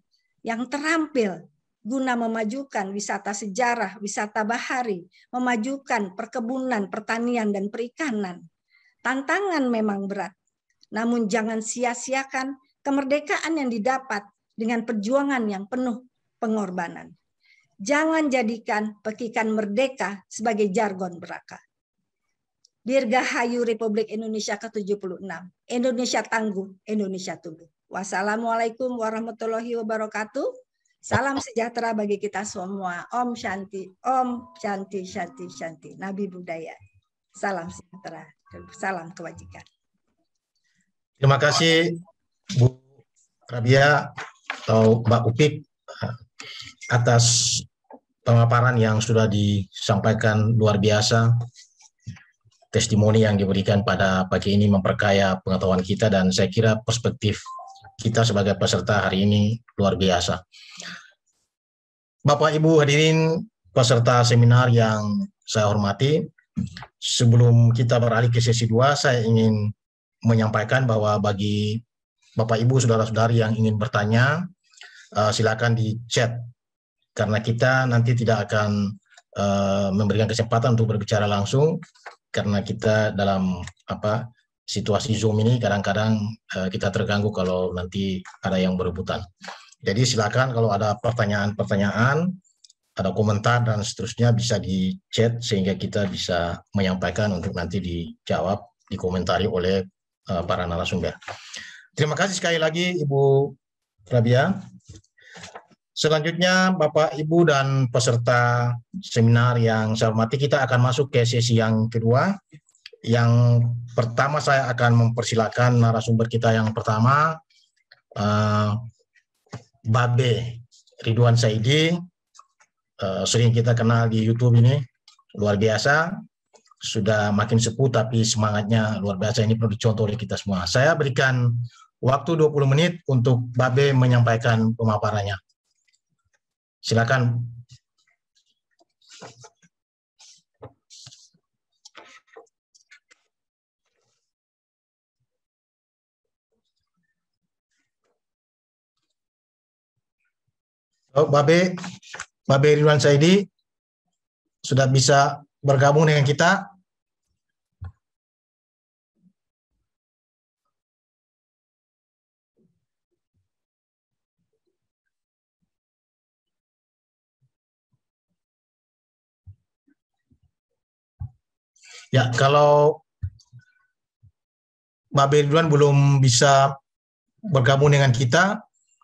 yang terampil guna memajukan wisata sejarah, wisata bahari, memajukan perkebunan, pertanian, dan perikanan. Tantangan memang berat, namun jangan sia-siakan kemerdekaan yang didapat dengan perjuangan yang penuh pengorbanan. Jangan jadikan pekikan merdeka sebagai jargon belaka. Dirgahayu Republik Indonesia ke-76. Indonesia tangguh, Indonesia tumbuh. Wassalamualaikum warahmatullahi wabarakatuh. Salam sejahtera bagi kita semua. Om Shanti, Om Shanti, Shanti, Shanti. Nabi budaya. Salam sejahtera, salam kebajikan. Terima kasih Bu Rabia atau Mbak Upik atas pemaparan yang sudah disampaikan luar biasa. Testimoni yang diberikan pada pagi ini memperkaya pengetahuan kita dan saya kira perspektif kita sebagai peserta hari ini luar biasa. Bapak Ibu hadirin peserta seminar yang saya hormati, sebelum kita beralih ke sesi 2, saya ingin menyampaikan bahwa bagi Bapak Ibu saudara-saudari yang ingin bertanya, silakan di chat karena kita nanti tidak akan memberikan kesempatan untuk berbicara langsung karena kita dalam situasi Zoom ini kadang-kadang kita terganggu kalau nanti ada yang berebutan. Jadi silakan kalau ada pertanyaan-pertanyaan, ada komentar dan seterusnya bisa di chat sehingga kita bisa menyampaikan untuk nanti dijawab, dikomentari oleh para narasumber. Terima kasih sekali lagi Ibu Rabia. Selanjutnya Bapak, Ibu, dan peserta seminar yang saya hormati, kita akan masuk ke sesi yang kedua. Yang pertama saya akan mempersilakan narasumber kita yang pertama, Babe Ridwan Saidi, sering kita kenal di YouTube ini, luar biasa, sudah makin sepuh tapi semangatnya luar biasa, ini perlu dicontoh oleh kita semua. Saya berikan waktu 20 menit untuk Babe menyampaikan pemaparannya. Silakan. Babe Ridwan Saidi sudah bisa bergabung dengan kita. Ya, kalau Babe Ridwan belum bisa bergabung dengan kita,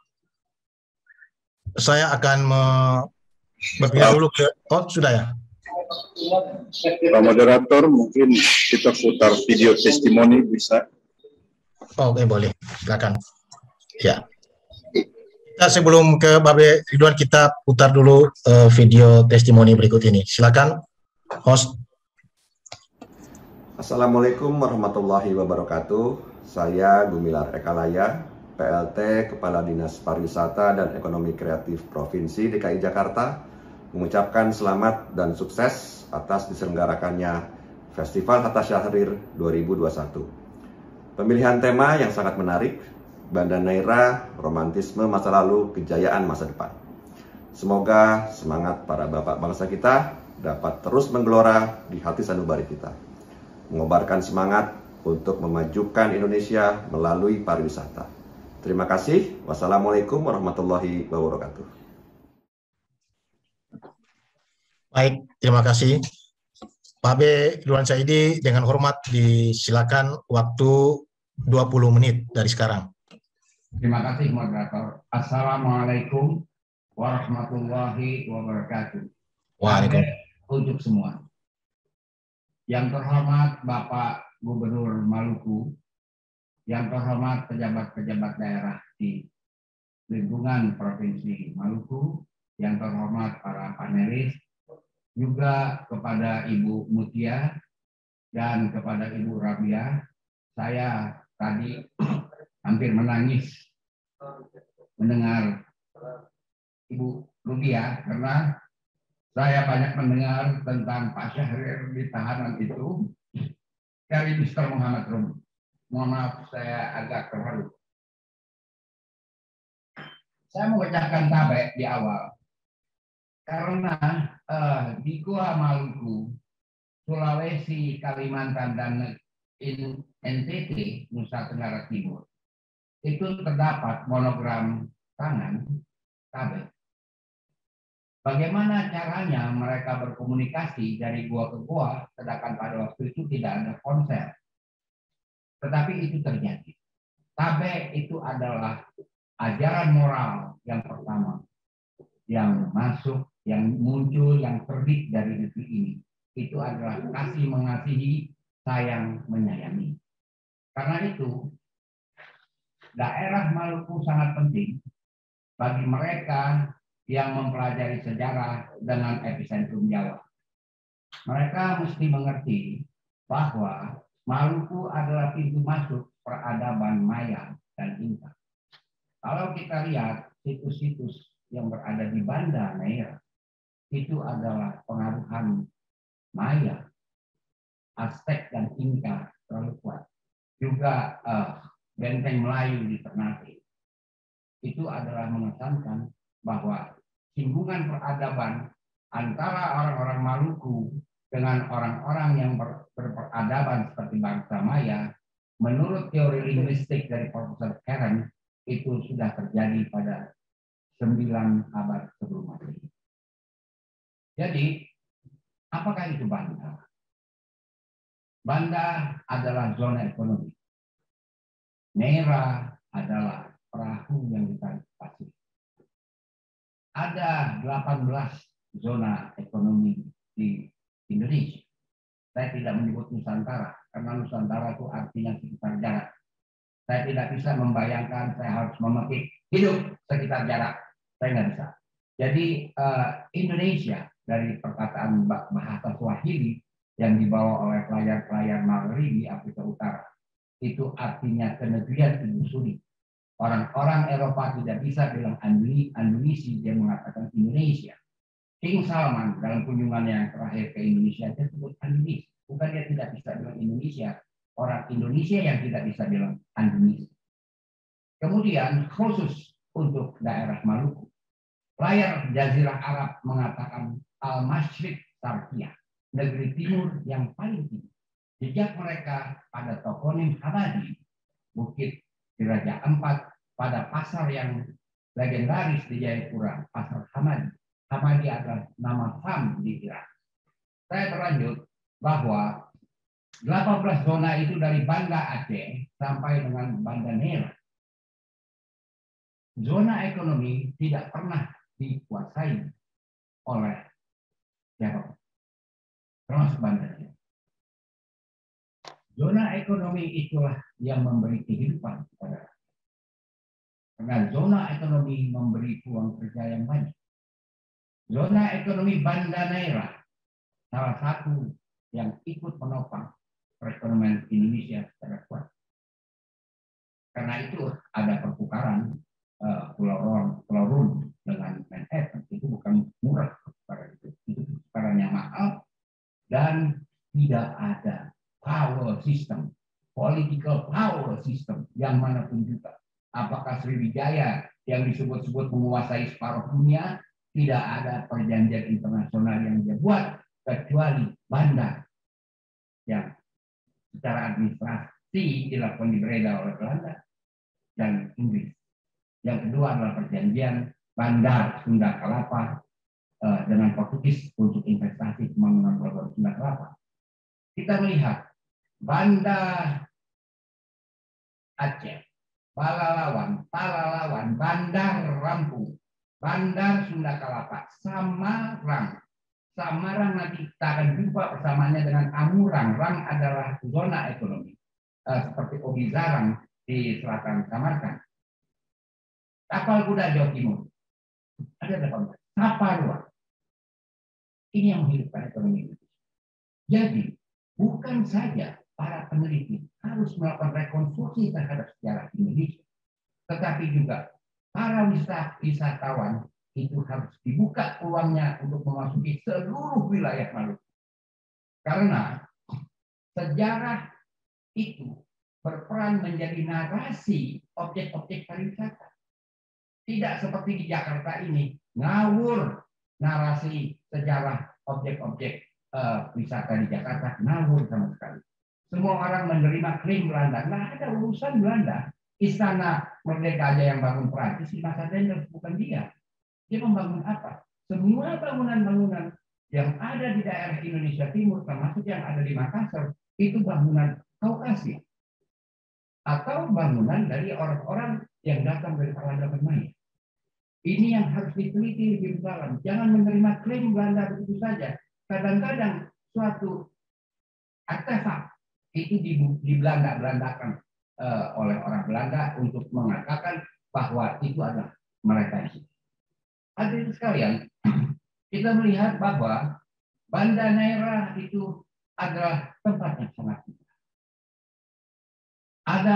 saya akan berpindah dulu ke, sudah ya? Pak Moderator, mungkin kita putar video testimoni bisa? Oke, boleh, silakan. Ya, kita sebelum ke Babe Ridwan kita putar dulu video testimoni berikut ini. Silakan, host. Assalamualaikum warahmatullahi wabarakatuh. Saya Gumilar Ekalaya, PLT Kepala Dinas Pariwisata dan Ekonomi Kreatif Provinsi DKI Jakarta, mengucapkan selamat dan sukses atas diselenggarakannya Festival Hatta Syahrir 2021. Pemilihan tema yang sangat menarik, Banda Neira, romantisme masa lalu, kejayaan masa depan. Semoga semangat para bapak bangsa kita dapat terus menggelora di hati sanubari kita, mengobarkan semangat untuk memajukan Indonesia melalui pariwisata. Terima kasih. Wassalamualaikum warahmatullahi wabarakatuh. Baik, terima kasih. Babe Ridwan Saidi, dengan hormat disilakan waktu 20 menit dari sekarang. Terima kasih moderator. Assalamualaikum warahmatullahi wabarakatuh. Waalaikumsalam. Untuk semua. Yang terhormat Bapak Gubernur Maluku, yang terhormat pejabat-pejabat daerah di lingkungan Provinsi Maluku, yang terhormat para panelis, juga kepada Ibu Mutia dan kepada Ibu Rabia. Saya tadi hampir menangis mendengar Ibu Rudia karena saya banyak mendengar tentang Pak Syahrir di tahanan itu dari Mr. Muhammad Rum. Mohon maaf, saya agak terharu. Saya mengucapkan tabe di awal karena di Gua Maluku, Sulawesi, Kalimantan, dan NTT, Nusa Tenggara Timur, itu terdapat monogram tangan tabe. Bagaimana caranya mereka berkomunikasi dari gua ke gua, sedangkan pada waktu itu tidak ada ponsel. Tetapi itu terjadi. Tabe itu adalah ajaran moral yang pertama, yang masuk, yang muncul, yang terbit dari negeri ini. Itu adalah kasih mengasihi, sayang menyayangi. Karena itu, daerah Maluku sangat penting bagi mereka yang mempelajari sejarah dengan epicentrum Jawa. Mereka mesti mengerti bahwa Maluku adalah pintu masuk peradaban Maya dan Inka. Kalau kita lihat situs-situs yang berada di Banda Neira, itu adalah pengaruhan Maya, Aztec dan Inka terlalu kuat. Juga benteng Melayu di Ternate. Itu adalah mengesankan bahwa singgungan peradaban antara orang-orang Maluku dengan orang-orang yang berperadaban seperti bangsa Maya, menurut teori linguistik dari Profesor Karen, itu sudah terjadi pada 9 abad sebelum Masehi. Jadi, apakah itu Banda? Banda adalah zona ekonomi. Neira adalah perahu yang ditarik pasir. Ada 18 zona ekonomi di Indonesia. Saya tidak menyebut Nusantara, karena Nusantara itu artinya sekitar jarak. Saya tidak bisa membayangkan saya harus memetik hidup sekitar jarak. Saya nggak bisa. Jadi Indonesia dari perkataan bahasa Swahili yang dibawa oleh pelayar-pelayar Maghribi Afrika Utara, itu artinya kenegrian Ibu Suni. Orang-orang Eropa tidak bisa bilang Andalusia, dia mengatakan Indonesia. King Salman dalam kunjungannya yang terakhir ke Indonesia, dia sebut Andalusia. Bukan dia tidak bisa bilang Indonesia, orang Indonesia yang tidak bisa bilang Andalusia. Kemudian khusus untuk daerah Maluku, layar Jazirah Arab mengatakan Al-Mashriq Sarkiyah, negeri timur yang paling tinggi. Jejak mereka pada toponim Hamadi, Bukit di Raja Ampat, pada pasar yang legendaris di Jayapura, Pasar Hamadi. Hamadi adalah nama Ham di Irak. Saya berlanjut bahwa 18 zona itu dari Banda Aceh sampai dengan Banda Neira. Zona ekonomi tidak pernah dikuasai oleh siapa, termasuk Banda Neira. Zona ekonomi itulah yang memberi kehidupan kepada rakyat. Karena zona ekonomi memberi peluang kerja yang banyak. Zona ekonomi Banda Neira salah satu yang ikut menopang perekonomian Indonesia secara kuat. Karena itu ada pertukaran Pulau Rune dengan Manhattan. Itu bukan murah pertukaran itu pertukaran yang mahal dan tidak ada power system, political power system yang manapun juga. Apakah Sriwijaya yang disebut-sebut menguasai separuh dunia, tidak ada perjanjian internasional yang dia buat kecuali Banda yang secara administrasi dilakukan di Breda oleh Belanda dan Inggris. Yang kedua adalah perjanjian Bandar Sunda Kelapa dengan Portugis untuk investasi pembangunan Pelabuhan Sunda Kelapa. Kita melihat Banda Aceh, Balalawan, Palalawan, Bandar Lampung, Bandar Sunda Kelapa, Samarang. Samarang nanti kita akan jumpa persamaannya dengan Amurang. Rang adalah zona ekonomi. Seperti Obizarang di selatan Samarkand. Tapal Kuda Jawa Timur. Ada 18. Saparua. Ini yang menghidupkan ekonomi Indonesia. Jadi, bukan saja para peneliti harus melakukan rekonstruksi terhadap sejarah Indonesia, tetapi juga para wisatawan itu harus dibuka peluangnya untuk memasuki seluruh wilayah Maluku. Karena sejarah itu berperan menjadi narasi objek-objek pariwisata. Tidak seperti di Jakarta ini, ngawur narasi sejarah objek-objek wisata di Jakarta, ngawur sama sekali. Semua orang menerima klaim Belanda. Nah, ada urusan Belanda. Istana Merdeka aja yang bangun Prancis di masa Dendels, bukan dia. Dia membangun apa? Semua bangunan-bangunan yang ada di daerah Indonesia Timur, termasuk yang ada di Makassar, itu bangunan Kaukasi. Atau bangunan dari orang-orang yang datang dari peradaban Maya. Ini yang harus diteliti lebih dalam. Jangan menerima klaim Belanda begitu saja. Kadang-kadang suatu artefak itu dibelandakan oleh orang Belanda untuk mengatakan bahwa itu adalah mereka. Hadirin sekalian, kita melihat bahwa Banda Neira itu adalah tempat yang sangat indah. Ada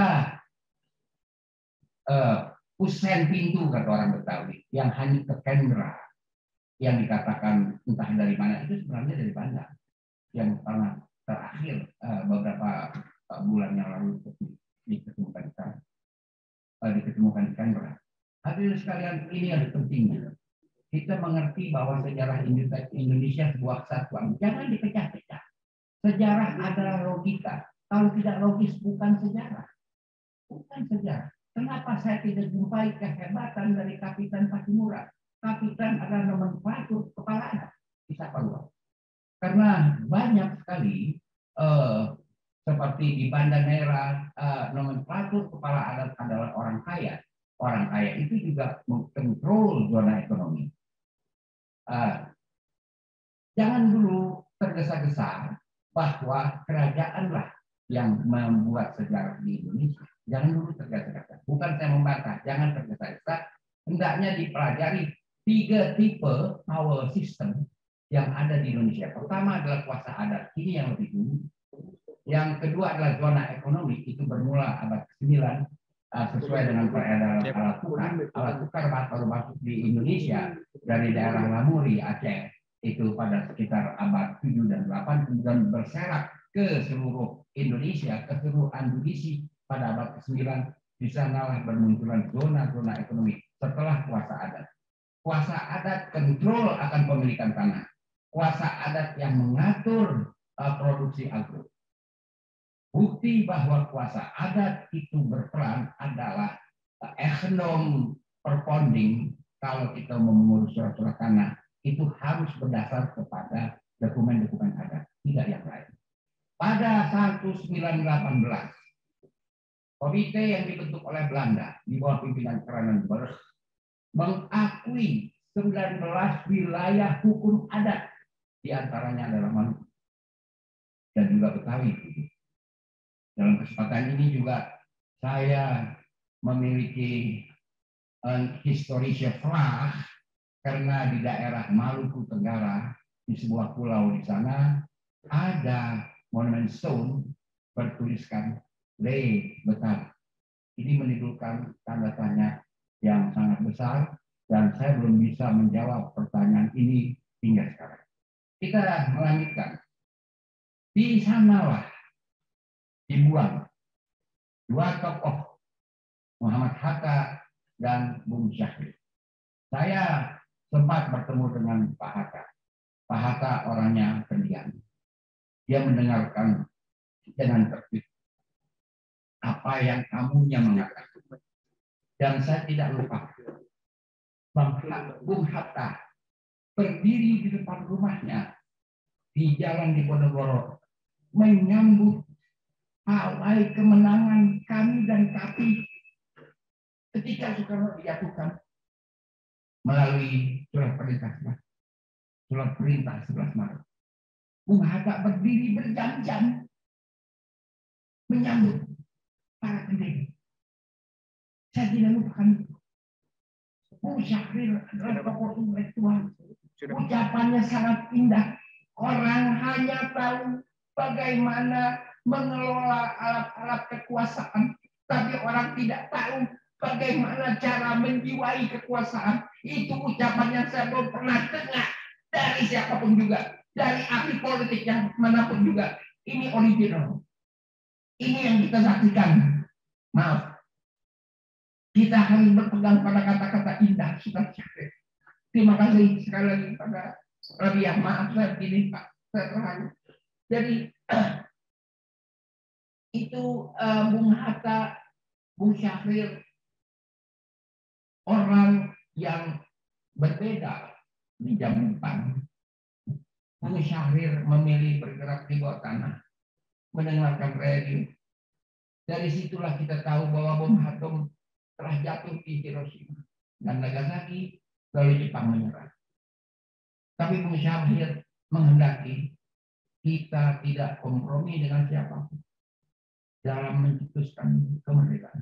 kusen pintu kata orang Betawi yang hanya ke Kendra yang dikatakan entah dari mana, itu sebenarnya dari Banda yang pernah terakhir beberapa bulan yang lalu diketemukan di Kendra. Hadirin sekalian, ini yang pentingnya. Kita mengerti bahwa sejarah Indonesia sebuah kesatuan. Jangan dipecah-pecah. Sejarah adalah logika. Kalau tidak logis bukan sejarah. Bukan sejarah. Kenapa saya tidak jumpai kehebatan dari Kapitan Patimura? Kapitan adalah nomenklatur kepala adat di Sapalua. Karena banyak sekali seperti di Banda Neira, nomenklatur kepala adat adalah orang kaya. Orang kaya itu juga mengkontrol zona ekonomi. Jangan dulu tergesa-gesa bahwa kerajaanlah yang membuat sejarah di Indonesia. Jangan dulu tergesa-gesa. Bukan saya membantah, jangan tergesa-gesa. Hendaknya dipelajari 3 tipe power system yang ada di Indonesia. Pertama adalah kuasa adat, ini yang lebih dulu. Yang kedua adalah zona ekonomi, itu bermula abad ke-9 sesuai dengan peredaran alat tukar. Alat tukar baru masuk di Indonesia dari daerah Lamuri, Aceh, itu pada sekitar abad 7 dan 8, kemudian berserak ke seluruh Indonesia, ke seluruh Andulisi pada abad ke-9. Di sanalah bermunculan zona-zona ekonomi setelah kuasa adat. Kuasa adat kontrol akan pemilikan tanah. Kuasa adat yang mengatur produksi agro. Bukti bahwa kuasa adat itu berperan adalah ekonom perponding. Kalau kita mau mengurus surat-surat tanah, itu harus berdasar kepada dokumen-dokumen adat, tidak yang lain. Pada 1918, komite yang dibentuk oleh Belanda di bawah pimpinan Kranenburg mengakui 19 wilayah hukum adat, di antaranya adalah Maluku dan juga Betawi. Dalam kesempatan ini juga saya memiliki historische Vraag karena di daerah Maluku Tenggara di sebuah pulau di sana ada monumen stone bertuliskan Le Betawi. Ini menimbulkan tanda tanya yang sangat besar dan saya belum bisa menjawab pertanyaan ini hingga sekarang. Kita melanjutkan. Di sanalah dibuang 2 tokoh, Muhammad Hatta dan Bung Syahrir. Saya sempat bertemu dengan Pak Hatta. Pak Hatta orangnya pendiam. Dia mendengarkan dengan tertib apa yang tamunya mengatakan. Dan saya tidak lupa, Bung Hatta berdiri di depan rumahnya di Jalan Diponegoro menyambut pawai kemenangan kami dan Kapi ketika Soekarno dijatuhkan melalui surat perintah 11 Maret. Bung Hatta berdiri berjam-jam menyambut para pendiri. Saya tidak lupakan itu. Bung Syahrir adalah tokoh intelektual. Ucapannya sangat indah. Orang hanya tahu bagaimana mengelola alat-alat kekuasaan, tapi orang tidak tahu bagaimana cara menjiwai kekuasaan. Itu ucapan yang saya belum pernah dengar dari siapapun juga, dari ahli politik yang manapun juga. Ini original. Ini yang kita saksikan. Maaf, kita Kita harus berpegang pada kata-kata indah Sultan Syahrir. Terima kasih sekali lagi pada Rabiah. Maaf saya begini Pak, saya terharu. Jadi itu Bung Hatta, Bung Syahrir, orang yang berbeda di zaman depan. Bung Syahrir memilih bergerak di bawah tanah, mendengarkan radio. Dari situlah kita tahu bahwa bom atom telah jatuh di Hiroshima dan Nagasaki, lalu Jepang menyerah. Tapi Bung Syahrir menghendaki kita tidak kompromi dengan siapapun dalam mencetuskan kemerdekaan.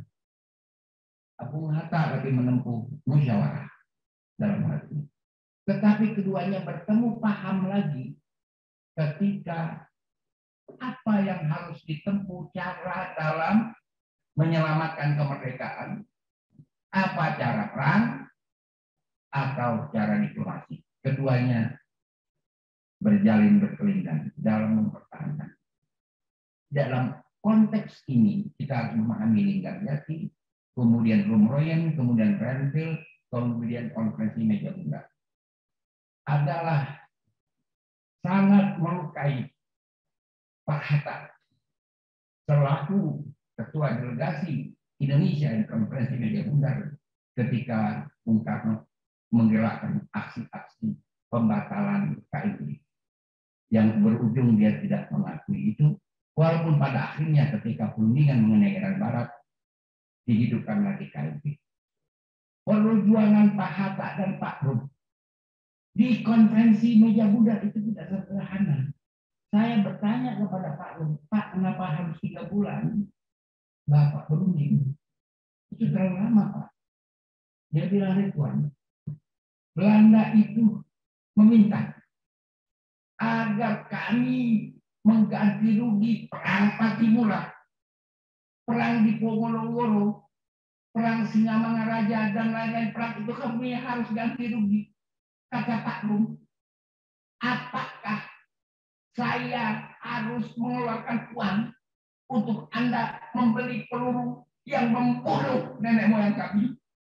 Bung Hatta lebih menempuh musyawarah dalam hal ini. Tetapi keduanya bertemu paham lagi ketika apa yang harus ditempuh cara dalam menyelamatkan kemerdekaan. Apa cara perang atau cara diplomasi. Keduanya berjalin berkelindan dalam mempertahankan. Dalam konteks ini kita harus memahami Linggarjati, kemudian Rumroyen, kemudian Renville, kemudian konferensi meja bundar adalah sangat melukai Pak Hatta selaku ketua delegasi Indonesia di konferensi meja bundar ketika Bung Karno menggerakkan aksi-aksi pembatalan KIB yang berujung dia tidak mengakui itu, walaupun pada akhirnya ketika perundingan mengenai Iran Barat dihidupkan lagi KIB. Perjuangan Pak Hatta dan Pak Rum di konferensi meja bundar itu tidak sederhana. Saya bertanya kepada Pak Rum, Pak, kenapa harus 3 bulan Bapak berunding? Itu terlalu lama, Pak. Dia bilang, Ridwan, Belanda itu meminta agar kami mengganti rugi perang Patimura, perang di Ponorogo, perang Singamangaraja, dan lain-lain perang itu kami harus ganti rugi. Kata Pak Rum, apakah saya harus mengeluarkan uang untuk Anda membeli peluru yang membunuh nenek moyang kami?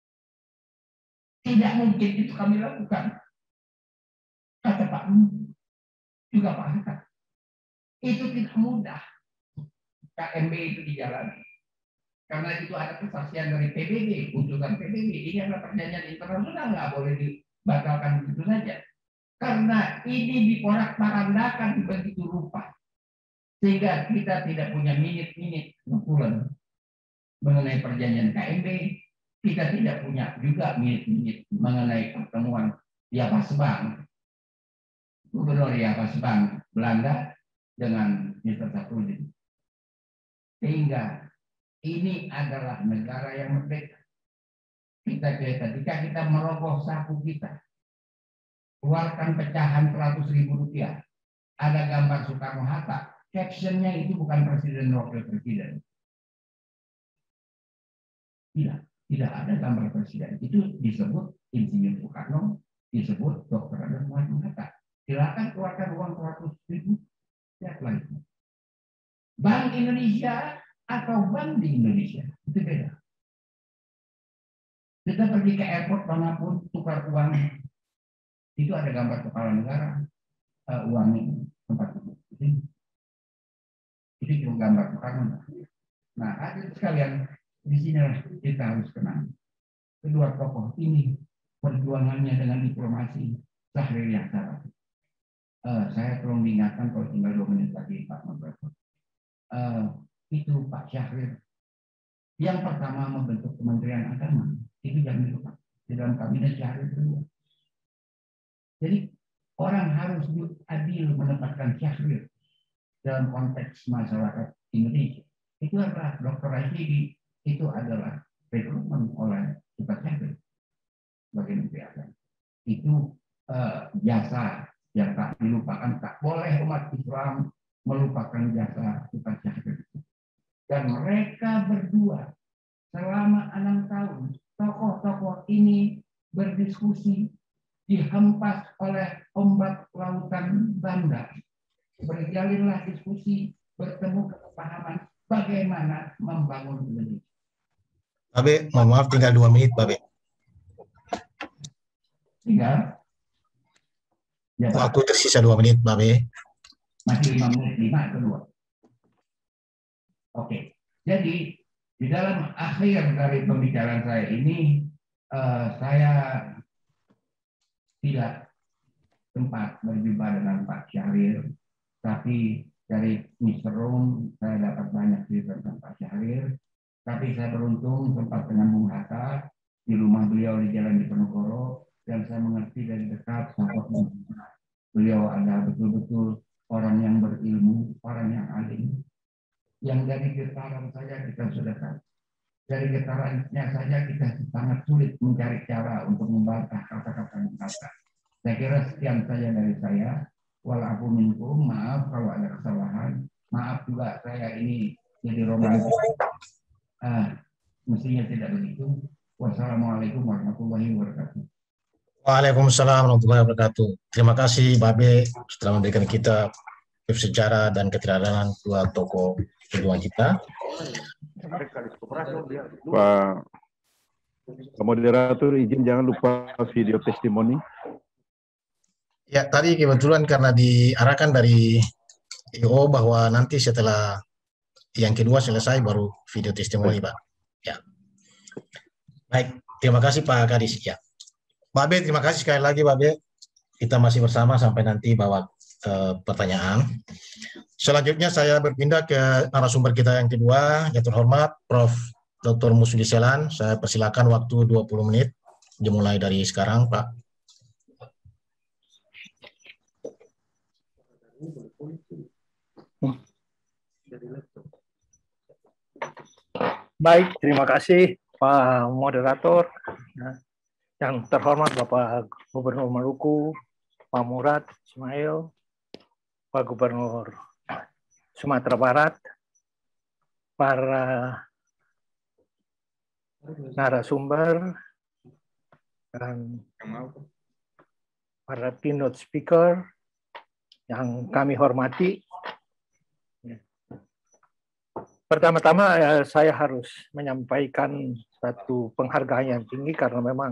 Tidak mungkin itu kami lakukan. Kata Pak Rum, juga Pak Hatta. Itu tidak mudah. KMB itu dijalani. Karena itu ada kesaksian dari PBB, utusan PBB. Ini adalah perjanjian internasional, nggak boleh dibatalkan begitu saja. Karena ini diporak-porandakan begitu rupa. Sehingga kita tidak punya minit-minit kumpulan mengenai perjanjian KMB. Kita tidak punya juga minit-minit mengenai pertemuan Yapasbang. Gubernur Yapasbang Belanda dengan Mr. Sarkozy. Sehingga ini adalah negara yang merdeka. Ketika kita merogoh saku kita, keluarkan pecahan 100.000 rupiah, ada gambar Soekarno-Hatta, captionnya itu bukan presiden wakil presiden. Tidak ada gambar presiden. Itu disebut Insinyur Soekarno, disebut Dr. Soekarno-Hatta. Silakan keluarkan uang 100.000. Siap lagi. Bank Indonesia atau bank di Indonesia itu beda. Kita pergi ke airport manapun tukar uang itu ada gambar kepala negara, uangnya tempat itu. Itu cuma gambar Soekarno. Nah, hadirin sekalian, di sini kita harus kenal kedua tokoh ini perjuangannya dengan diplomasi Syahrir yang salah. Saya tolong diingatkan kalau tinggal 2 menit lagi Pak Moderator. Itu Pak Syahrir yang pertama membentuk Kementerian Agama itu jangan lupa di dalam kabinet Syahrir kedua. Jadi orang harus adil menempatkan Syahrir dalam konteks masyarakat Indonesia. Itu adalah Dr. Rashidi, itu adalah rekrutmen oleh Pak Syahrir sebagai Menteri Agama. Itu jasa yang tak dilupakan. Tak boleh umat Islam melupakan jasa Pak Syahrir. Dan mereka berdua selama 6 tahun tokoh-tokoh ini berdiskusi, dihempas oleh ombak lautan Banda. Berjalinlah diskusi, bertemu kesepahaman bagaimana membangun Indonesia. Babe, mohon maaf tinggal 2 menit, Babe. Tinggal? Ya, Waktu tersisa 2 menit, Babe. Masih 5 menit, 5 atau 2? Oke, jadi di dalam akhir dari pembicaraan saya ini, saya tidak sempat berjumpa dengan Pak Syahrir, tapi dari Mr. Rom saya dapat banyak cerita tentang Pak Syahrir, tapi saya beruntung sempat dengan Bung Hatta di rumah beliau di Jalan Diponegoro, dan saya mengerti dari dekat bahwa beliau adalah betul-betul orang yang berilmu, orang yang alim, yang dari getaran saja kita sudah tahu. Dari getarannya saja kita sangat sulit mencari cara untuk membantah kata-kata yang kata. Saya kira sekian saja dari saya. Walaupun minkum, maaf kalau ada kesalahan. Maaf juga saya ini jadi romantis. Mestinya tidak begitu. Wassalamualaikum warahmatullahi wabarakatuh. Waalaikumsalam warahmatullahi wabarakatuh. Terima kasih Babe setelah memberikan kita sejarah dan keteladanan dua tokoh perjuangan kita. Pak moderator, izin jangan lupa video testimoni. Ya, tadi kebetulan karena diarahkan dari EO bahwa nanti setelah yang kedua selesai baru video testimoni, Pak. Ya. Baik, terima kasih Pak Kadis. Ya. Babe, terima kasih sekali lagi Babe. Kita masih bersama sampai nanti bawa pertanyaan. Selanjutnya saya berpindah ke narasumber kita yang kedua, yang terhormat Prof. Dr. Musuli Selan. Saya persilakan waktu 20 menit, dimulai dari sekarang, Pak. Baik, terima kasih Pak Moderator. Yang terhormat Bapak Gubernur Maluku, Pak Murad Ismail, Pak Gubernur Sumatera Barat, para narasumber, dan para keynote speaker yang kami hormati. Pertama-tama saya harus menyampaikan satu penghargaan yang tinggi karena memang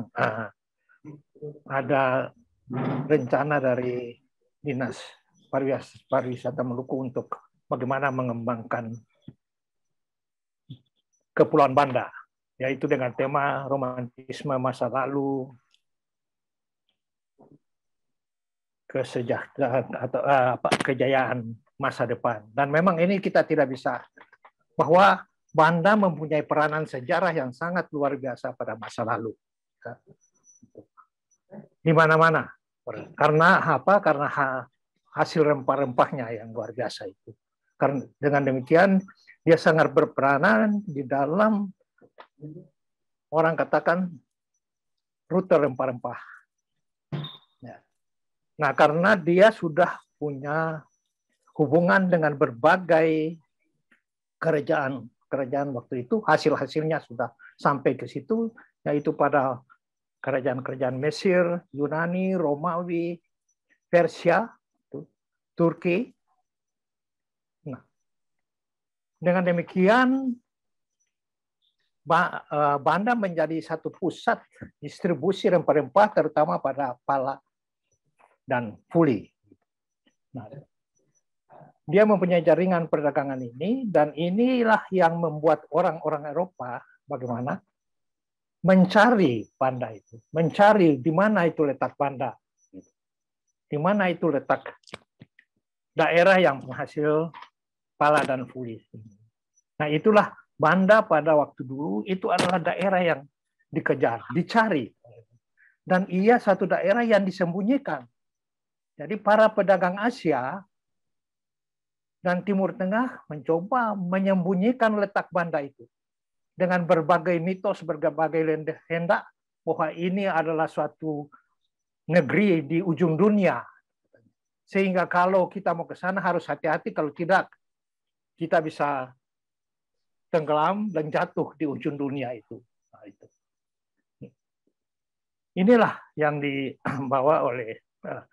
ada rencana dari Dinas Pariwisata Maluku untuk bagaimana mengembangkan Kepulauan Banda, yaitu dengan tema romantisme masa lalu, kesejahteraan atau kejayaan masa depan. Dan memang ini kita tidak bisa, bahwa Banda mempunyai peranan sejarah yang sangat luar biasa pada masa lalu. Di mana-mana. Karena apa? Karena hasil rempah-rempahnya yang luar biasa itu. Karena dengan demikian dia sangat berperanan di dalam, orang katakan, rute rempah-rempah. Nah, karena dia sudah punya hubungan dengan berbagai kerajaan waktu itu, hasil-hasilnya sudah sampai ke situ, yaitu pada kerajaan-kerajaan Mesir, Yunani, Romawi, Persia, Turki. Nah, dengan demikian Banda menjadi satu pusat distribusi rempah-rempah, terutama pada pala dan fuli. Nah, dia mempunyai jaringan perdagangan ini, dan inilah yang membuat orang-orang Eropa bagaimana mencari Banda itu, mencari di mana itu letak Banda, di mana itu letak daerah yang penghasil pala dan fuli. Nah, itulah Banda pada waktu dulu itu adalah daerah yang dikejar, dicari, dan ia satu daerah yang disembunyikan. Jadi para pedagang Asia dan Timur Tengah mencoba menyembunyikan letak Banda itu dengan berbagai mitos, berbagai hendak bahwa ini adalah suatu negeri di ujung dunia. Sehingga kalau kita mau ke sana harus hati-hati, kalau tidak kita bisa tenggelam dan jatuh di ujung dunia itu. Nah, itu. Inilah yang dibawa oleh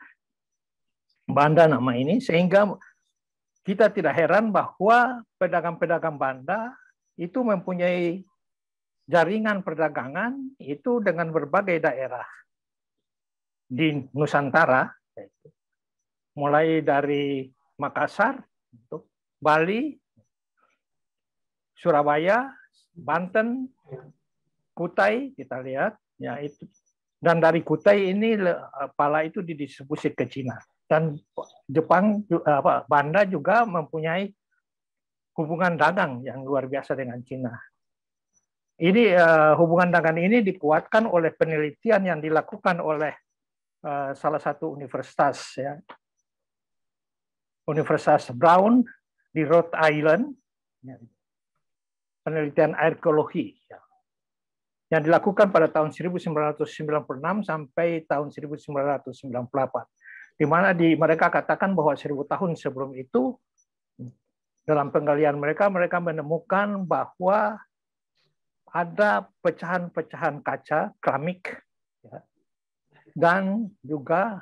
Banda nama ini, sehingga kita tidak heran bahwa pedagang-pedagang Banda itu mempunyai jaringan perdagangan itu dengan berbagai daerah di Nusantara, mulai dari Makassar, Bali, Surabaya, Banten, Kutai, kita lihat ya itu. Dan dari Kutai ini pala itu didistribusi ke Cina. Dan Jepang, Banda juga mempunyai hubungan dagang yang luar biasa dengan Cina. Ini hubungan dagang ini dikuatkan oleh penelitian yang dilakukan oleh salah satu universitas, ya, Universitas Brown di Rhode Island, penelitian arkeologi, ya, yang dilakukan pada tahun 1996 sampai tahun 1998, di mana mereka katakan bahwa 1000 tahun sebelum itu, dalam penggalian mereka menemukan bahwa ada pecahan-pecahan kaca, keramik, ya, dan juga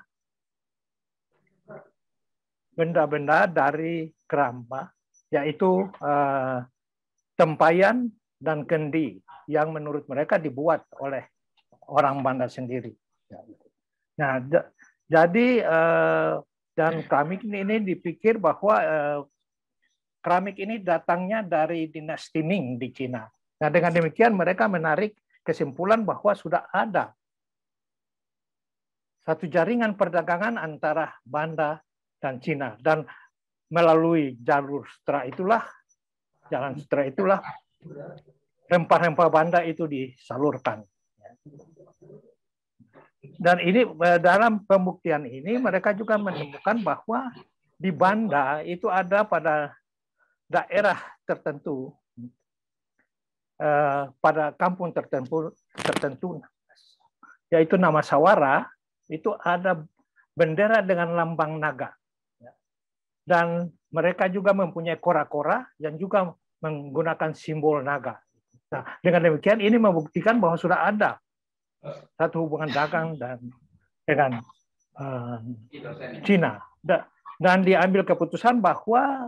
benda-benda dari keramba, yaitu tempayan dan kendi yang menurut mereka dibuat oleh orang Banda sendiri. Nah, jadi dan keramik ini dipikir bahwa keramik ini datangnya dari dinasti Ming di Cina. Nah, dengan demikian mereka menarik kesimpulan bahwa sudah ada satu jaringan perdagangan antara Banda dan Cina, dan melalui jalur jalan sutra itulah rempah-rempah Banda itu disalurkan. Dan ini dalam pembuktian ini mereka juga menemukan bahwa di Banda itu ada pada daerah tertentu, pada kampung tertentu, yaitu nama Sawara, itu ada bendera dengan lambang naga. Dan mereka juga mempunyai kora-kora yang juga menggunakan simbol naga. Nah, dengan demikian ini membuktikan bahwa sudah ada satu hubungan dagang dengan Cina. Dan diambil keputusan bahwa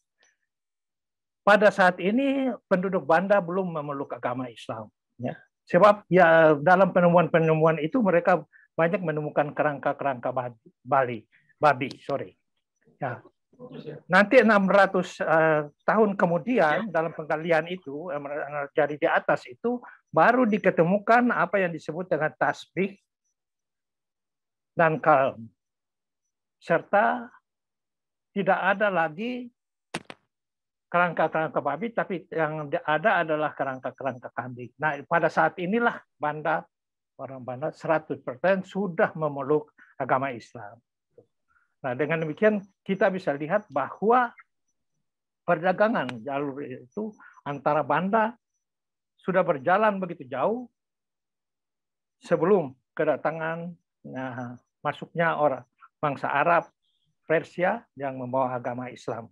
pada saat ini penduduk Banda belum memeluk agama Islam. Ya. Sebab ya dalam penemuan-penemuan itu mereka banyak menemukan kerangka-kerangka babi. Ya. Nanti 600 tahun kemudian dalam penggalian itu, jadi di atas itu, baru diketemukan apa yang disebut dengan tasbih dan kalm. Serta tidak ada lagi kerangka-kerangka babi, tapi yang ada adalah kerangka-kerangka kambing. Nah, pada saat inilah orang Banda 100% sudah memeluk agama Islam. Nah, dengan demikian kita bisa lihat bahwa perdagangan jalur itu antara Banda sudah berjalan begitu jauh sebelum kedatangan masuknya orang bangsa Arab, Persia yang membawa agama Islam.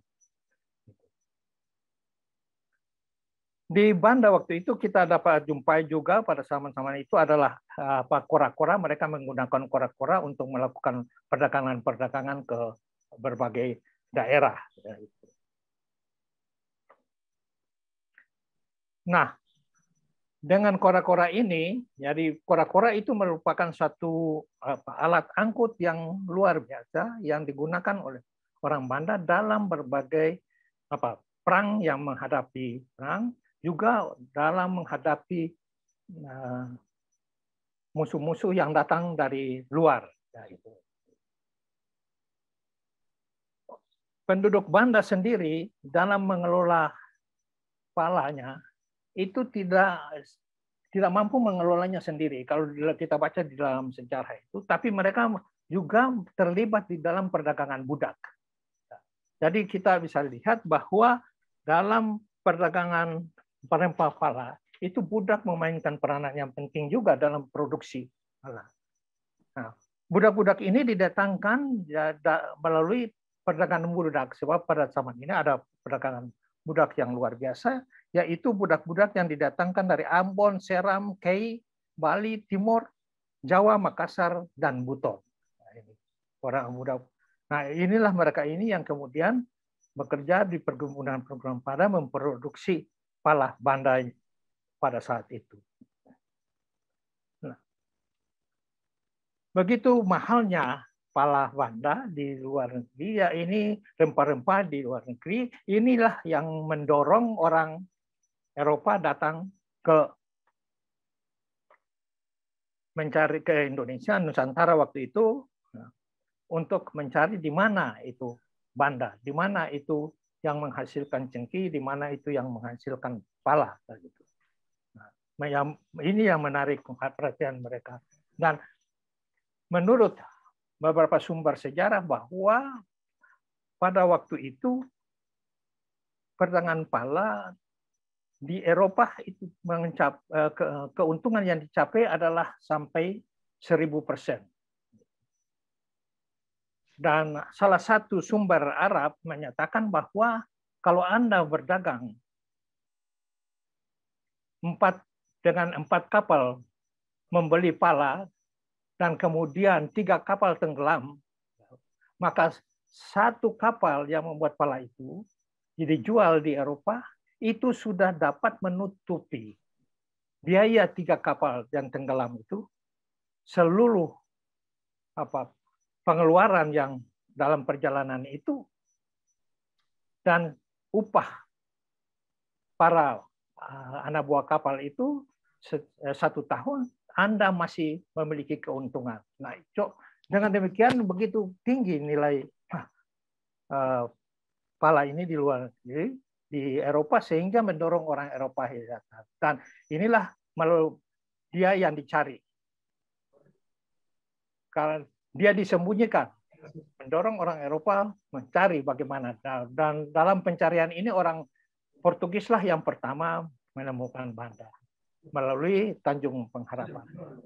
Di Banda waktu itu kita dapat jumpai juga pada zaman-zaman itu adalah kora-kora. Mereka menggunakan kora-kora untuk melakukan perdagangan-perdagangan ke berbagai daerah. Nah, dengan kora-kora ini, jadi kora-kora itu merupakan satu alat angkut yang luar biasa yang digunakan oleh orang Banda dalam berbagai perang yang menghadapi perang, juga dalam menghadapi musuh-musuh yang datang dari luar. Penduduk Banda sendiri dalam mengelola palanya itu tidak mampu mengelolanya sendiri. Kalau kita baca di dalam sejarah itu, tapi mereka juga terlibat di dalam perdagangan budak. Jadi kita bisa lihat bahwa dalam perdagangan perempah pala itu budak memainkan peranan yang penting juga dalam produksi pala. Nah, budak-budak ini didatangkan melalui perdagangan budak, sebab pada zaman ini ada perdagangan budak yang luar biasa, yaitu budak-budak yang didatangkan dari Ambon, Seram, Kei, Bali, Timur, Jawa, Makassar, dan Buton. Nah, ini orang budak. Nah, inilah mereka ini yang kemudian bekerja di perkebunan Pada memproduksi pala Banda pada saat itu. Nah, begitu mahalnya pala Banda di luar negeri, ya ini rempah-rempah di luar negeri, inilah yang mendorong orang Eropa datang mencari ke Indonesia, Nusantara waktu itu, untuk mencari di mana itu Banda, di mana itu yang menghasilkan cengkih, di mana itu yang menghasilkan pala. Gitu. Nah, ini yang menarik perhatian mereka. Dan menurut beberapa sumber sejarah bahwa pada waktu itu perdagangan pala di Eropa itu keuntungan yang dicapai adalah sampai 1000%. Dan salah satu sumber Arab menyatakan bahwa kalau Anda berdagang dengan 4 kapal membeli pala dan kemudian 3 kapal tenggelam, maka 1 kapal yang membuat pala itu dijual di Eropa itu sudah dapat menutupi biaya 3 kapal yang tenggelam itu, seluruh pengeluaran yang dalam perjalanan itu, dan upah para anak buah kapal itu 1 tahun Anda masih memiliki keuntungan. Nah, dengan demikian begitu tinggi nilai pala ini di luar negeri, di Eropa, sehingga mendorong orang Eropa datang. Dan inilah dia yang dicari. Kalau dia disembunyikan, mendorong orang Eropa mencari bagaimana. Dan dalam pencarian ini orang Portugis lah yang pertama menemukan Banda melalui Tanjung Pengharapan.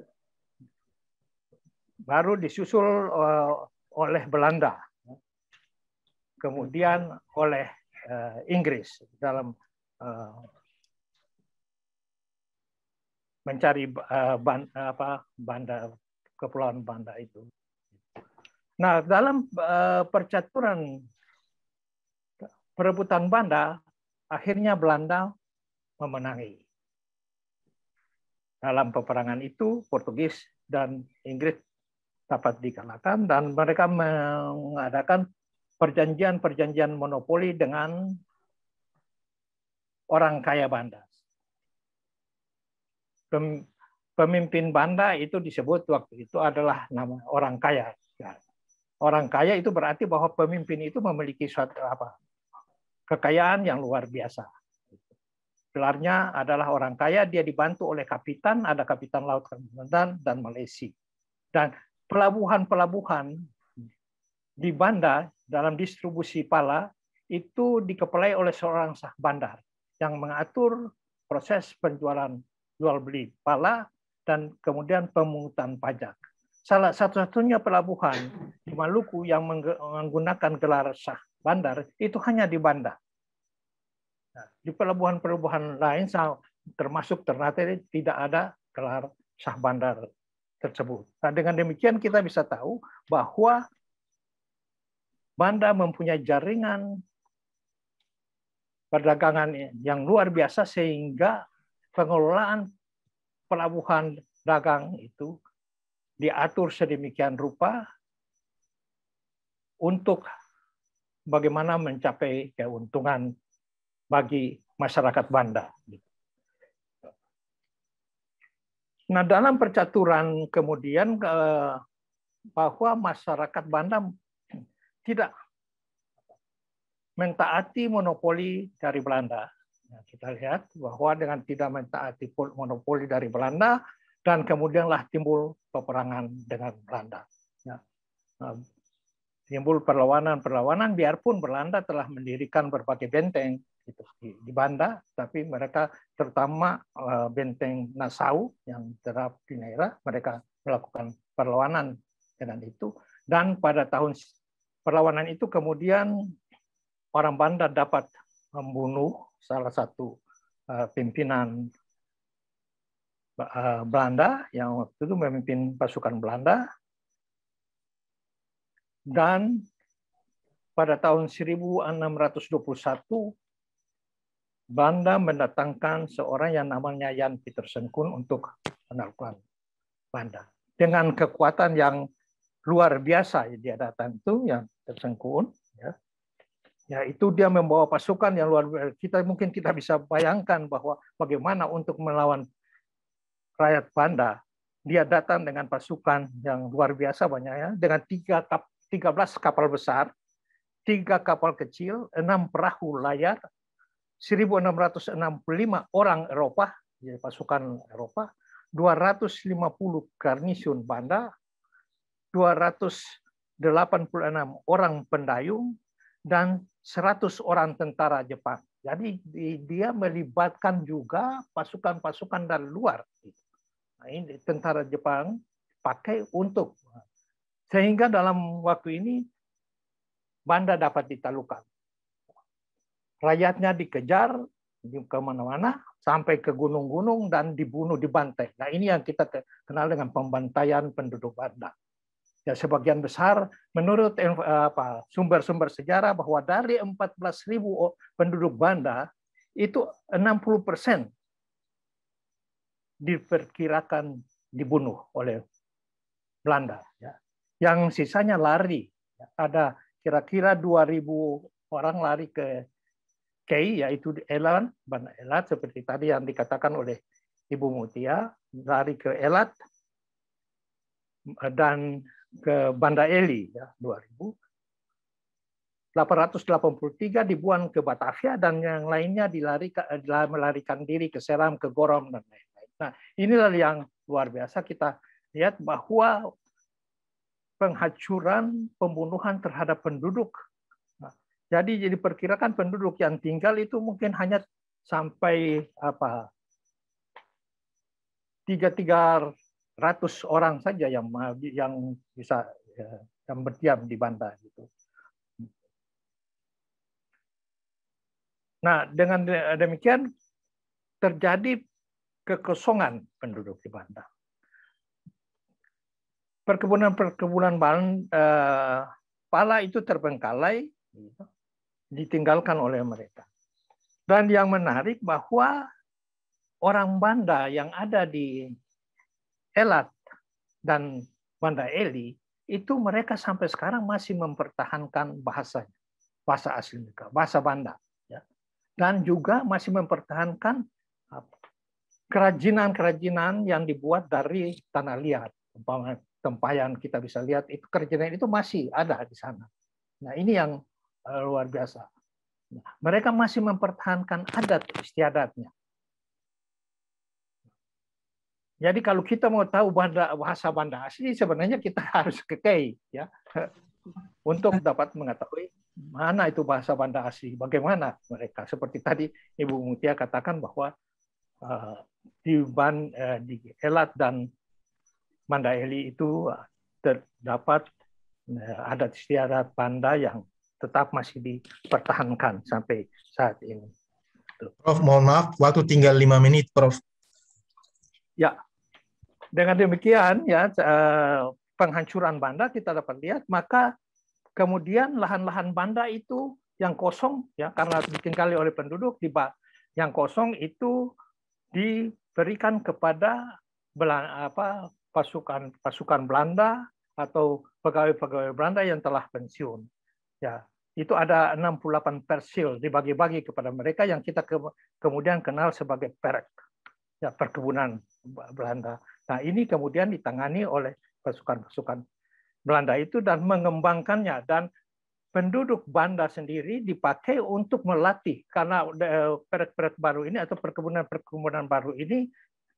Baru disusul oleh Belanda, kemudian oleh Inggris dalam mencari Banda, Kepulauan Banda itu. Nah, dalam percaturan perebutan Banda, akhirnya Belanda memenangi. Dalam peperangan itu, Portugis dan Inggris dapat dikalahkan, dan mereka mengadakan perjanjian-perjanjian monopoli dengan orang kaya Banda. Pemimpin Banda itu disebut waktu itu adalah nama orang kaya. Orang kaya itu berarti bahwa pemimpin itu memiliki suatu kekayaan yang luar biasa. Gelarnya adalah orang kaya, dia dibantu oleh kapitan, ada kapitan laut dan Malaysia. Dan pelabuhan-pelabuhan di Banda dalam distribusi pala itu dikepalai oleh seorang sah bandar yang mengatur proses penjualan jual beli pala dan kemudian pemungutan pajak. Salah satu-satunya pelabuhan di Maluku yang menggunakan gelar sah bandar itu hanya di Banda. Nah, di pelabuhan-pelabuhan lain termasuk Ternate tidak ada gelar sah bandar tersebut. Nah, dengan demikian kita bisa tahu bahwa Banda mempunyai jaringan perdagangan yang luar biasa sehingga pengelolaan pelabuhan dagang itu diatur sedemikian rupa untuk bagaimana mencapai keuntungan bagi masyarakat Banda. Nah, dalam percaturan kemudian bahwa masyarakat Banda tidak mentaati monopoli dari Belanda. Nah, kita lihat bahwa dengan tidak mentaati monopoli dari Belanda, dan kemudianlah timbul peperangan dengan Belanda. Ya. Timbul perlawanan biarpun Belanda telah mendirikan berbagai benteng di Banda, tapi mereka terutama benteng Nassau yang terap di daerah, mereka melakukan perlawanan dengan itu. Dan pada tahun perlawanan itu kemudian orang Banda dapat membunuh salah satu pimpinan Belanda yang waktu itu memimpin pasukan Belanda, dan pada tahun 1621 Belanda mendatangkan seorang yang namanya Jan Pietersen Koen untuk menaklukkan Belanda. Dengan kekuatan yang luar biasa dia datang itu, yang Pietersen Koen, ya itu dia membawa pasukan yang luar biasa. Mungkin kita bisa bayangkan bahwa bagaimana untuk melawan rakyat Belanda. Dia datang dengan pasukan yang luar biasa banyaknya, dengan 13 kapal besar, 3 kapal kecil, 6 perahu layar, 1.665 orang Eropa, jadi pasukan Eropa, 250 garnisun Belanda, 286 orang pendayung, dan 100 orang tentara Jepang. Jadi dia melibatkan juga pasukan-pasukan dari luar. Nah, ini tentara Jepang pakai untuk, sehingga dalam waktu ini Belanda dapat ditaklukkan. Rakyatnya dikejar kemana-mana sampai ke gunung-gunung dan dibunuh, dibantai. Nah, ini yang kita kenal dengan pembantaian penduduk Belanda. Ya, sebagian besar menurut sumber-sumber sejarah bahwa dari 14.000 penduduk Belanda itu 60% diperkirakan dibunuh oleh Belanda. Ya. Yang sisanya lari. Ya. Ada kira-kira 2.000 orang lari ke Kei, yaitu Elat, Banda Elat, seperti tadi yang dikatakan oleh Ibu Mutia, lari ke Elat dan ke Banda Eli, ya, 2.883 dibuang ke Batavia, dan yang lainnya melarikan diri ke Seram, ke Gorom, dan lain-lain. Nah, inilah yang luar biasa kita lihat bahwa penghancuran, pembunuhan terhadap penduduk. Nah, jadi diperkirakan penduduk yang tinggal itu mungkin hanya sampai 300 orang saja yang bisa yang berdiam di Banda gitu. Nah, dengan demikian terjadi kekosongan penduduk di Banda. Perkebunan pala itu terbengkalai, ditinggalkan oleh mereka. Dan yang menarik bahwa orang Banda yang ada di Elat dan Banda Eli itu mereka sampai sekarang masih mempertahankan bahasanya, bahasa asli mereka, bahasa Banda, ya. Dan juga masih mempertahankan kerajinan-kerajinan yang dibuat dari tanah liat, tempayan kita bisa lihat itu kerajinan itu masih ada di sana. Nah, ini yang luar biasa. Mereka masih mempertahankan adat istiadatnya. Jadi kalau kita mau tahu bahasa Banda asli, sebenarnya kita harus ke Kei, ya, untuk dapat mengetahui mana itu bahasa Banda asli, bagaimana mereka. Seperti tadi Ibu Mutia katakan bahwa di Elat dan Banda Eli itu terdapat adat istiadat Banda yang tetap masih dipertahankan sampai saat ini. Prof, mohon maaf, waktu tinggal 5 menit, Prof. Ya, dengan demikian ya penghancuran Banda kita dapat lihat, maka kemudian lahan-lahan Banda itu yang kosong ya karena ditinggali oleh penduduk, yang kosong itu diberikan kepada pasukan Belanda atau pegawai-pegawai Belanda yang telah pensiun. Ya, itu ada 68 persil dibagi-bagi kepada mereka yang kita kemudian kenal sebagai perek. Ya, perkebunan Belanda. Nah, ini kemudian ditangani oleh pasukan-pasukan Belanda itu dan mengembangkannya, dan penduduk Banda sendiri dipakai untuk melatih karena perek-perek baru ini atau perkebunan-perkebunan baru ini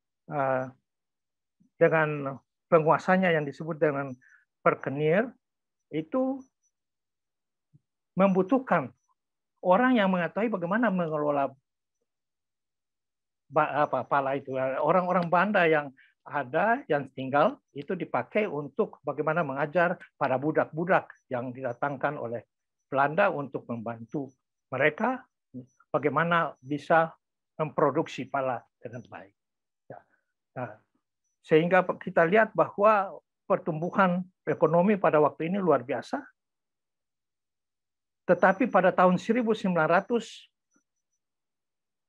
dengan penguasanya yang disebut dengan perkenir itu membutuhkan orang yang mengetahui bagaimana mengelola pala itu. Orang-orang Banda yang ada, yang tinggal, itu dipakai untuk bagaimana mengajar para budak-budak yang didatangkan oleh Belanda untuk membantu mereka bagaimana bisa memproduksi pala dengan baik. Ya. Nah, sehingga kita lihat bahwa pertumbuhan ekonomi pada waktu ini luar biasa. Tetapi pada tahun 1900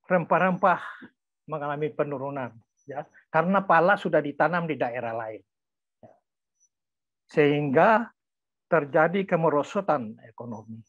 rempah-rempah mengalami penurunan, ya, karena pala sudah ditanam di daerah lain, sehingga terjadi kemerosotan ekonomi.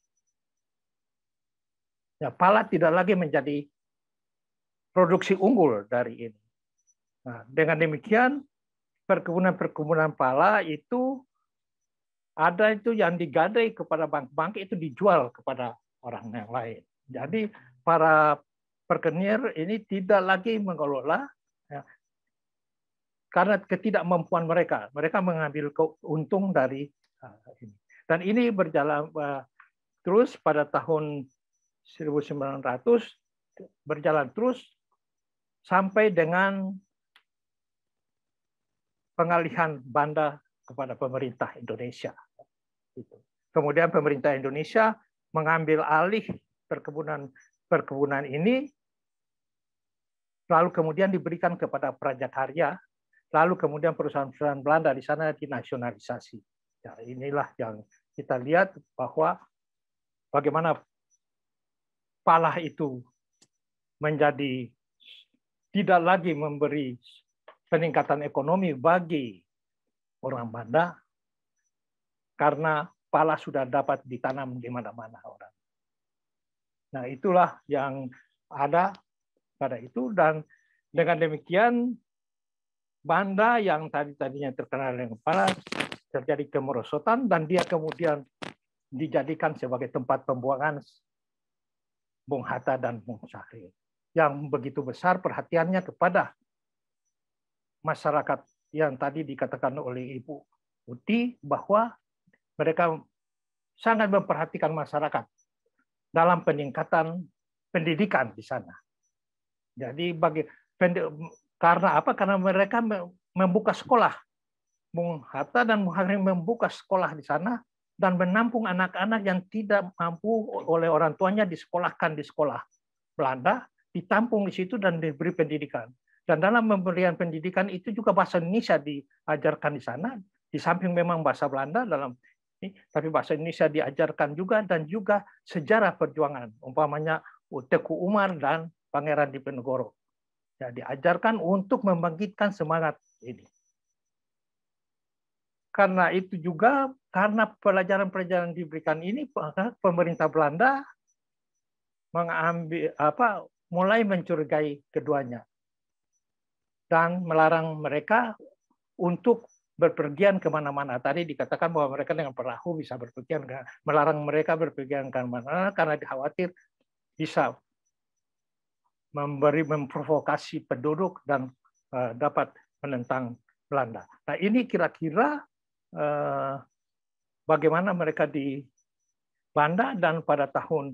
Ya, pala tidak lagi menjadi produksi unggul dari ini. Nah, dengan demikian perkebunan pala itu ada itu yang digadai kepada bank-bank, itu dijual kepada orang yang lain. Jadi para perkenir ini tidak lagi mengelola, ya, karena ketidakmampuan mereka. Mereka mengambil untung dari ini. Dan ini berjalan terus pada tahun 1900, berjalan terus sampai dengan pengalihan Banda kepada pemerintah Indonesia. Kemudian pemerintah Indonesia mengambil alih perkebunan ini, lalu kemudian diberikan kepada prajakarya, lalu kemudian perusahaan-perusahaan Belanda di sana dinasionalisasi. Ya, inilah yang kita lihat bahwa bagaimana pala itu menjadi tidak lagi memberi peningkatan ekonomi bagi orang Banda, karena pala sudah dapat ditanam di mana-mana orang. Nah, itulah yang ada pada itu, dan dengan demikian Banda yang tadinya terkenal dengan pala terjadi kemerosotan, dan dia kemudian dijadikan sebagai tempat pembuangan Bung Hatta dan Bung Syahrir yang begitu besar perhatiannya kepada masyarakat yang tadi dikatakan oleh Ibu Uti bahwa mereka sangat memperhatikan masyarakat dalam peningkatan pendidikan di sana. Jadi karena apa? Karena mereka membuka sekolah. Bung Hatta dan Bung Syahrir membuka sekolah di sana dan menampung anak-anak yang tidak mampu oleh orang tuanya disekolahkan di sekolah Belanda, ditampung di situ dan diberi pendidikan. Dan dalam pemberian pendidikan itu juga bahasa Indonesia diajarkan di sana, di samping memang bahasa Belanda dalam ini, tapi bahasa Indonesia diajarkan juga, dan juga sejarah perjuangan, umpamanya Teku Umar dan Pangeran Diponegoro. Ya, diajarkan untuk membangkitkan semangat ini. Karena itu juga, karena pelajaran-pelajaran diberikan ini, pemerintah Belanda mulai mencurigai keduanya dan melarang mereka untuk berpergian kemana-mana. Tadi dikatakan bahwa mereka dengan perahu bisa berpergian, melarang mereka berpergian kemana-mana karena khawatir bisa memprovokasi penduduk dan dapat menentang Belanda. Nah, ini kira-kira bagaimana mereka di Belanda, dan pada tahun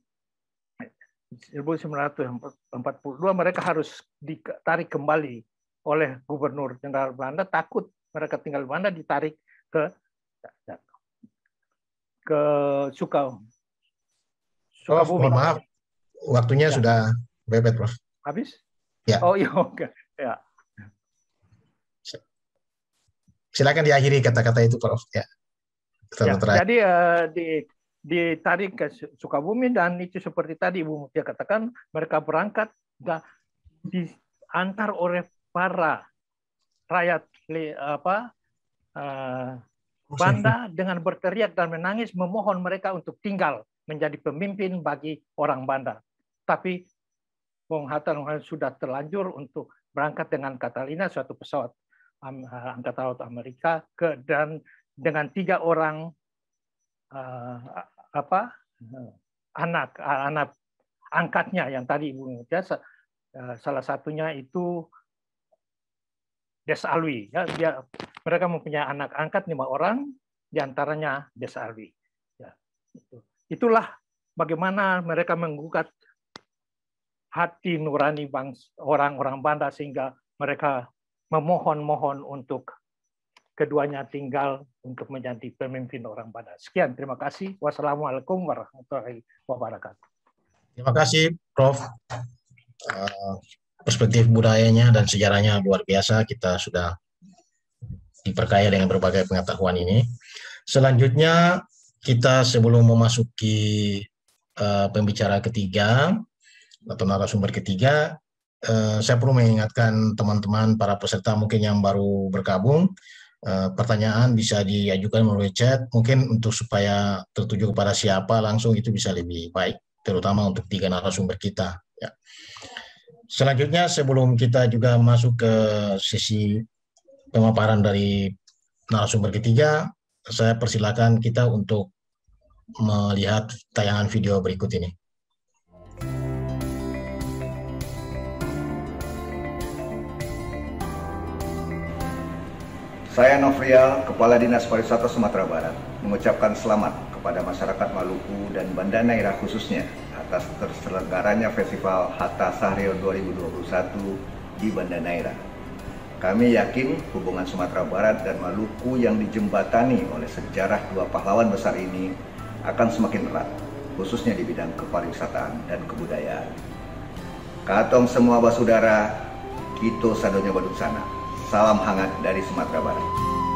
1942 mereka harus ditarik kembali oleh Gubernur Jenderal Belanda, takut mereka tinggal di Belanda ditarik ke Sukabumi. Mohon maaf, waktunya sudah mepet, Prof. Habis? Ya. Oh iya, oke. Ya. Silakan diakhiri kata-kata itu, Prof. Ya. Jadi ditarik ke Sukabumi, dan itu seperti tadi Ibu Mutia katakan, mereka berangkat dan diantar oleh para rakyat Banda dengan berteriak dan menangis memohon mereka untuk tinggal menjadi pemimpin bagi orang Banda. Tapi Bung Hatta sudah terlanjur untuk berangkat dengan Catalina, suatu pesawat Angkatan Laut Amerika, dan dengan 3 orang anak angkatnya yang tadi Ibu Mutia, salah satunya itu Des Alwi. Ya, mereka mempunyai anak angkat 5 orang, diantaranya Des Alwi. Ya, itulah bagaimana mereka menggugat hati nurani orang-orang Banda sehingga mereka memohon-mohon untuk keduanya tinggal untuk menjadi pemimpin orang Banda. Sekian, terima kasih. Wassalamualaikum warahmatullahi wabarakatuh. Terima kasih, Prof. Perspektif budayanya dan sejarahnya luar biasa. Kita sudah diperkaya dengan berbagai pengetahuan ini. Selanjutnya, kita sebelum memasuki pembicara ketiga, atau narasumber ketiga, saya perlu mengingatkan teman-teman para peserta mungkin yang baru bergabung, pertanyaan bisa diajukan melalui chat, mungkin untuk supaya tertuju kepada siapa langsung itu bisa lebih baik, terutama untuk 3 narasumber kita. Ya. Selanjutnya sebelum kita juga masuk ke sesi pemaparan dari narasumber ketiga, saya persilakan kita untuk melihat tayangan video berikut ini. Saya Nofrial, Kepala Dinas Pariwisata Sumatera Barat, mengucapkan selamat kepada masyarakat Maluku dan Banda Neira khususnya atas terselenggaranya Festival Hatta Syahrir 2021 di Banda Neira. Kami yakin hubungan Sumatera Barat dan Maluku yang dijembatani oleh sejarah 2 pahlawan besar ini akan semakin erat, khususnya di bidang kepariwisataan dan kebudayaan. Katong semua basudara, kito sadonya badut sana. Salam hangat dari Sumatera Barat.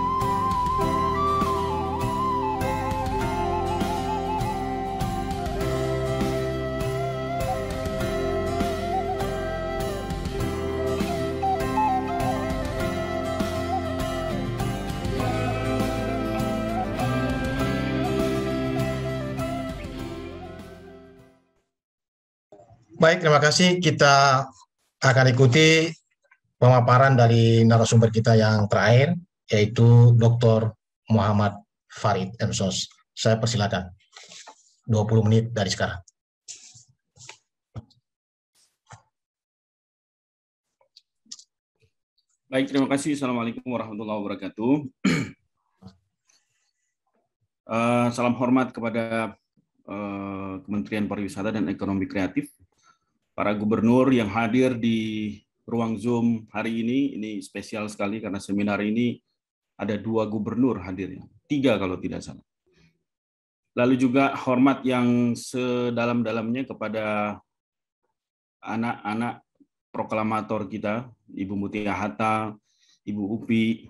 Baik, terima kasih. Kita akan ikuti pemaparan dari narasumber kita yang terakhir, yaitu Dr. Muhammad Farid MSOS. Saya persilakan. 20 menit dari sekarang. Baik, terima kasih. Assalamualaikum warahmatullahi wabarakatuh. Salam hormat kepada Kementerian Pariwisata dan Ekonomi Kreatif, para gubernur yang hadir di ruang Zoom hari ini spesial sekali karena seminar ini ada 2 gubernur hadir, 3 kalau tidak salah. Lalu juga hormat yang sedalam-dalamnya kepada anak-anak proklamator kita, Ibu Mutia Hatta, Ibu Upi,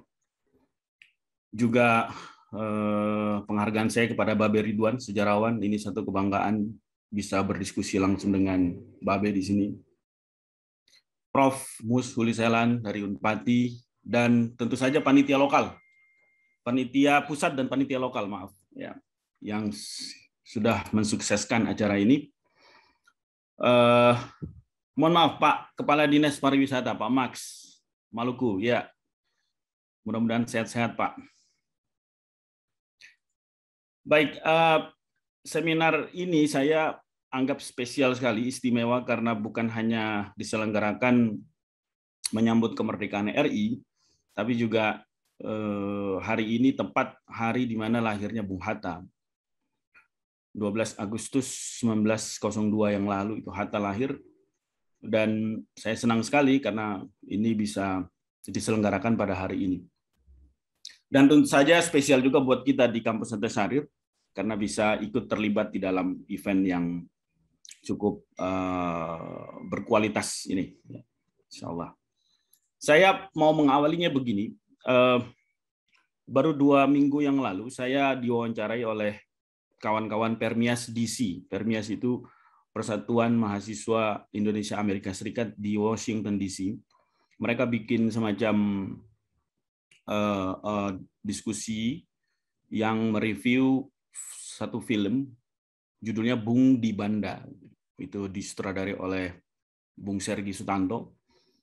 juga penghargaan saya kepada Babe Ridwan, sejarawan. Ini satu kebanggaan bisa berdiskusi langsung dengan Babe di sini. Prof. Mus Huliselan dari Unpati, dan tentu saja panitia lokal, panitia pusat dan panitia lokal, maaf, ya, yang sudah mensukseskan acara ini. Mohon maaf Pak Kepala Dinas Pariwisata, Pak Max Maluku, ya, mudah-mudahan sehat-sehat Pak. Baik, seminar ini saya anggap spesial sekali, istimewa, karena bukan hanya diselenggarakan menyambut kemerdekaan RI, tapi juga hari ini tepat hari di mana lahirnya Bung Hatta. 12 Agustus 1902 yang lalu itu Hatta lahir, dan saya senang sekali karena ini bisa diselenggarakan pada hari ini. Dan tentu saja spesial juga buat kita di Kampus Hatta Syahrir, karena bisa ikut terlibat di dalam event yang cukup berkualitas ini, insya Allah. Saya mau mengawalinya begini, baru 2 minggu yang lalu saya diwawancarai oleh kawan-kawan Permias DC. Permias itu Persatuan Mahasiswa Indonesia Amerika Serikat di Washington DC. Mereka bikin semacam diskusi yang mereview satu film, judulnya Bung di Banda. Itu disutradarai oleh Bung Sergi Sutanto.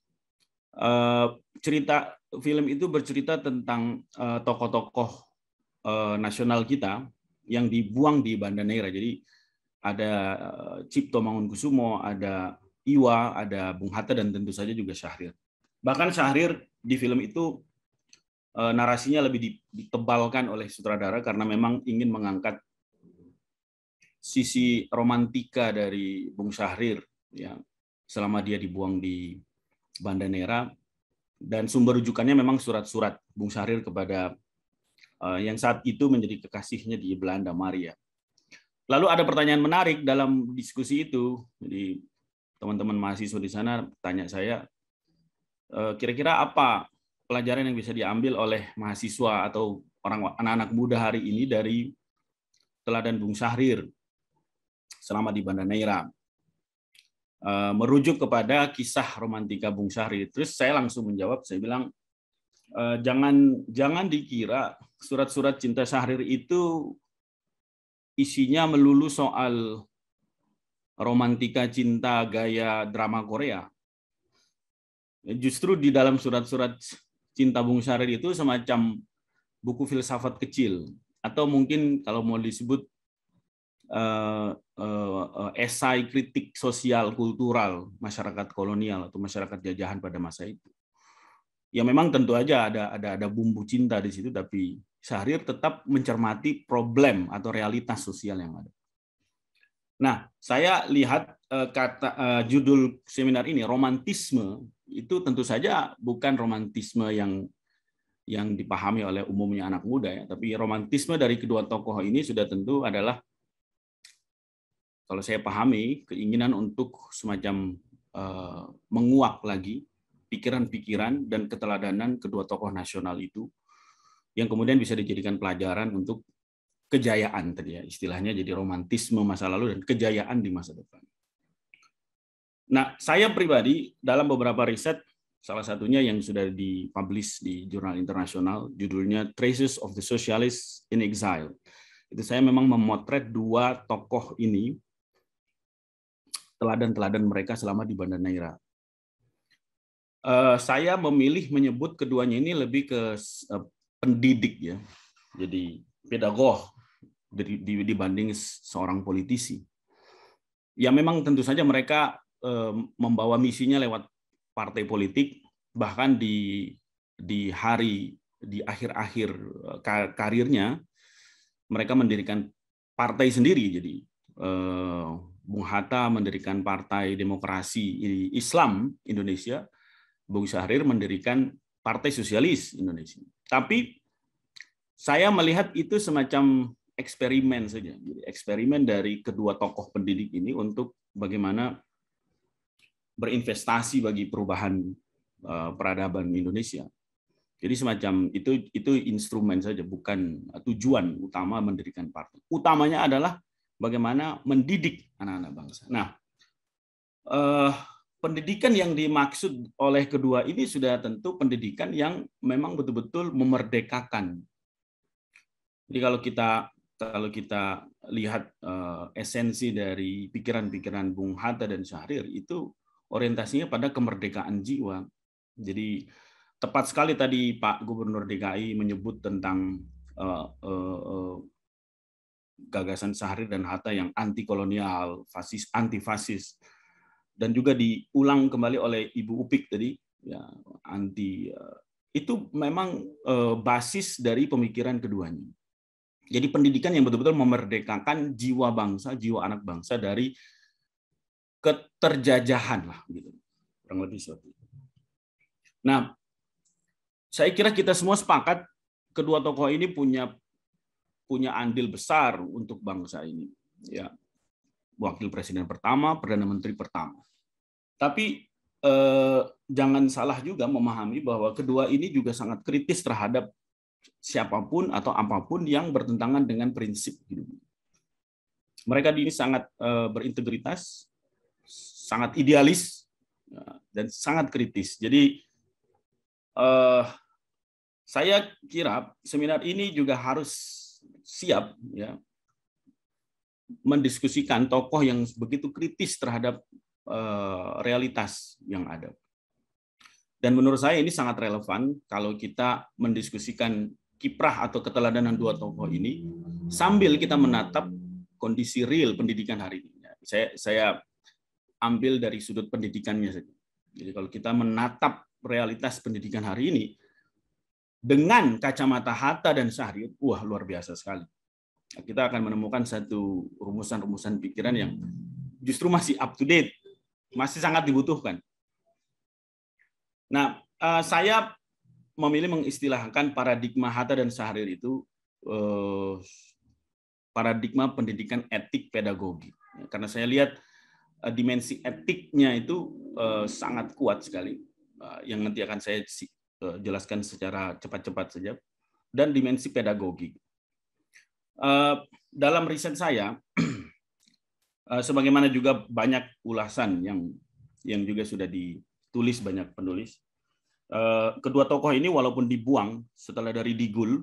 Cerita film itu bercerita tentang tokoh-tokoh nasional kita yang dibuang di Banda Neira. Jadi ada Cipto Mangunkusumo, ada Iwa, ada Bung Hatta, dan tentu saja juga Syahrir. Bahkan Syahrir di film itu narasinya lebih ditebalkan oleh sutradara karena memang ingin mengangkat sisi romantika dari Bung Syahrir ya, selama dia dibuang di Banda Neira, dan sumber rujukannya memang surat-surat Bung Syahrir kepada yang saat itu menjadi kekasihnya di Belanda, Maria. Lalu ada pertanyaan menarik dalam diskusi itu. Jadi teman-teman mahasiswa di sana tanya saya, kira-kira apa pelajaran yang bisa diambil oleh mahasiswa atau anak-anak muda hari ini dari teladan Bung Syahrir selama di Banda Neira. merujuk kepada kisah romantika Bung Syahrir. Terus saya langsung menjawab, saya bilang jangan dikira surat-surat cinta Syahrir itu isinya melulu soal romantika cinta gaya drama Korea. Justru di dalam surat-surat cinta Bung Syahrir itu semacam buku filsafat kecil, atau mungkin kalau mau disebut esai kritik sosial kultural masyarakat kolonial atau masyarakat jajahan pada masa itu. Ya memang tentu aja ada bumbu cinta di situ, tapi Syahrir tetap mencermati problem atau realitas sosial yang ada. Nah, saya lihat judul seminar ini, romantisme, itu tentu saja bukan romantisme yang dipahami oleh umumnya anak muda ya, tapi romantisme dari kedua tokoh ini sudah tentu adalah, kalau saya pahami, keinginan untuk semacam menguak lagi pikiran-pikiran dan keteladanan kedua tokoh nasional itu, yang kemudian bisa dijadikan pelajaran untuk kejayaan tadi ya, istilahnya jadi romantisme masa lalu dan kejayaan di masa depan. Nah, saya pribadi dalam beberapa riset, salah satunya yang sudah dipublish di jurnal internasional, judulnya Traces of the Socialists in Exile. Itu saya memang memotret dua tokoh ini, teladan-teladan mereka selama di Banda Neira. Saya memilih menyebut keduanya ini lebih ke pendidik ya, jadi pedagog dibanding seorang politisi. Ya memang tentu saja mereka membawa misinya lewat partai politik, bahkan di akhir-akhir karirnya mereka mendirikan partai sendiri. Jadi Bung Hatta mendirikan Partai Demokrasi Islam Indonesia, Bung Syahrir mendirikan Partai Sosialis Indonesia. Tapi saya melihat itu semacam eksperimen saja, jadi eksperimen dari kedua tokoh pendidik ini untuk bagaimana berinvestasi bagi perubahan peradaban Indonesia. Jadi semacam itu instrumen saja, bukan tujuan utama mendirikan partai. Utamanya adalah bagaimana mendidik anak-anak bangsa. Nah, pendidikan yang dimaksud oleh kedua ini sudah tentu pendidikan yang memang betul-betul memerdekakan. Jadi kalau kita lihat esensi dari pikiran-pikiran Bung Hatta dan Syahrir itu orientasinya pada kemerdekaan jiwa. Jadi tepat sekali tadi Pak Gubernur DKI menyebut tentang gagasan Syahrir dan Hatta yang anti kolonial, fasis, anti fasis, dan juga diulang kembali oleh Ibu Upik tadi, ya itu memang basis dari pemikiran keduanya. Jadi pendidikan yang betul-betul memerdekakan jiwa bangsa, jiwa anak bangsa dari keterjajahan lah, gitu. Kurang lebih seperti itu. Nah, saya kira kita semua sepakat kedua tokoh ini punya andil besar untuk bangsa ini. Ya, Wakil Presiden pertama, Perdana Menteri pertama. Tapi jangan salah juga memahami bahwa kedua ini juga sangat kritis terhadap siapapun atau apapun yang bertentangan dengan prinsip hidup. Mereka ini sangat berintegritas, sangat idealis, dan sangat kritis. Jadi saya kira seminar ini juga harus siap ya mendiskusikan tokoh yang begitu kritis terhadap realitas yang ada. Dan menurut saya ini sangat relevan kalau kita mendiskusikan kiprah atau keteladanan dua tokoh ini sambil kita menatap kondisi real pendidikan hari ini. Saya ambil dari sudut pendidikannya saja. Jadi kalau kita menatap realitas pendidikan hari ini dengan kacamata Hatta dan Syahrir, wah luar biasa sekali. Kita akan menemukan satu rumusan-rumusan pikiran yang justru masih up to date, masih sangat dibutuhkan. Nah, saya memilih mengistilahkan paradigma Hatta dan Syahrir itu paradigma pendidikan etik pedagogi. Karena saya lihat dimensi etiknya itu sangat kuat sekali, yang nanti akan saya jelaskan secara cepat-cepat saja, dan dimensi pedagogi. Dalam riset saya, Sebagaimana juga banyak ulasan yang juga sudah ditulis banyak penulis. Kedua tokoh ini walaupun dibuang setelah dari Digul,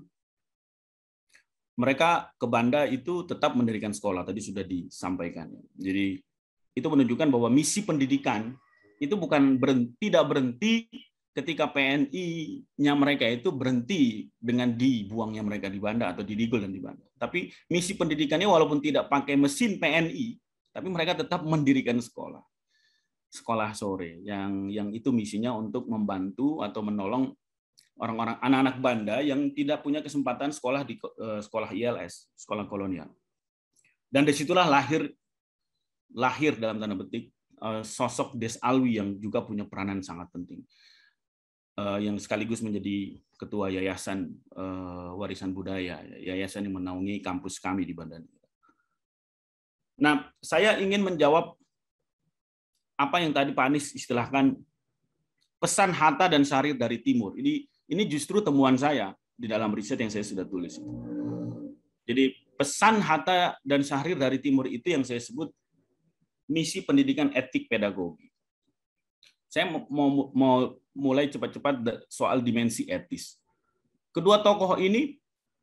mereka ke Banda itu tetap mendirikan sekolah, tadi sudah disampaikan. Jadi itu menunjukkan bahwa misi pendidikan itu bukan tidak berhenti ketika PNI-nya mereka itu berhenti dengan dibuangnya mereka di Banda atau di Digul dan di Banda. Tapi misi pendidikannya walaupun tidak pakai mesin PNI, tapi mereka tetap mendirikan sekolah sore yang itu misinya untuk membantu atau menolong orang-orang anak-anak Banda yang tidak punya kesempatan sekolah di sekolah ILS, sekolah kolonial. Dan disitulah lahir dalam tanda petik sosok Des Alwi yang juga punya peranan sangat penting, yang sekaligus menjadi ketua yayasan warisan budaya, yayasan yang menaungi kampus kami di Banda Neira. Nah, saya ingin menjawab apa yang tadi Pak Anies istilahkan pesan Hatta dan Syahrir dari Timur. Ini justru temuan saya di dalam riset yang saya sudah tulis. Jadi pesan Hatta dan Syahrir dari Timur itu yang saya sebut misi pendidikan etik pedagogi. Saya mau mulai cepat-cepat soal dimensi etis. Kedua tokoh ini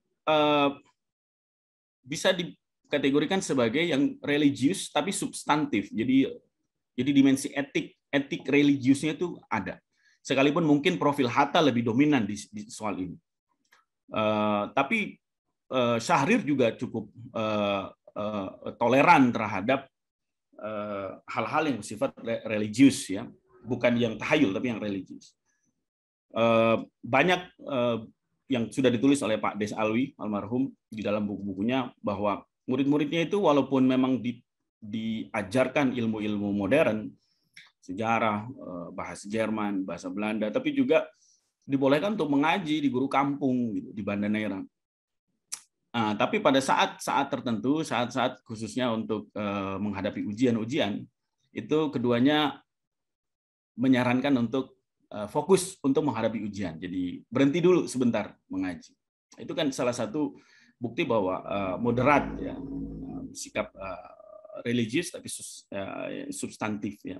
bisa dikategorikan sebagai yang religius tapi substantif. Jadi dimensi etik religiusnya itu ada. Sekalipun mungkin profil Hatta lebih dominan di soal ini. Tapi Syahrir juga cukup toleran terhadap hal-hal yang bersifat religius, ya, bukan yang tahayul tapi yang religius. Banyak yang sudah ditulis oleh Pak Des Alwi almarhum di dalam buku-bukunya bahwa murid-muridnya itu walaupun memang diajarkan ilmu-ilmu modern, sejarah, bahasa Jerman, bahasa Belanda, tapi juga dibolehkan untuk mengaji di guru kampung gitu, di Banda Neira. Tapi pada saat-saat tertentu, saat-saat khususnya untuk menghadapi ujian-ujian, itu keduanya menyarankan untuk fokus untuk menghadapi ujian. Jadi berhenti dulu sebentar mengaji. Itu kan salah satu bukti bahwa moderat, ya, sikap religius tapi substantif, ya.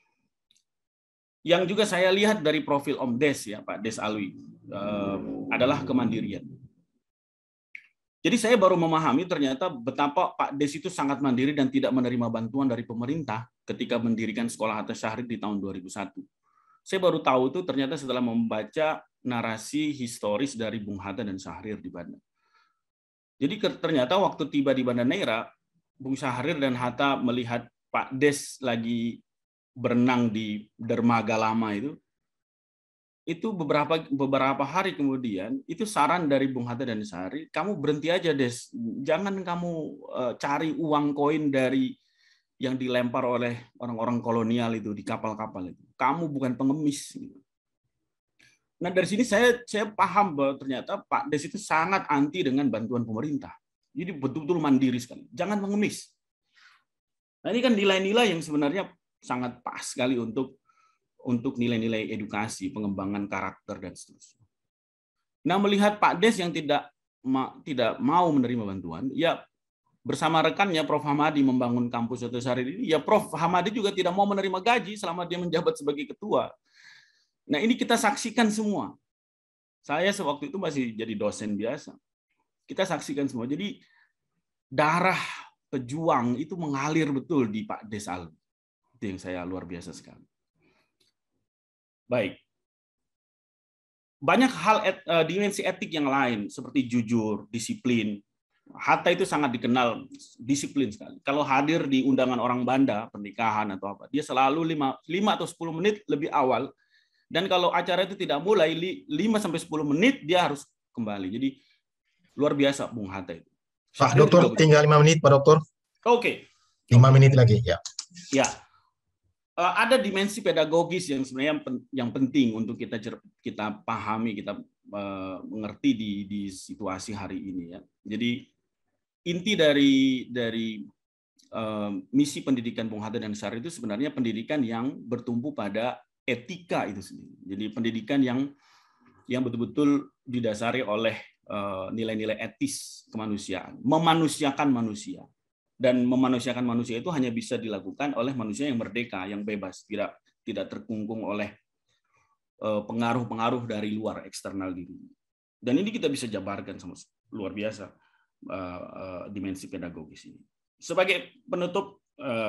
Yang juga saya lihat dari profil Om Des, ya, Pak Des Alwi, adalah kemandirian. Jadi saya baru memahami ternyata betapa Pak Des itu sangat mandiri dan tidak menerima bantuan dari pemerintah ketika mendirikan sekolah Hatta Syahrir di tahun 2001. Saya baru tahu itu ternyata setelah membaca narasi historis dari Bung Hatta dan Syahrir di Banda. Jadi ternyata waktu tiba di Banda Neira, Bung Syahrir dan Hatta melihat Pak Des lagi berenang di dermaga lama itu beberapa hari kemudian itu saran dari Bung Hatta dan Syahrir, kamu berhenti aja Des, jangan kamu cari uang koin dari yang dilempar oleh orang-orang kolonial itu di kapal-kapal itu, kamu bukan pengemis. Nah dari sini saya paham bahwa ternyata Pak Des itu sangat anti dengan bantuan pemerintah. Jadi betul-betul mandiri sekali. Jangan mengemis. Nah, ini kan nilai-nilai yang sebenarnya sangat pas sekali untuk nilai-nilai edukasi, pengembangan karakter dan seterusnya. Nah, melihat Pak Des yang tidak mau menerima bantuan, ya bersama rekannya Prof. Hamadi membangun kampus Hatta Syahrir ini, ya Prof. Hamadi juga tidak mau menerima gaji selama dia menjabat sebagai ketua. Nah, ini kita saksikan semua. Saya sewaktu itu masih jadi dosen biasa. Kita saksikan semua. Jadi darah pejuang itu mengalir betul di Pak Des Alwi. Itu yang saya luar biasa sekali. Baik. Banyak hal dimensi etik yang lain seperti jujur, disiplin. Hatta itu sangat dikenal disiplin sekali. Kalau hadir di undangan orang Banda, pernikahan atau apa, dia selalu 5 atau 10 menit lebih awal. Dan kalau acara itu tidak mulai 5-10 menit dia harus kembali. Jadi luar biasa Bung Hatta itu. Pak Dokter, tinggal 5 menit Pak Dokter. Oke. 5 menit lagi, ya. Ya. Ada dimensi pedagogis yang sebenarnya yang penting untuk kita pahami, kita mengerti di situasi hari ini, ya. Jadi inti dari misi pendidikan Bung Hatta dan Syahrir itu sebenarnya pendidikan yang bertumpu pada etika itu sendiri. Jadi pendidikan yang betul-betul didasari oleh nilai-nilai etis kemanusiaan, memanusiakan manusia. Dan memanusiakan manusia itu hanya bisa dilakukan oleh manusia yang merdeka, yang bebas, tidak terkungkung oleh pengaruh-pengaruh dari luar, eksternal diri. Dan ini kita bisa jabarkan sama luar biasa dimensi pedagogis ini. Sebagai penutup,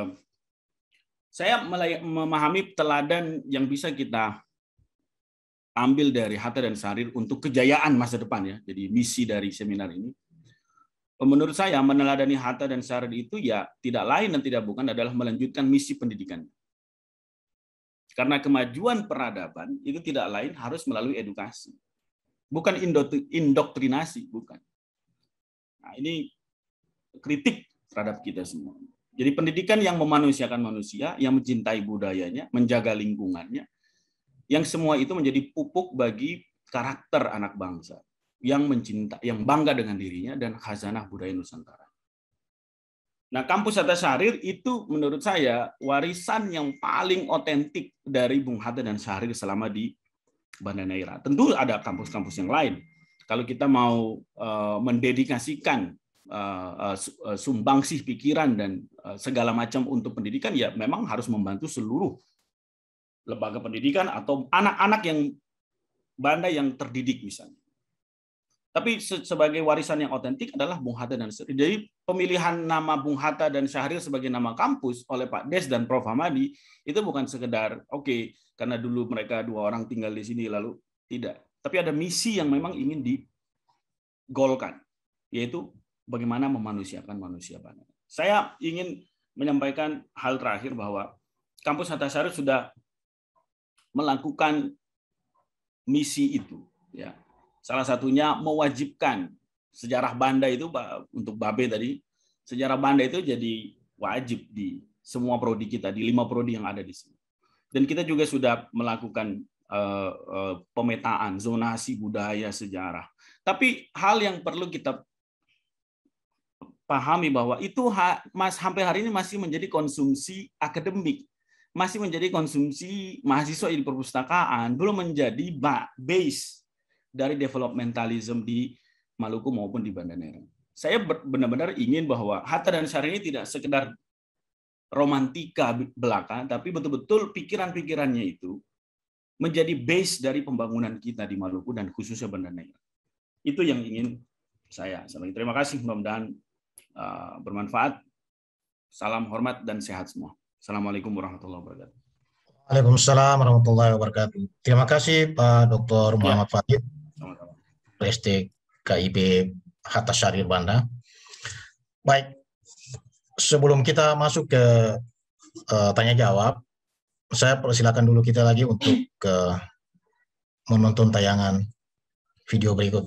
saya memahami teladan yang bisa kita ambil dari Hatta dan Syahrir untuk kejayaan masa depan, ya. Jadi misi dari seminar ini, menurut saya meneladani Hatta dan Syahrir itu ya tidak lain dan tidak bukan adalah melanjutkan misi pendidikan. Karena kemajuan peradaban itu tidak lain harus melalui edukasi. Bukan indoktrinasi, bukan. Nah, ini kritik terhadap kita semua. Jadi pendidikan yang memanusiakan manusia, yang mencintai budayanya, menjaga lingkungannya, yang semua itu menjadi pupuk bagi karakter anak bangsa yang mencinta, yang bangga dengan dirinya dan khazanah budaya Nusantara. Nah, kampus Hatta Syahrir itu menurut saya warisan yang paling otentik dari Bung Hatta dan Syahrir selama di Banda Neira. Tentu ada kampus-kampus yang lain. Kalau kita mau mendedikasikan sumbangsih pikiran dan segala macam untuk pendidikan, ya memang harus membantu seluruh lembaga pendidikan atau anak-anak yang Banda yang terdidik misalnya. Tapi sebagai warisan yang otentik adalah Bung Hatta dan Syahrir. Jadi pemilihan nama Bung Hatta dan Syahrir sebagai nama kampus oleh Pak Des dan Prof. Hamadi itu bukan sekedar oke, karena dulu mereka dua orang tinggal di sini lalu tidak. Tapi ada misi yang memang ingin digolkan, yaitu bagaimana memanusiakan manusia Banda. Saya ingin menyampaikan hal terakhir bahwa kampus Hatta Syahrir sudah melakukan misi itu, ya. Salah satunya mewajibkan sejarah Banda itu, untuk Babe tadi, sejarah Banda itu jadi wajib di semua prodi kita, di 5 prodi yang ada di sini. Dan kita juga sudah melakukan pemetaan, zonasi budaya, sejarah. Tapi hal yang perlu kita pahami bahwa itu sampai hari ini masih menjadi konsumsi akademik, masih menjadi konsumsi mahasiswa di perpustakaan, belum menjadi base dari developmentalism di Maluku maupun di Banda Neira. Saya benar-benar ingin bahwa Hatta dan Syahrir ini tidak sekedar romantika belaka, tapi betul-betul pikiran-pikirannya itu menjadi base dari pembangunan kita di Maluku dan khususnya Banda Neira. Itu yang ingin saya sampaikan. Terima kasih, mudah-mudahan bermanfaat. Salam hormat dan sehat semua. Assalamualaikum warahmatullahi wabarakatuh. Waalaikumsalam warahmatullahi wabarakatuh. Terima kasih Pak Dr. Muhammad Fahid, Prestek KIP Hatta Syahrir Banda. Baik, sebelum kita masuk ke tanya jawab, saya persilakan dulu kita lagi untuk menonton tayangan video berikut.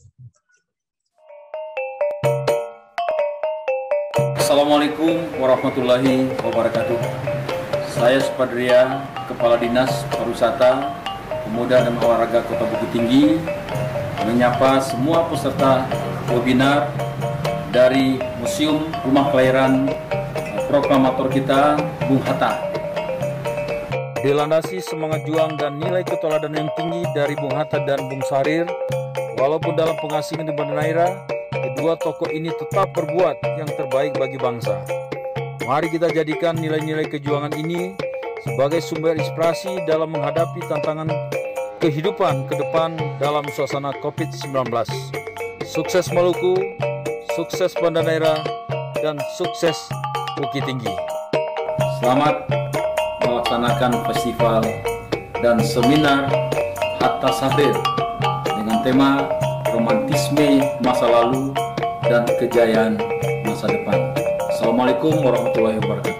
Assalamualaikum warahmatullahi wabarakatuh. Saya Supadria, Kepala Dinas Pariwisata, Pemuda dan Olahraga Kota Bukit Tinggi, menyapa semua peserta webinar dari Museum Rumah Kelahiran proklamator kita, Bung Hatta. Dilandasi semangat juang dan nilai keteladanan yang tinggi dari Bung Hatta dan Bung Syahrir, walaupun dalam pengasingan di Banda Neira, kedua tokoh ini tetap berbuat yang terbaik bagi bangsa. Mari kita jadikan nilai-nilai kejuangan ini sebagai sumber inspirasi dalam menghadapi tantangan kehidupan ke depan dalam suasana COVID-19. Sukses Maluku, sukses Banda Neira, dan sukses Bukit Tinggi. Selamat melaksanakan festival dan seminar Hatta Syahrir dengan tema romantisme masa lalu dan kejayaan masa depan. Assalamualaikum warahmatullahi wabarakatuh.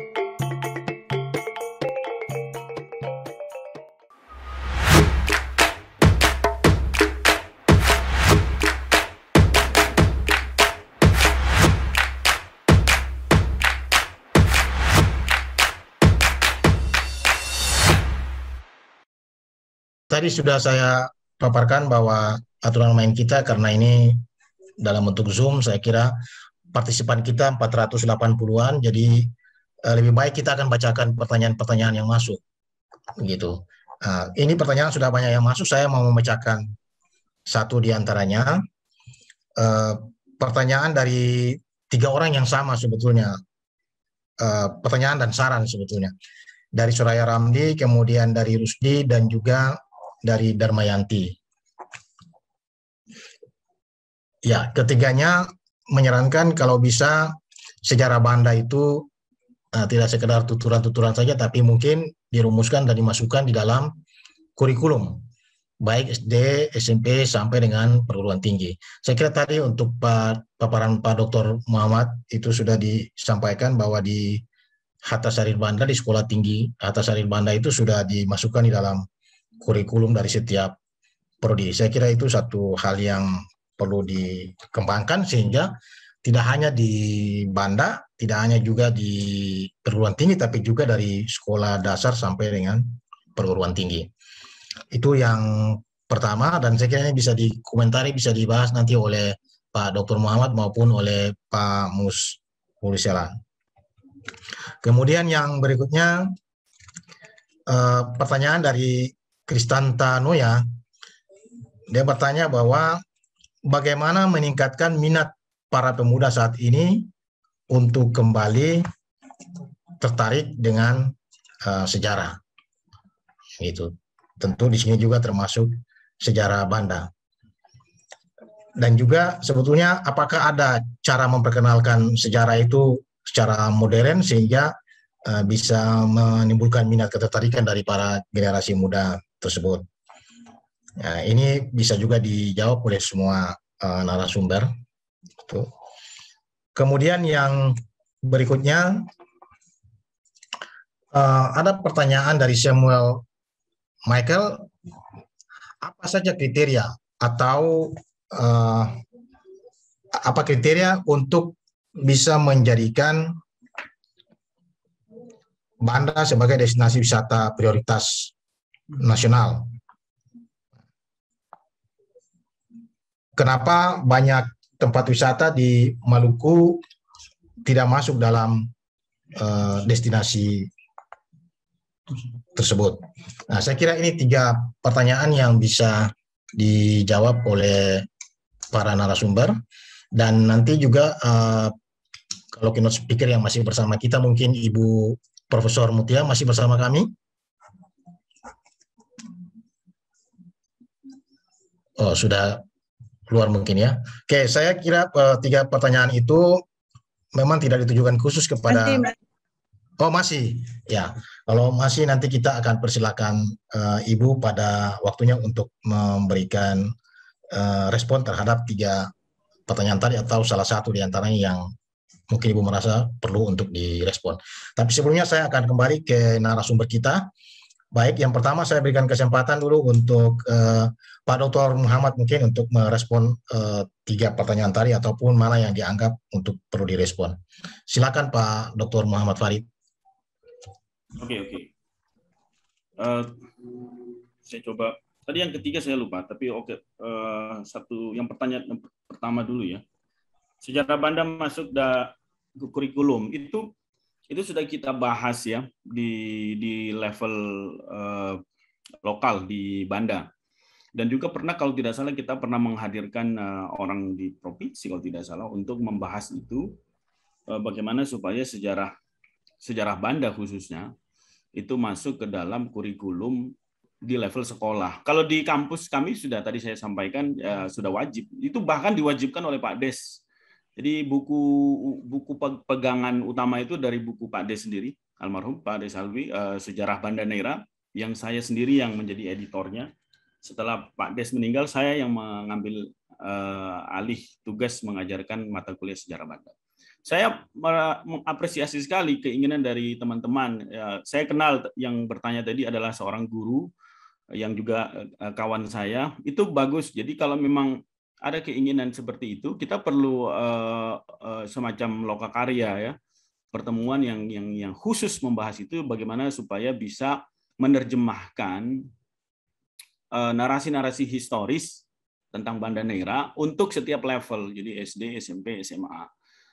Tadi sudah saya paparkan bahwa aturan main kita karena ini dalam bentuk Zoom, saya kira partisipan kita 480-an, jadi lebih baik kita akan bacakan pertanyaan-pertanyaan yang masuk. Gitu. Ini pertanyaan sudah banyak yang masuk, saya mau memecahkan satu di antaranya. Pertanyaan dari 3 orang yang sama sebetulnya pertanyaan dan saran sebetulnya. Dari Suraya Ramli, kemudian dari Rusdi, dan juga dari Darmayanti. Ya, ketiganya menyarankan kalau bisa sejarah Banda itu tidak sekedar tuturan-tuturan saja, tapi mungkin dirumuskan dan dimasukkan di dalam kurikulum, baik SD, SMP, sampai dengan perguruan tinggi. Saya kira tadi untuk paparan Pak Dr. Muhammad itu sudah disampaikan bahwa di Hatta Sarir Banda, di Sekolah Tinggi Hatta Sarir Banda itu sudah dimasukkan di dalam kurikulum dari setiap prodi. Saya kira itu satu hal yang perlu dikembangkan sehingga tidak hanya di Banda, tidak hanya juga di perguruan tinggi, tapi juga dari sekolah dasar sampai dengan perguruan tinggi. Itu yang pertama, dan saya kira ini bisa dikomentari, bisa dibahas nanti oleh Pak Dr. Muhammad maupun oleh Pak Muliselan. Kemudian yang berikutnya, pertanyaan dari Kristanta Noya. Dia bertanya bahwa bagaimana meningkatkan minat para pemuda saat ini untuk kembali tertarik dengan sejarah. Gitu. Tentu di sini juga termasuk sejarah Banda. Dan juga sebetulnya apakah ada cara memperkenalkan sejarah itu secara modern sehingga bisa menimbulkan minat ketertarikan dari para generasi muda tersebut. Nah, ini bisa juga dijawab oleh semua narasumber. Kemudian yang berikutnya ada pertanyaan dari Samuel Michael, apa saja kriteria atau apa kriteria untuk bisa menjadikan Banda sebagai destinasi wisata prioritas nasional? Kenapa banyak tempat wisata di Maluku tidak masuk dalam destinasi tersebut? Nah, saya kira ini 3 pertanyaan yang bisa dijawab oleh para narasumber, dan nanti juga kalau keynote speaker yang masih bersama kita mungkin Ibu Profesor Mutia masih bersama kami. Oh, sudah keluar mungkin ya. Oke, saya kira 3 pertanyaan itu memang tidak ditujukan khusus kepada. Oh, masih ya. Kalau masih nanti kita akan persilakan Ibu pada waktunya untuk memberikan respon terhadap 3 pertanyaan tadi atau salah satu di antaranya yang mungkin Ibu merasa perlu untuk direspon. Tapi sebelumnya saya akan kembali ke narasumber kita. Baik, yang pertama saya berikan kesempatan dulu untuk Pak Dr. Muhammad mungkin untuk merespon 3 pertanyaan tadi ataupun mana yang dianggap untuk perlu direspon. Silakan Pak Dr. Muhammad Farid. Oke. Saya coba. Tadi yang ketiga saya lupa, tapi oke. Yang pertanyaan pertama dulu ya. Sejarah Banda masuk ke kurikulum itu sudah kita bahas ya di level lokal di Banda. Dan juga pernah kalau tidak salah kita pernah menghadirkan orang di provinsi kalau tidak salah untuk membahas itu bagaimana supaya sejarah Banda khususnya itu masuk ke dalam kurikulum di level sekolah. Kalau di kampus kami sudah tadi saya sampaikan sudah wajib. Itu bahkan diwajibkan oleh Pak Des. Jadi buku pegangan utama itu dari buku Pak Des sendiri, almarhum Pak Des Alwi, Sejarah Banda Neira, yang saya sendiri yang menjadi editornya. Setelah Pak Des meninggal, saya yang mengambil alih tugas mengajarkan mata kuliah sejarah Banda. Saya mengapresiasi sekali keinginan dari teman-teman. Saya kenal yang bertanya tadi adalah seorang guru yang juga kawan saya. Itu bagus. Jadi kalau memang ada keinginan seperti itu, kita perlu semacam lokakarya ya, pertemuan yang khusus membahas itu bagaimana supaya bisa menerjemahkan narasi-narasi historis tentang Banda Neira untuk setiap level, jadi SD, SMP, SMA.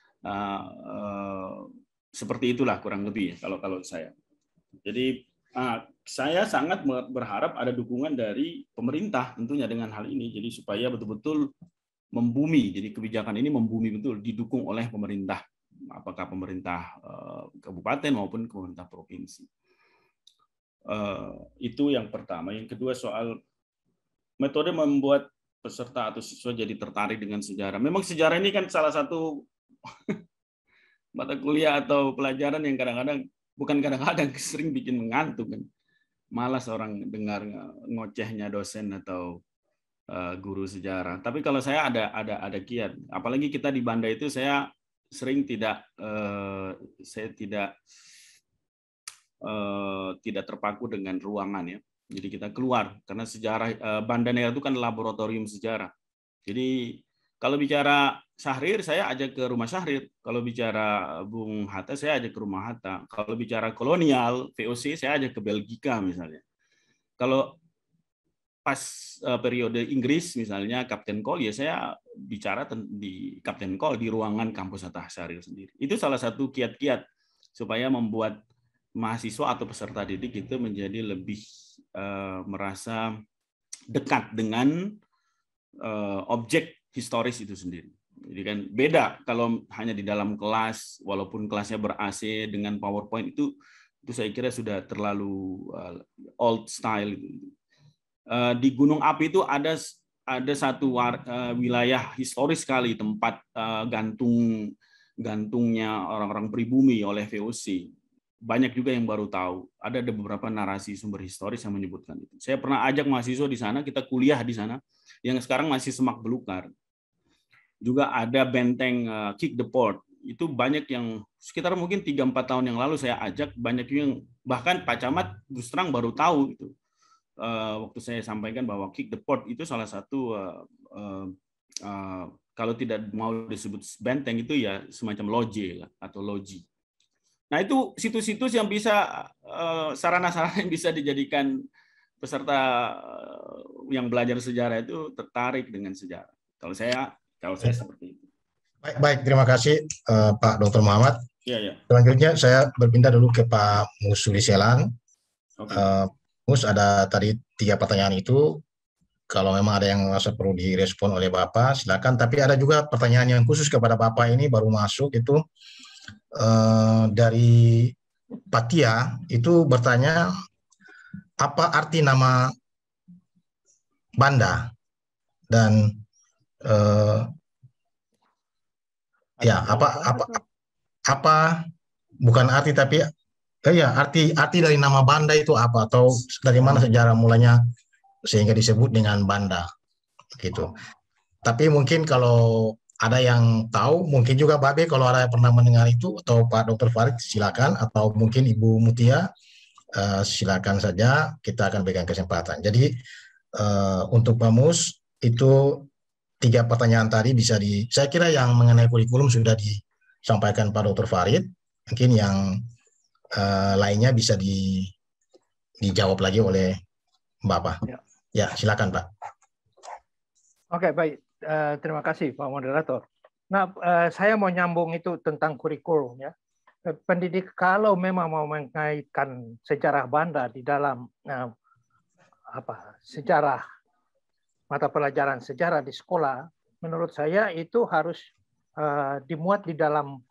Seperti itulah kurang lebih kalau saya. Jadi saya sangat berharap ada dukungan dari pemerintah tentunya dengan hal ini, jadi supaya betul-betul membumi. Jadi kebijakan ini membumi betul, didukung oleh pemerintah, apakah pemerintah kabupaten maupun pemerintah provinsi. Itu yang pertama. Yang kedua soal metode membuat peserta atau siswa jadi tertarik dengan sejarah. Memang sejarah ini kan salah satu mata kuliah atau pelajaran yang kadang-kadang, bukan kadang-kadang, sering bikin mengantuk kan. Malas orang dengar ngocehnya dosen atau guru sejarah. Tapi kalau saya ada kiat. Apalagi kita di Banda itu saya sering tidak terpaku dengan ruangan ya. Jadi kita keluar karena sejarah Banda Neira itu kan laboratorium sejarah. Jadi kalau bicara Syahrir saya ajak ke rumah Syahrir. Kalau bicara Bung Hatta saya ajak ke rumah Hatta. Kalau bicara kolonial VOC saya ajak ke Belgika misalnya. Kalau pas periode Inggris misalnya Kapten Cole, ya saya bicara di Kapten Cole di ruangan kampus Hatta Syahrir sendiri. Itu salah satu kiat-kiat supaya membuat mahasiswa atau peserta didik itu menjadi lebih merasa dekat dengan objek historis itu sendiri. Jadi kan beda kalau hanya di dalam kelas, walaupun kelasnya ber-AC dengan PowerPoint itu saya kira sudah terlalu old style. Di Gunung Api itu ada satu wilayah historis sekali, tempat gantungnya orang-orang pribumi oleh VOC. Banyak juga yang baru tahu. Ada beberapa narasi sumber historis yang menyebutkan itu. Saya pernah ajak mahasiswa di sana, kita kuliah di sana, yang sekarang masih semak belukar. Juga ada benteng Kick the Port. Itu banyak yang sekitar mungkin 3-4 tahun yang lalu saya ajak, banyak yang bahkan Pak Camat terus terang baru tahu itu. Waktu saya sampaikan bahwa Kick the Port itu salah satu kalau tidak mau disebut benteng itu ya semacam loji atau loji. Nah itu situs-situs yang bisa sarana-sarana yang bisa dijadikan peserta yang belajar sejarah itu tertarik dengan sejarah. Kalau saya seperti itu. Baik, terima kasih Pak Dr. Muhammad. Ya. Selanjutnya saya berpindah dulu ke Pak Musuli Selan. Mus, ada tadi 3 pertanyaan itu. Kalau memang ada yang merasa perlu direspon oleh Bapak, silakan. Tapi ada juga pertanyaan yang khusus kepada Bapak ini baru masuk itu dari Pak Tia itu bertanya apa arti nama Banda dan apa bukan arti tapi arti dari nama Banda itu apa, atau dari mana sejarah mulanya sehingga disebut dengan Banda gitu. Tapi mungkin kalau ada yang tahu, mungkin juga Babe kalau ada yang pernah mendengar itu, atau Pak Dr. Farid silakan, atau mungkin Ibu Mutia silakan saja, kita akan berikan kesempatan. Jadi untuk Pak Mus itu 3 pertanyaan tadi saya kira yang mengenai kurikulum sudah disampaikan Pak Dr. Farid, mungkin yang lainnya bisa dijawab lagi oleh Bapak. Ya, silakan Pak. Oke, baik. Terima kasih Pak Moderator. Nah, saya mau nyambung itu tentang kurikulum ya. Pendidik kalau memang mau mengaitkan sejarah Banda di dalam sejarah mata pelajaran sejarah di sekolah, menurut saya itu harus dimuat di dalam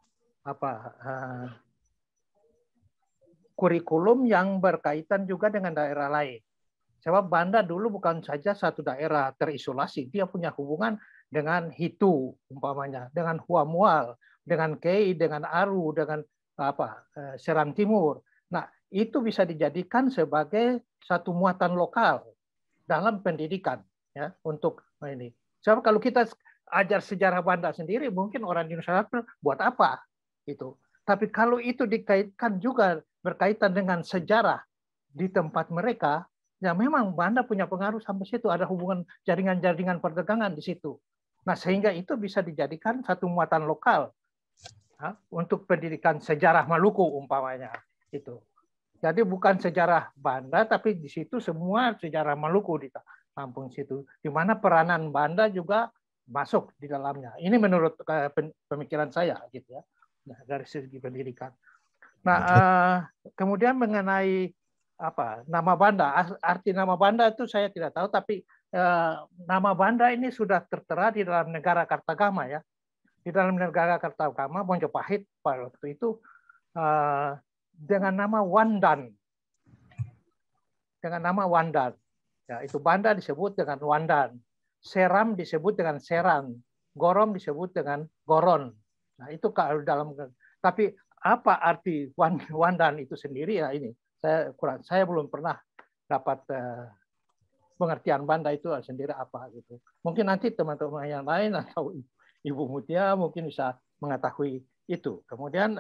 kurikulum yang berkaitan juga dengan daerah lain. Sebab Banda dulu bukan saja satu daerah terisolasi, dia punya hubungan dengan Hitu umpamanya, dengan Huamual, dengan Kei, dengan Aru, dengan Seram Timur. Nah, itu bisa dijadikan sebagai satu muatan lokal dalam pendidikan ya untuk ini. Sebab kalau kita ajar sejarah Banda sendiri, mungkin orang Indonesia buat apa itu. Tapi kalau itu dikaitkan juga berkaitan dengan sejarah di tempat mereka, ya memang Banda punya pengaruh sampai situ, ada hubungan jaringan-jaringan perdagangan di situ. Nah, sehingga itu bisa dijadikan satu muatan lokal untuk pendidikan sejarah Maluku umpamanya itu. Jadi bukan sejarah Banda, tapi di situ semua sejarah Maluku ditampung situ, di mana peranan Banda juga masuk di dalamnya. Ini menurut pemikiran saya gitu ya, dari segi pendidikan. Nah, kemudian mengenai nama Banda, arti nama Banda itu saya tidak tahu, tapi nama Banda ini sudah tertera di dalam negara Kartagama ya. Di dalam negara Kartagama Majapahit pada waktu itu dengan nama Wandan. Dengan nama Wandan. Ya, itu Banda disebut dengan Wandan. Seram disebut dengan Seran. Gorom disebut dengan Goron. Nah, itu kalau dalam, tapi apa arti Wandan itu sendiri ya ini saya belum pernah dapat pengertian Banda itu sendiri apa gitu. Mungkin nanti teman-teman yang lain atau Ibu Mutia mungkin bisa mengetahui itu. Kemudian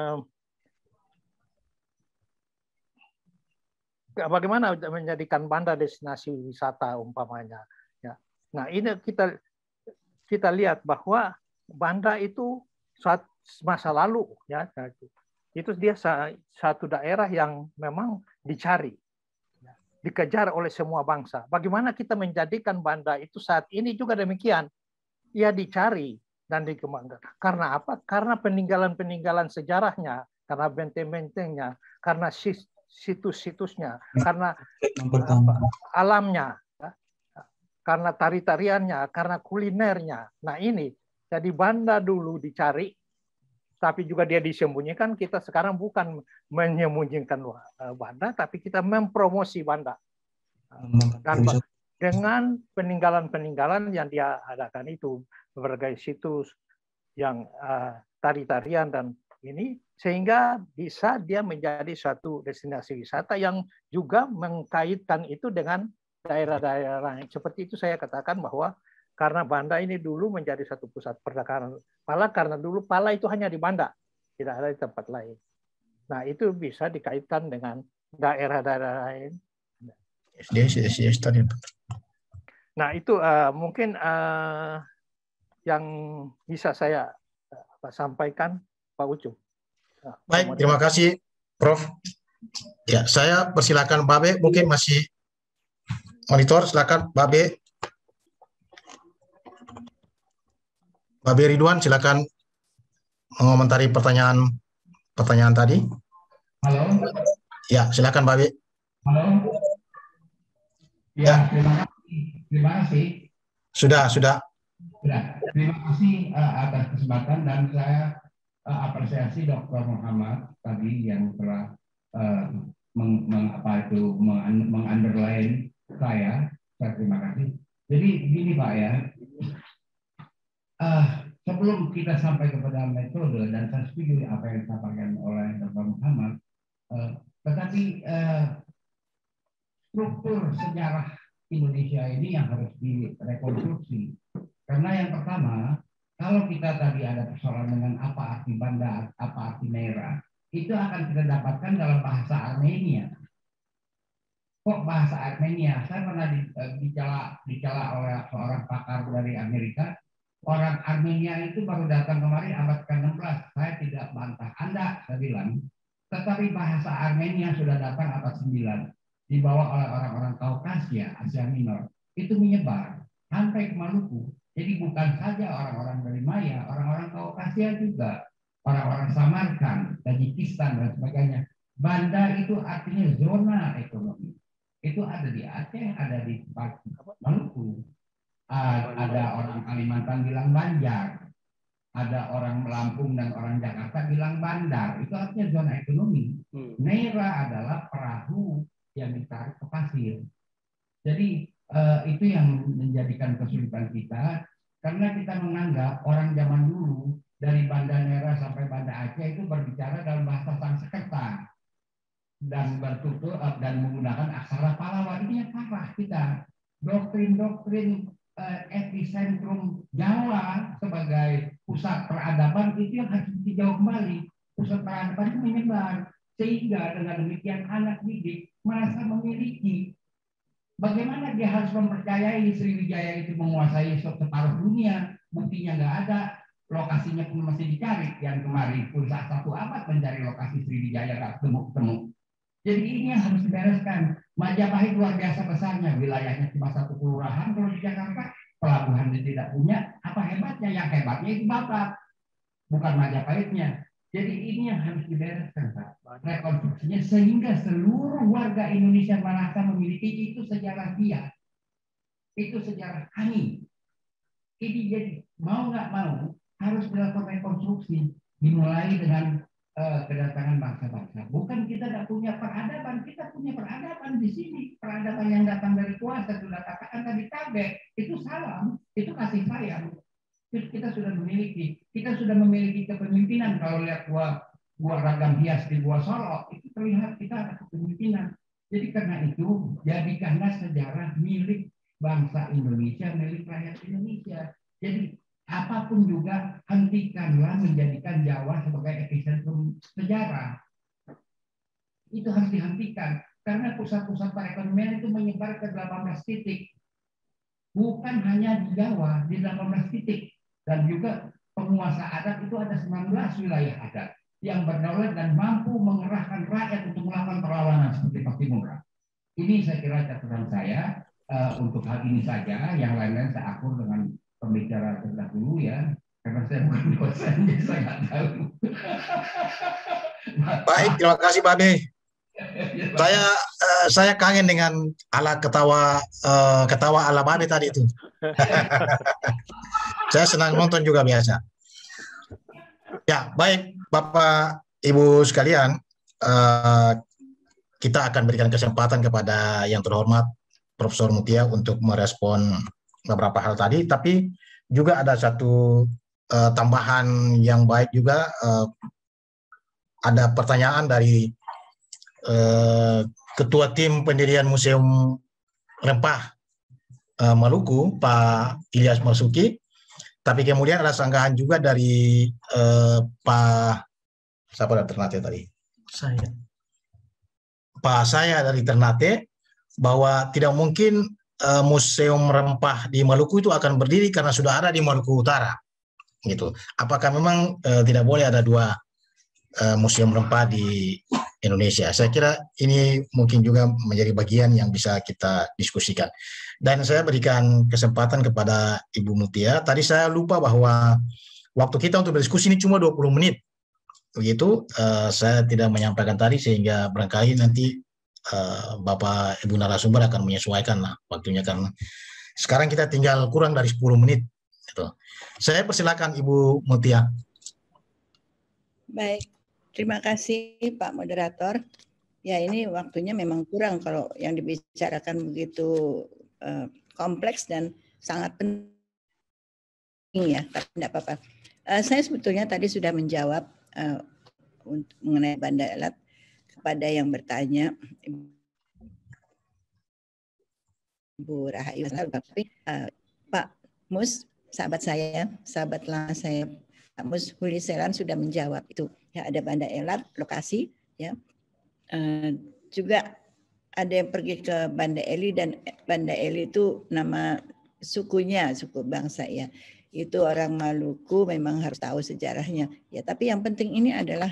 bagaimana menjadikan Banda destinasi wisata umpamanya. Ya. Nah ini kita lihat bahwa Banda itu suatu masa lalu ya, itu dia satu daerah yang memang dicari. Dikejar oleh semua bangsa. Bagaimana kita menjadikan Banda itu saat ini juga demikian. Ia dicari dan dikembangkan. Karena apa? Karena peninggalan-peninggalan sejarahnya, karena benteng-bentengnya, karena situs-situsnya, karena alamnya, karena tari-tariannya, karena kulinernya. Nah ini, jadi Banda dulu dicari, tapi juga dia disembunyikan. Kita sekarang bukan menyembunyikan Banda, tapi kita mempromosi Banda. Dan dengan peninggalan-peninggalan yang dia adakan itu, berbagai situs yang tari-tarian dan ini, sehingga bisa dia menjadi suatu destinasi wisata yang juga mengkaitkan itu dengan daerah-daerah lain. Seperti itu saya katakan bahwa karena Banda ini dulu menjadi satu pusat perdagangan pala, karena dulu pala itu hanya di Banda, tidak ada di tempat lain. Nah itu bisa dikaitkan dengan daerah-daerah lain. Nah itu mungkin yang bisa saya sampaikan, Pak Ucu. Baik, terima kasih Prof. Ya, saya persilakan Babe, mungkin masih monitor, silakan Babe. Babe Ridwan, silakan mengomentari pertanyaan tadi. Halo. Ya, silakan Babe. Halo. Ya, terima kasih. Sudah. Terima kasih atas kesempatan, dan saya apresiasi Dr. Muhammad tadi yang telah meng-underline saya. Terima kasih. Jadi gini Pak ya. Sebelum kita sampai kepada metode, dan saya setuju apa yang disampaikan oleh Dr. Muhammad, tetapi struktur sejarah Indonesia ini yang harus direkonstruksi. Karena yang pertama, kalau kita tadi ada persoalan dengan apa arti Banda, apa arti Neira, itu akan kita dapatkan dalam bahasa Armenia. Kok bahasa Armenia? Saya pernah dicela oleh seorang pakar dari Amerika. Orang Armenia itu baru datang kemari abad ke-16. Saya tidak bantah Anda, saya bilang. Tetapi bahasa Armenia sudah datang abad 9. Dibawa oleh orang-orang Kaukasia, Asia Minor. Itu menyebar sampai ke Maluku. Jadi bukan saja orang-orang dari Maya, orang-orang Kaukasia juga. Orang-orang Samarkand, Tajikistan, dan sebagainya. Banda itu artinya zona ekonomi. Itu ada di Aceh, ada di Maluku. Ada orang Kalimantan bilang Banjar, ada orang Lampung dan orang Jakarta bilang bandar. Itu artinya zona ekonomi. Neira adalah perahu yang ditarik ke pasir. Jadi itu yang menjadikan kesulitan kita, karena kita menganggap orang zaman dulu dari Banda Neira sampai Banda Aceh itu berbicara dalam bahasa Sanskerta dan bertutur dan menggunakan aksara Pallawa. Ini yang salah kita. Doktrin-doktrin epicentrum Jawa sebagai pusat peradaban itu yang harus dijauh kembali. Pusat peradaban itu menyebar, sehingga dengan demikian anak didik merasa memiliki. Bagaimana dia harus mempercayai Sriwijaya itu menguasai separuh dunia? Buktinya nggak ada, lokasinya pun masih dicari. Yang kemarin pun 1 abad mencari lokasi Sriwijaya nggak ketemu. Jadi ini yang harus dibereskan. Majapahit luar biasa besarnya, wilayahnya cuma 1 kelurahan. Kalau di Jakarta pelabuhan dia tidak punya, apa hebatnya? Yang hebatnya itu Bapak, bukan Majapahitnya. Jadi ini yang harus dibereskan, Pak. Rekonstruksinya sehingga seluruh warga Indonesia merasa memiliki itu sejarah dia. Itu sejarah kami. Ini jadi mau nggak mau harus dilakukan rekonstruksi, dimulai dengan kedatangan bangsa-bangsa. Bukan kita tidak punya peradaban, kita punya peradaban di sini. Peradaban yang datang dari kuasa, sudah katakan tadi Kabe, itu salam, itu kasih sayang. Itu kita sudah memiliki kepemimpinan. Kalau lihat buah ragam hias di Gua Solo, itu terlihat kita ada kepemimpinan. Jadi karena itu, jadikanlah sejarah milik bangsa Indonesia, milik rakyat Indonesia. Jadi apapun juga, hentikanlah menjadikan Jawa sebagai epicentrum sejarah. Itu harus dihentikan. Karena pusat-pusat perekonomian itu menyebar ke 18 titik. Bukan hanya di Jawa, di 18 titik. Dan juga penguasa adat itu ada 19 wilayah adat yang berdaulat dan mampu mengerahkan rakyat untuk melakukan perlawanan seperti Pak Timur. Ini saya kira catatan saya untuk hal ini saja. Yang lain-lain saya akur dengan pembicara terdahulu ya, karena saya bukan dosen, jadi saya nggak tahu. Baik, terima kasih Pak B. Saya kangen dengan ala ketawa ala Pak B tadi itu. Saya senang nonton juga biasa. Ya, baik Bapak Ibu sekalian, kita akan berikan kesempatan kepada yang terhormat Profesor Mutia untuk merespon beberapa hal tadi, tapi juga ada satu tambahan yang baik juga. Ada pertanyaan dari Ketua Tim Pendirian Museum Rempah Maluku, Pak Ilyas Marzuki. Tapi kemudian ada sanggahan juga dari Pak siapa dari Ternate tadi? Saya dari Ternate, bahwa tidak mungkin Museum Rempah di Maluku itu akan berdiri karena sudah ada di Maluku Utara, gitu. Apakah memang tidak boleh ada dua museum rempah di Indonesia? Saya kira ini mungkin juga menjadi bagian yang bisa kita diskusikan. Dan saya berikan kesempatan kepada Ibu Mutia. Tadi saya lupa bahwa waktu kita untuk berdiskusi ini cuma 20 menit, begitu. Saya tidak menyampaikan tadi sehingga barangkali nanti Bapak Ibu narasumber akan menyesuaikan lah waktunya, karena sekarang kita tinggal kurang dari 10 menit. Gitu. Saya persilakan Ibu Mutia. Baik, terima kasih Pak Moderator. Ya, ini waktunya memang kurang kalau yang dibicarakan begitu kompleks dan sangat penting ya, tapi tidak apa-apa. Saya sebetulnya tadi sudah menjawab mengenai Banda Elat kepada yang bertanya, Ibu Rahayu, tapi Pak Mus, sahabat saya, sahabat lama saya, Pak Mus Huli Selan sudah menjawab itu. Ya, ada Banda Elat lokasi, ya. Juga ada yang pergi ke Banda Eli, dan Banda Eli itu nama sukunya, suku bangsa ya. Itu orang Maluku, memang harus tahu sejarahnya. Ya, tapi yang penting ini adalah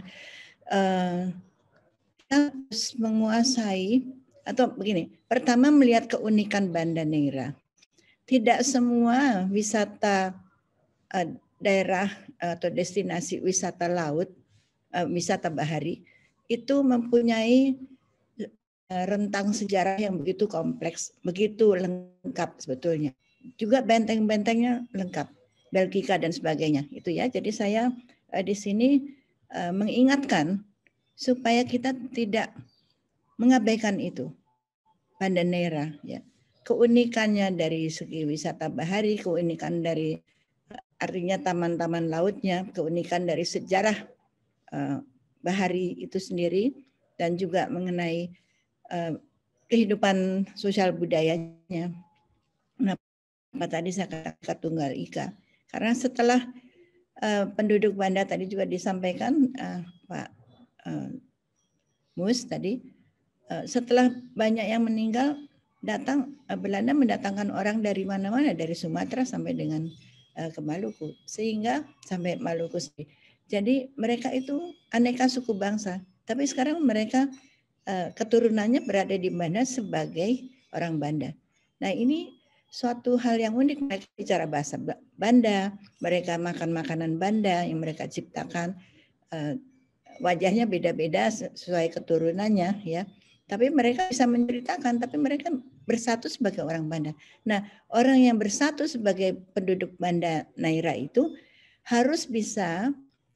harus menguasai, atau begini, pertama melihat keunikan Banda Neira. Tidak semua wisata daerah atau destinasi wisata laut, wisata bahari, itu mempunyai rentang sejarah yang begitu kompleks, begitu lengkap sebetulnya. Juga benteng-bentengnya lengkap, Belgika dan sebagainya. Itu ya, jadi saya di sini mengingatkan supaya kita tidak mengabaikan itu, Banda Neira, ya. Keunikannya dari segi wisata bahari, keunikan dari artinya taman-taman lautnya, keunikan dari sejarah bahari itu sendiri, dan juga mengenai kehidupan sosial budayanya. Kenapa tadi saya katakan Tunggal Ika? Karena setelah penduduk Banda tadi juga disampaikan Pak Mus tadi, setelah banyak yang meninggal, datang Belanda mendatangkan orang dari mana-mana, dari Sumatera sampai dengan ke Maluku, sehingga sampai Maluku sendiri. Jadi mereka itu aneka suku bangsa, tapi sekarang mereka keturunannya berada di Banda sebagai orang Banda. Nah, ini suatu hal yang unik, mereka bicara bahasa Banda, mereka makan makanan Banda yang mereka ciptakan, wajahnya beda-beda sesuai keturunannya ya. Tapi mereka bisa menceritakan, tapi mereka bersatu sebagai orang Banda. Nah, orang yang bersatu sebagai penduduk Banda Neira itu harus bisa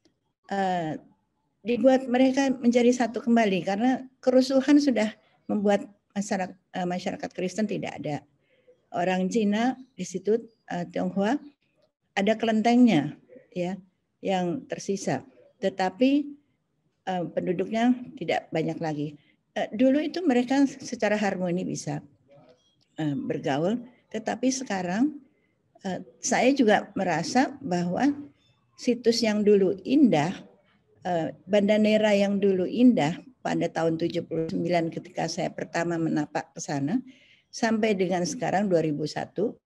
dibuat mereka menjadi satu kembali, karena kerusuhan sudah membuat masyarakat Kristen tidak ada. Orang Cina di situ, Tionghoa, ada kelentengnya ya yang tersisa, tetapi penduduknya tidak banyak lagi. Dulu itu mereka secara harmoni bisa bergaul, tetapi sekarang saya juga merasa bahwa situs yang dulu indah, Banda Neira yang dulu indah pada tahun 79 ketika saya pertama menapak ke sana, sampai dengan sekarang 2021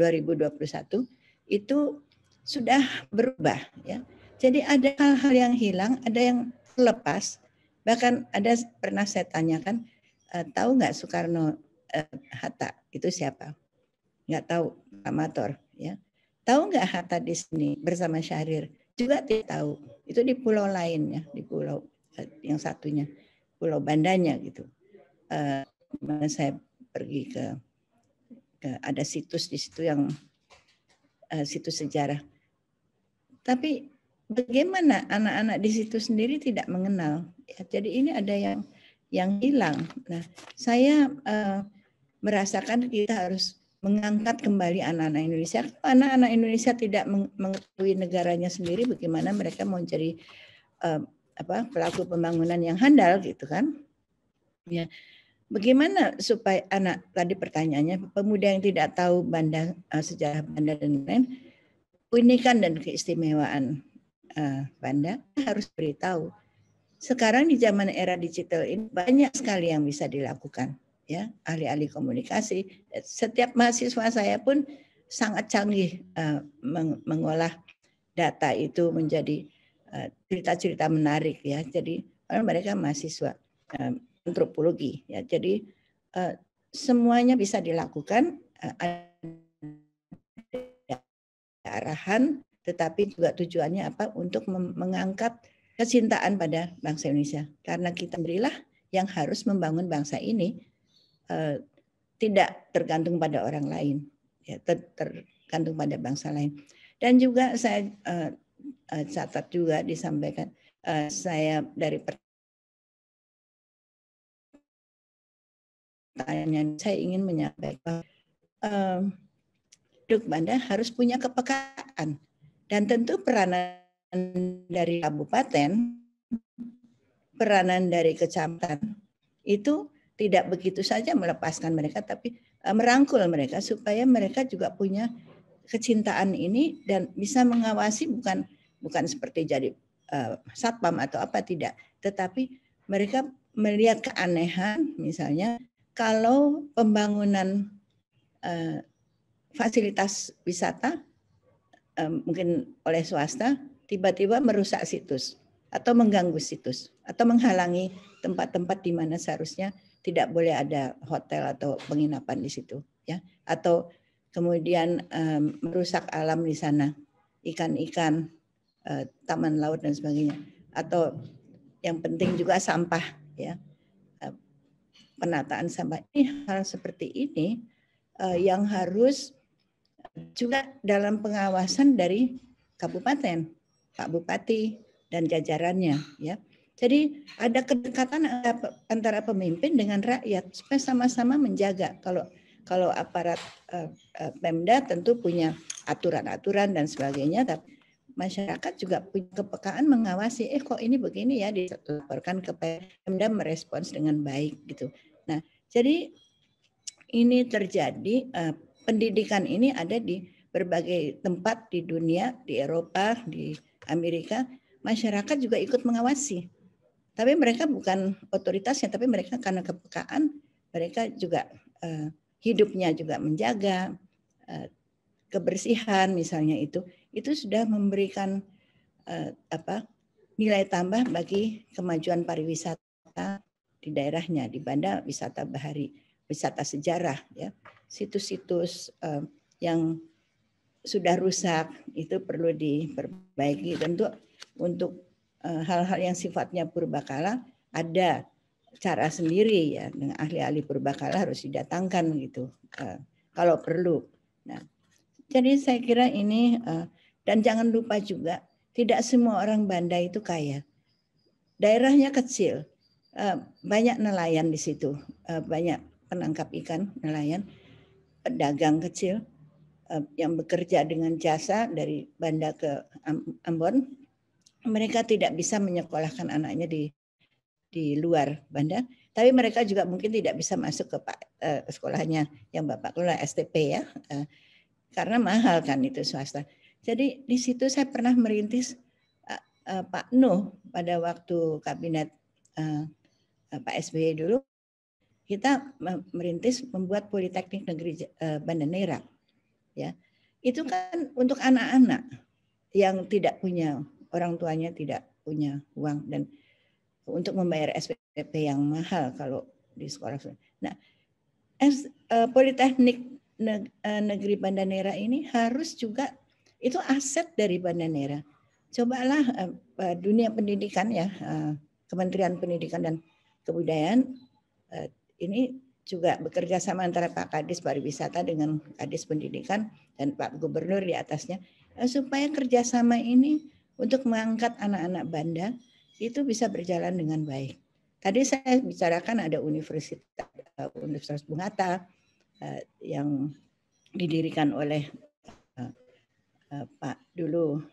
itu sudah berubah ya. Jadi ada hal-hal yang hilang, ada yang terlepas. Bahkan ada pernah saya tanyakan, tahu nggak Soekarno Hatta itu siapa? Nggak tahu, amator ya. Tahu nggak Hatta di sini bersama Syahrir? Juga tidak tahu. Itu di pulau lain ya, di pulau yang satunya, Pulau Bandanya gitu. Saya pergi ke ada situs di situ yang situs sejarah. Tapi bagaimana anak-anak di situ sendiri tidak mengenal? Ya, jadi ini ada yang hilang. Nah, saya merasakan kita harus mengangkat kembali anak-anak Indonesia. Anak-anak Indonesia tidak mengetahui negaranya sendiri, bagaimana mereka mau jadi pelaku pembangunan yang handal gitu kan? Ya, bagaimana supaya anak, tadi pertanyaannya, pemuda yang tidak tahu Banda, sejarah Banda dan lain-lain, keunikan dan keistimewaan Banda harus beritahu. Sekarang di zaman era digital ini banyak sekali yang bisa dilakukan, ya, ahli-ahli komunikasi. Setiap mahasiswa saya pun sangat canggih mengolah data itu menjadi cerita-cerita menarik, ya. Jadi mereka mahasiswa antropologi, ya. Jadi semuanya bisa dilakukan, arahan, tetapi juga tujuannya apa? Untuk mengangkat kecintaan pada bangsa Indonesia. Karena kita berilah yang harus membangun bangsa ini, tidak tergantung pada orang lain, ya, tergantung pada bangsa lain. Dan juga saya catat juga disampaikan, saya dari pertanyaan saya ingin menyampaikan penduduk Banda harus punya kepekaan, dan tentu peranan dari kabupaten, peranan dari kecamatan itu tidak begitu saja melepaskan mereka, tapi merangkul mereka supaya mereka juga punya kecintaan ini dan bisa mengawasi, bukan seperti jadi satpam atau apa, tidak, tetapi mereka melihat keanehan, misalnya kalau pembangunan fasilitas wisata mungkin oleh swasta tiba-tiba merusak situs atau mengganggu situs atau menghalangi tempat-tempat di mana seharusnya tidak boleh ada hotel atau penginapan di situ, ya, atau kemudian merusak alam di sana, ikan-ikan, taman laut dan sebagainya, atau yang penting juga sampah, ya, penataan sampah. Ini hal seperti ini yang harus juga dalam pengawasan dari kabupaten, Pak Bupati dan jajarannya, ya. Jadi ada kedekatan antara pemimpin dengan rakyat supaya sama-sama menjaga. Kalau aparat Pemda tentu punya aturan-aturan dan sebagainya, tapi masyarakat juga punya kepekaan mengawasi. Kok ini begini ya, dilaporkan ke Pemda, merespons dengan baik gitu. Nah, jadi ini terjadi, pendidikan ini ada di berbagai tempat di dunia, di Eropa, di Amerika, masyarakat juga ikut mengawasi. Tapi mereka bukan otoritasnya, tapi mereka karena kepekaan, mereka juga hidupnya juga menjaga kebersihan misalnya, itu sudah memberikan nilai tambah bagi kemajuan pariwisata di daerahnya. Di Banda wisata bahari, wisata sejarah, ya, situs-situs yang sudah rusak itu perlu diperbaiki. Tentu untuk hal-hal yang sifatnya purbakala ada cara sendiri ya, dengan ahli-ahli purbakala harus didatangkan gitu kalau perlu. Nah, jadi saya kira ini dan jangan lupa juga tidak semua orang Banda itu kaya. Daerahnya kecil, banyak nelayan di situ, banyak penangkap ikan nelayan, pedagang kecil yang bekerja dengan jasa dari Banda ke Ambon. Mereka tidak bisa menyekolahkan anaknya di luar Banda, tapi mereka juga mungkin tidak bisa masuk ke sekolahnya yang Bapak kelola STP ya, karena mahal kan itu swasta. Jadi di situ saya pernah merintis Pak Nuh pada waktu kabinet Pak SBY dulu, kita merintis membuat Politeknik Negeri Banda Neira, ya itu kan untuk anak-anak yang tidak punya orang tuanya tidak punya uang dan untuk membayar SPP yang mahal kalau di sekolah. Nah, Politeknik Negeri Banda Neira ini harus juga itu aset dari Banda Neira. Cobalah dunia pendidikan ya, Kementerian Pendidikan dan Kebudayaan ini juga bekerja sama antara Pak Kadis Pariwisata dengan Kadis Pendidikan dan Pak Gubernur di atasnya supaya kerjasama ini untuk mengangkat anak-anak Banda itu bisa berjalan dengan baik. Tadi saya bicarakan ada Universitas Bung Hatta yang didirikan oleh Pak dulu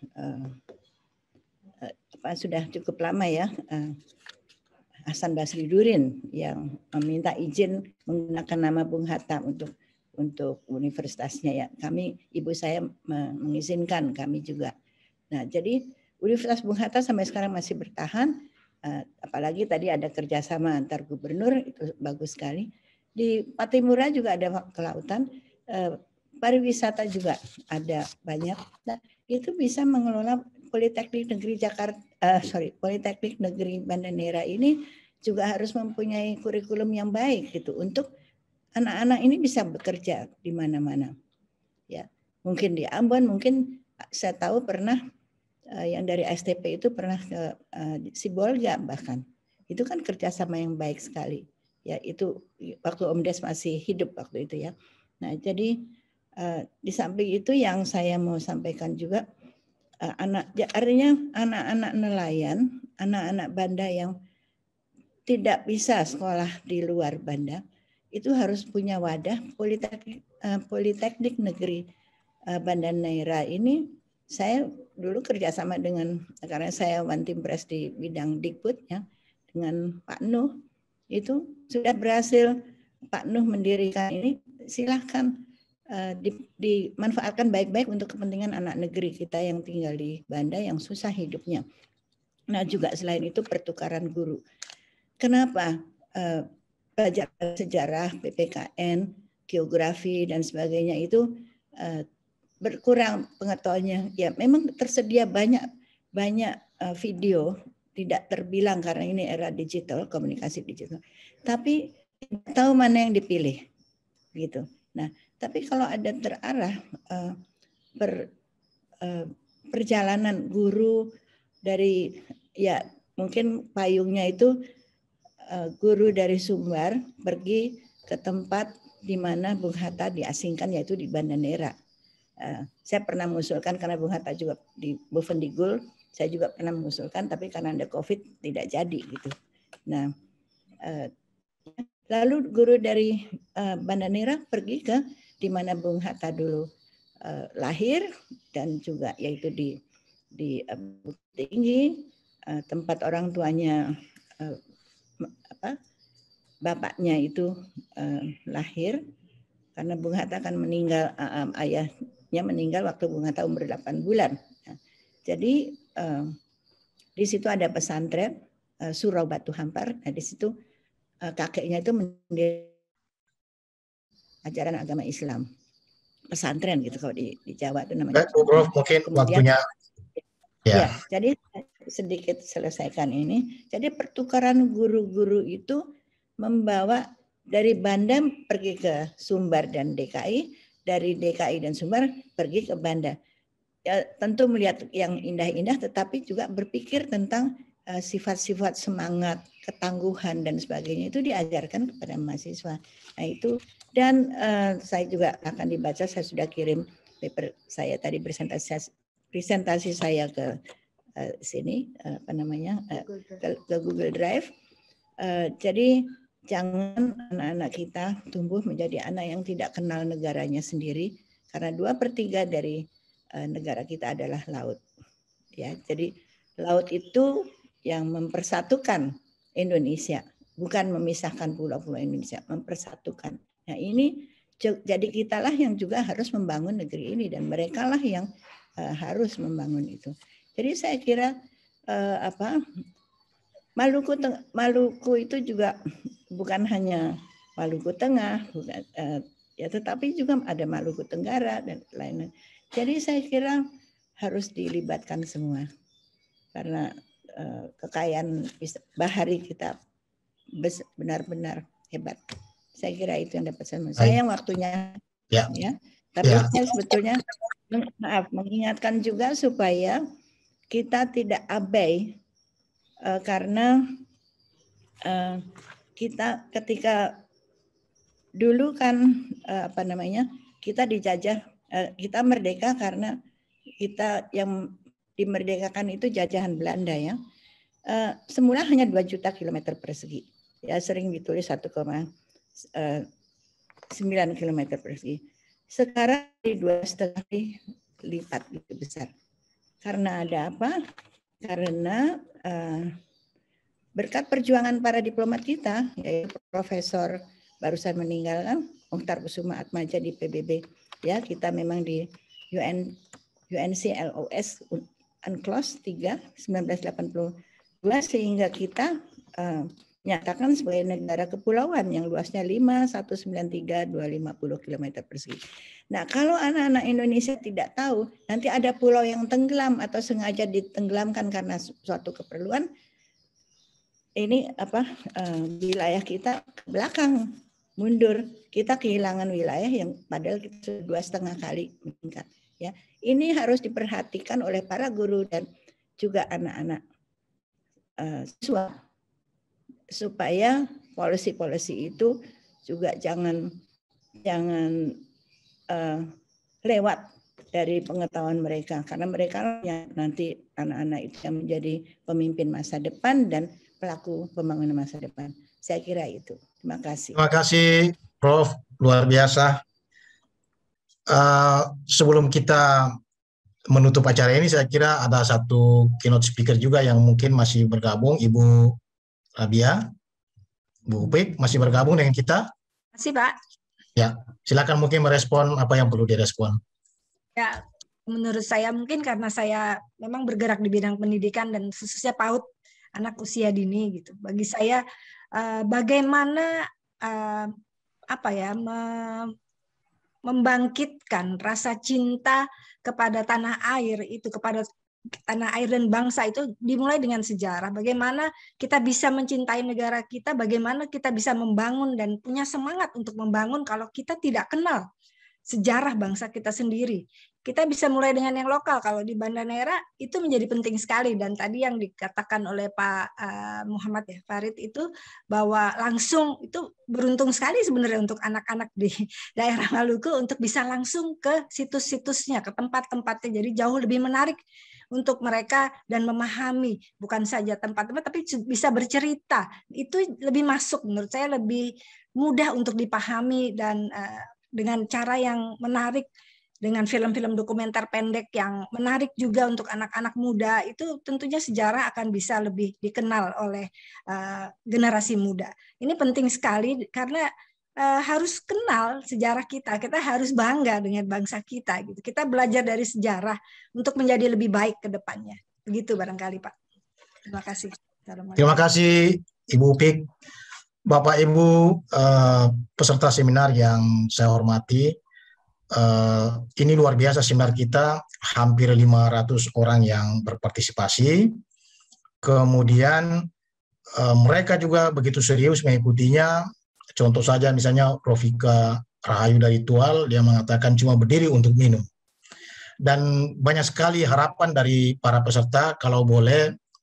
sudah cukup lama ya, Hasan Basri Durin yang meminta izin menggunakan nama Bung Hatta untuk universitasnya ya. Ibu saya mengizinkan, kami juga. Nah, jadi Universitas Bung Hatta sampai sekarang masih bertahan, apalagi tadi ada kerjasama antar gubernur, itu bagus sekali. Di Patimura juga ada kelautan, pariwisata juga ada banyak. Nah, itu bisa mengelola Politeknik Negeri Politeknik Negeri Banda Neira ini juga harus mempunyai kurikulum yang baik gitu untuk anak-anak ini bisa bekerja di mana-mana. Ya, mungkin di Ambon, mungkin saya tahu pernah yang dari STP itu pernah ke Sibolga bahkan. Itu kan kerjasama yang baik sekali. Ya, itu waktu Om Des masih hidup waktu itu ya. Nah, jadi di samping itu yang saya mau sampaikan juga artinya anak-anak nelayan, anak-anak Banda yang tidak bisa sekolah di luar Banda itu harus punya wadah. Politeknik Negeri Banda Neira ini saya dulu kerjasama dengan, karena saya One Team Press di bidang Dikbud ya, dengan Pak Nuh itu sudah berhasil Pak Nuh mendirikan ini, silahkan dimanfaatkan baik-baik untuk kepentingan anak negeri kita yang tinggal di Banda yang susah hidupnya. Nah juga selain itu pertukaran guru. Kenapa belajar sejarah, PPKN, geografi dan sebagainya itu berkurang pengetahuannya? Ya memang tersedia banyak video, tidak terbilang karena ini era digital, komunikasi digital. Tapi tidak tahu mana yang dipilih, gitu. Nah, tapi kalau ada terarah perjalanan guru dari ya mungkin payungnya itu guru dari Sumbar pergi ke tempat di mana Bung Hatta diasingkan yaitu di Banda Neira. Saya pernah mengusulkan karena Bung Hatta juga di Bovendigul, saya juga pernah mengusulkan tapi karena ada COVID tidak jadi gitu. Nah, lalu guru dari Banda Neira pergi ke di mana Bung Hatta dulu lahir dan juga yaitu di Bukit Tinggi, tempat orang tuanya bapaknya itu lahir karena Bung Hatta kan meninggal, ayahnya meninggal waktu Bung Hatta umur 8 bulan. Nah, jadi di situ ada pesantren Surau Batu Hampar. Nah, di situ kakeknya itu mendirikan ajaran agama Islam, pesantren gitu kalau di Jawa itu namanya. Prof, mungkin kemudian, waktunya. Ya, jadi sedikit selesaikan ini. Jadi pertukaran guru-guru itu membawa dari Banda pergi ke Sumbar dan DKI, dari DKI dan Sumbar pergi ke Banda. Ya, tentu melihat yang indah-indah, tetapi juga berpikir tentang sifat-sifat semangat, ketangguhan dan sebagainya itu diajarkan kepada mahasiswa. Nah itu, dan saya juga akan dibaca, saya sudah kirim paper saya tadi, presentasi saya ke sini, ke Google Drive. Jadi jangan anak-anak kita tumbuh menjadi anak yang tidak kenal negaranya sendiri, karena 2/3 dari negara kita adalah laut. Ya, jadi laut itu yang mempersatukan Indonesia, bukan memisahkan pulau-pulau Indonesia, mempersatukan. Nah ini jadi kitalah yang juga harus membangun negeri ini, dan merekalah yang harus membangun itu. Jadi saya kira Maluku itu juga bukan hanya Maluku Tengah, bukan, ya, tetapi juga ada Maluku Tenggara dan lain-lain. Jadi saya kira harus dilibatkan semua, karena kekayaan bahari kita benar-benar hebat. Saya kira itu yang dapat saya. Sayang waktunya, ya. Tapi saya sebetulnya mengingatkan juga supaya kita tidak abai, karena kita ketika dulu kan kita dijajah, kita merdeka karena kita yang dimerdekakan itu jajahan Belanda ya. Semula hanya 2 juta kilometer persegi. Ya sering ditulis 1,9 kilometer persegi. Sekarang di 2,5 lipat lebih besar. Karena ada apa? Karena berkat perjuangan para diplomat kita, yaitu Profesor barusan meninggal kan, Mukhtar Kusuma Atmaja di PBB. Ya, kita memang di UNCLOS UNCLOS 3 1982, sehingga kita nyatakan sebagai negara kepulauan yang luasnya 5.193.250 km persegi. Nah, kalau anak-anak Indonesia tidak tahu, nanti ada pulau yang tenggelam atau sengaja ditenggelamkan karena suatu keperluan, ini wilayah kita ke belakang, mundur, kita kehilangan wilayah yang padahal kita 2,5 kali meningkat. Ya, ini harus diperhatikan oleh para guru dan juga anak-anak siswa, supaya polisi-polisi itu juga jangan lewat dari pengetahuan mereka, karena mereka yang nanti anak-anak itu yang menjadi pemimpin masa depan dan pelaku pembangunan masa depan. Saya kira itu. Terima kasih. Terima kasih, Prof. Luar biasa. Sebelum kita menutup acara ini, saya kira ada satu keynote speaker juga yang mungkin masih bergabung, Ibu Rabia. Bu Upik masih bergabung dengan kita? Masih, Pak. Ya, silakan mungkin merespon apa yang perlu direspon. Ya, menurut saya mungkin karena saya memang bergerak di bidang pendidikan dan khususnya PAUD, anak usia dini gitu. Bagi saya bagaimana membangkitkan rasa cinta kepada tanah air itu, kepada tanah air dan bangsa itu dimulai dengan sejarah. Bagaimana kita bisa mencintai negara kita, bagaimana kita bisa membangun dan punya semangat untuk membangun kalau kita tidak kenal sejarah bangsa kita sendiri. Kita bisa mulai dengan yang lokal. Kalau di Banda Neira itu menjadi penting sekali, dan tadi yang dikatakan oleh Pak Muhammad ya, Farid itu bahwa langsung itu beruntung sekali sebenarnya untuk anak-anak di daerah Maluku untuk bisa langsung ke situs-situsnya, ke tempat-tempatnya. Jadi jauh lebih menarik untuk mereka dan memahami bukan saja tempat-tempat tapi bisa bercerita. Itu lebih masuk, menurut saya lebih mudah untuk dipahami dan dengan cara yang menarik, dengan film-film dokumenter pendek yang menarik juga untuk anak-anak muda, itu tentunya sejarah akan bisa lebih dikenal oleh generasi muda. Ini penting sekali karena harus kenal sejarah kita. Kita harus bangga dengan bangsa kita. Gitu. Kita belajar dari sejarah untuk menjadi lebih baik ke depannya. Begitu barangkali, Pak. Terima kasih. Terima kasih, Ibu Upik. Bapak Ibu peserta seminar yang saya hormati, ini luar biasa seminar kita, hampir 500 orang yang berpartisipasi. Kemudian mereka juga begitu serius mengikutinya. Contoh saja misalnya Rofika Rahayu dari Tual, dia mengatakan cuma berdiri untuk minum. Dan banyak sekali harapan dari para peserta kalau boleh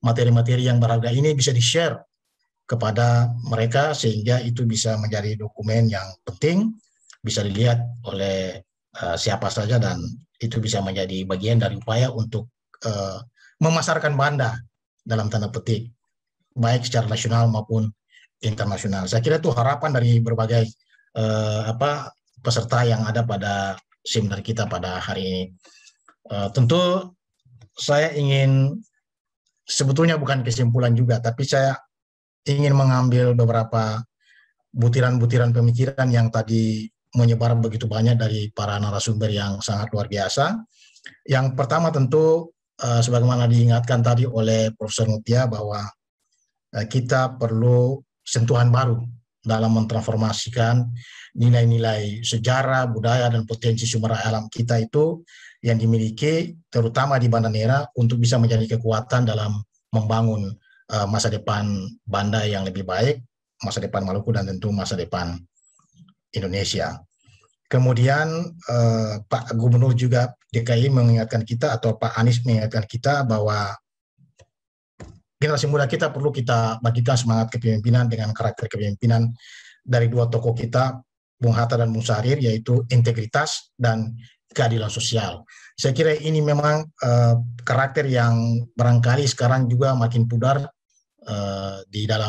materi-materi yang berharga ini bisa di-share kepada mereka sehingga itu bisa menjadi dokumen yang penting, bisa dilihat oleh siapa saja, dan itu bisa menjadi bagian dari upaya untuk memasarkan Banda dalam tanda petik, baik secara nasional maupun internasional. Saya kira itu harapan dari berbagai peserta yang ada pada seminar kita pada hari ini. Tentu saya ingin, sebetulnya bukan kesimpulan juga, tapi saya ingin mengambil beberapa butiran-butiran pemikiran yang tadi menyebar begitu banyak dari para narasumber yang sangat luar biasa. Yang pertama tentu sebagaimana diingatkan tadi oleh Profesor Mutia bahwa kita perlu sentuhan baru dalam mentransformasikan nilai-nilai sejarah, budaya, dan potensi sumber alam kita itu yang dimiliki terutama di Banda Nera untuk bisa menjadi kekuatan dalam membangun masa depan Banda yang lebih baik, masa depan Maluku, dan tentu masa depan Indonesia. Kemudian Pak Gubernur juga DKI mengingatkan kita, atau Pak Anies mengingatkan kita bahwa generasi muda kita perlu kita bagikan semangat kepemimpinan dengan karakter kepemimpinan dari dua tokoh kita, Bung Hatta dan Bung Sarir, yaitu integritas dan keadilan sosial. Saya kira ini memang karakter yang barangkali sekarang juga makin pudar di dalam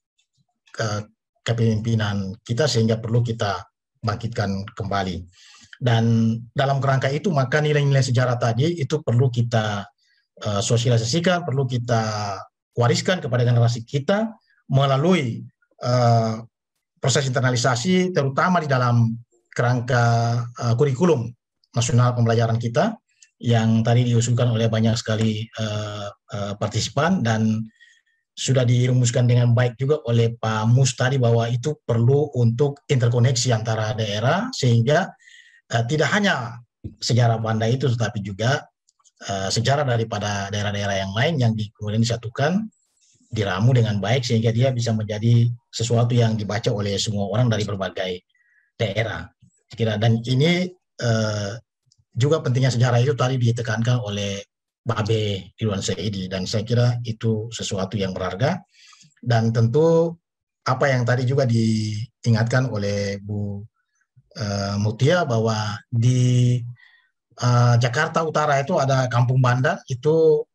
kepemimpinan kita, sehingga perlu kita bangkitkan kembali. Dan dalam kerangka itu maka nilai-nilai sejarah tadi itu perlu kita sosialisasikan, perlu kita wariskan kepada generasi kita melalui proses internalisasi, terutama di dalam kerangka kurikulum nasional pembelajaran kita yang tadi diusulkan oleh banyak sekali partisipan, dan sudah dirumuskan dengan baik juga oleh Pak Mus tadi bahwa itu perlu untuk interkoneksi antara daerah, sehingga tidak hanya sejarah Banda itu tetapi juga sejarah daripada daerah-daerah yang lain yang kemudian disatukan, diramu dengan baik sehingga dia bisa menjadi sesuatu yang dibaca oleh semua orang dari berbagai daerah. Dan ini juga pentingnya sejarah itu tadi ditekankan oleh Babe Ridwan Saidi, dan saya kira itu sesuatu yang berharga. Dan tentu apa yang tadi juga diingatkan oleh Bu Mutia bahwa di Jakarta Utara itu ada Kampung Banda, itu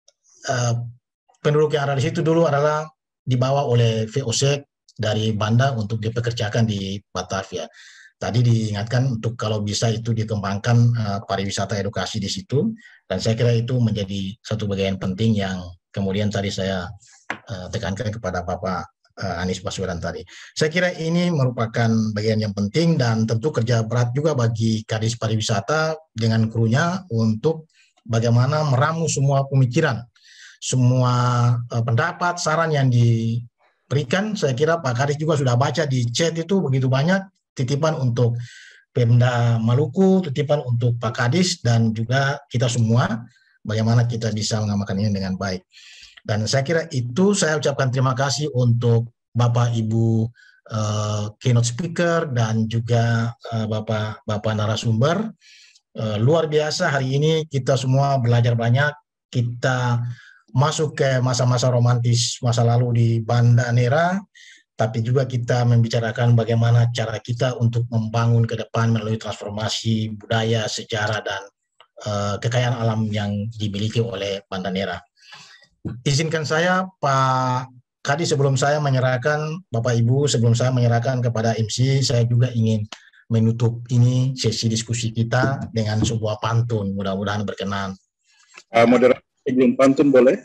penduduk yang ada di situ dulu adalah dibawa oleh VOC dari Banda untuk dipekerjakan di Batavia. Tadi diingatkan untuk kalau bisa itu dikembangkan pariwisata edukasi di situ, dan saya kira itu menjadi satu bagian penting yang kemudian tadi saya tekankan kepada Bapak Anies Baswedan tadi. Saya kira ini merupakan bagian yang penting dan tentu kerja berat juga bagi Kadis Pariwisata dengan krunya untuk bagaimana meramu semua pemikiran, semua pendapat, saran yang diberikan. Saya kira Pak Kadis juga sudah baca di chat itu begitu banyak titipan untuk Pemda Maluku, titipan untuk Pak Kadis, dan juga kita semua, bagaimana kita bisa mengamalkan ini dengan baik. Dan saya kira itu saya ucapkan terima kasih untuk Bapak Ibu keynote speaker dan juga Bapak narasumber. Luar biasa hari ini kita semua belajar banyak, kita masuk ke masa-masa romantis masa lalu di Banda Nera, tapi juga kita membicarakan bagaimana cara kita untuk membangun ke depan melalui transformasi budaya, sejarah, dan kekayaan alam yang dimiliki oleh Banda Nera. Izinkan saya Pak Kadis, sebelum saya menyerahkan, Bapak Ibu, sebelum saya menyerahkan kepada MC, saya juga ingin menutup ini sesi diskusi kita dengan sebuah pantun, mudah-mudahan berkenan. Moderator, sebelum pantun boleh?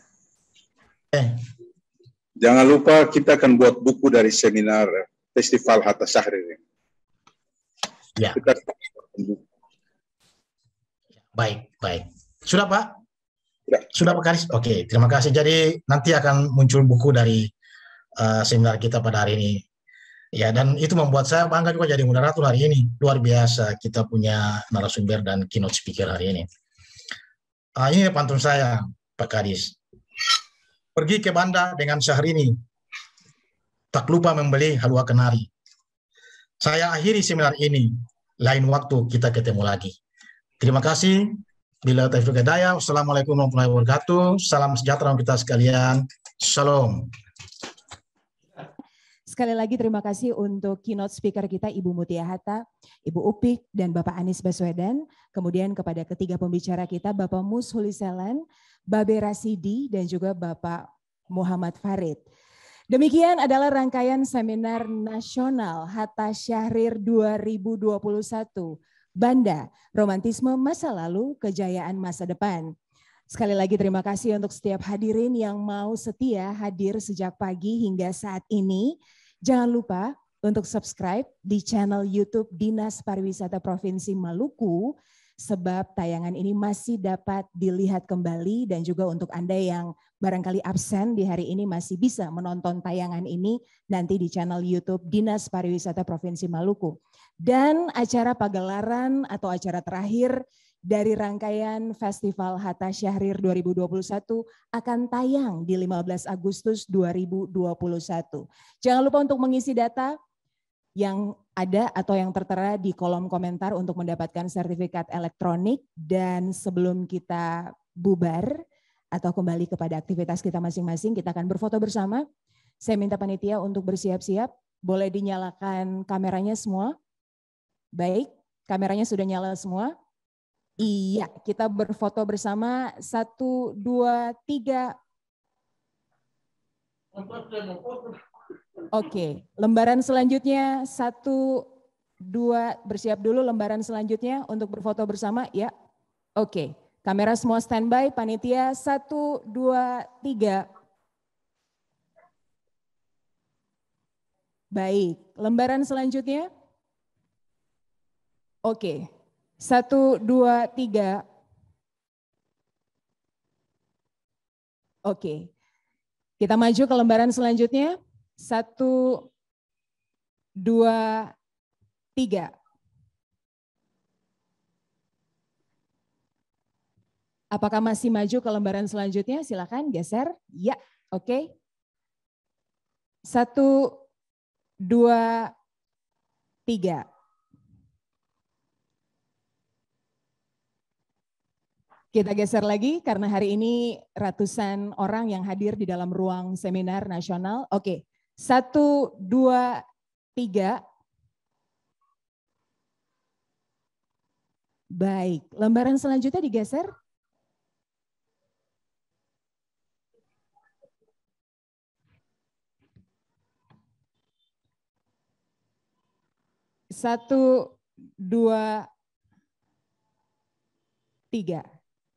Jangan lupa kita akan buat buku dari seminar Festival Hatta Syahrir. Ya. Baik. Sudah Pak? Sudah Pak Kadis? Oke, terima kasih. Jadi nanti akan muncul buku dari seminar kita pada hari ini. Ya, dan itu membuat saya bangga juga jadi moderator hari ini. Luar biasa kita punya narasumber dan keynote speaker hari ini. Ini pantun saya, Pak Kadis. Pergi ke Banda dengan Syahrini, tak lupa membeli halua kenari. Saya akhiri seminar ini, lain waktu kita ketemu lagi. Terima kasih. Bila taufiq hidayah. Wassalamualaikum warahmatullahi wabarakatuh. Salam sejahtera untuk kita sekalian. Shalom. Sekali lagi terima kasih untuk keynote speaker kita Ibu Mutia Hatta, Ibu Upik, dan Bapak Anies Baswedan. Kemudian kepada ketiga pembicara kita Bapak Mus Huliselan, Babe Rasidi, dan juga Bapak Muhammad Farid. Demikian adalah rangkaian seminar nasional Hatta Syahrir 2021. Banda, Romantisme Masa Lalu, Kejayaan Masa Depan. Sekali lagi terima kasih untuk setiap hadirin yang mau setia hadir sejak pagi hingga saat ini. Jangan lupa untuk subscribe di channel YouTube Dinas Pariwisata Provinsi Maluku, sebab tayangan ini masih dapat dilihat kembali, dan juga untuk Anda yang barangkali absen di hari ini masih bisa menonton tayangan ini nanti di channel YouTube Dinas Pariwisata Provinsi Maluku. Dan acara pagelaran atau acara terakhir dari rangkaian Festival Hatta Syahrir 2021 akan tayang di 15 Agustus 2021. Jangan lupa untuk mengisi data yang ada atau yang tertera di kolom komentar untuk mendapatkan sertifikat elektronik. Dan sebelum kita bubar atau kembali kepada aktivitas kita masing-masing, kita akan berfoto bersama. Saya minta panitia untuk bersiap-siap. Boleh dinyalakan kameranya semua? Baik, kameranya sudah nyala semua. Iya, kita berfoto bersama. 1, 2, 3. Oke, lembaran selanjutnya 1, 2, bersiap dulu lembaran selanjutnya untuk berfoto bersama ya. Oke, kamera semua standby, panitia 1, 2, 3. Baik, lembaran selanjutnya. Oke. 1, 2, 3. Oke. Kita maju ke lembaran selanjutnya. 1, 2, 3. Apakah masih maju ke lembaran selanjutnya? Silakan geser. Ya, oke. 1, 2, 3. Kita geser lagi karena hari ini ratusan orang yang hadir di dalam ruang seminar nasional. Oke, 1, 2, 3. Baik, lembaran selanjutnya digeser. Satu, 2, 3.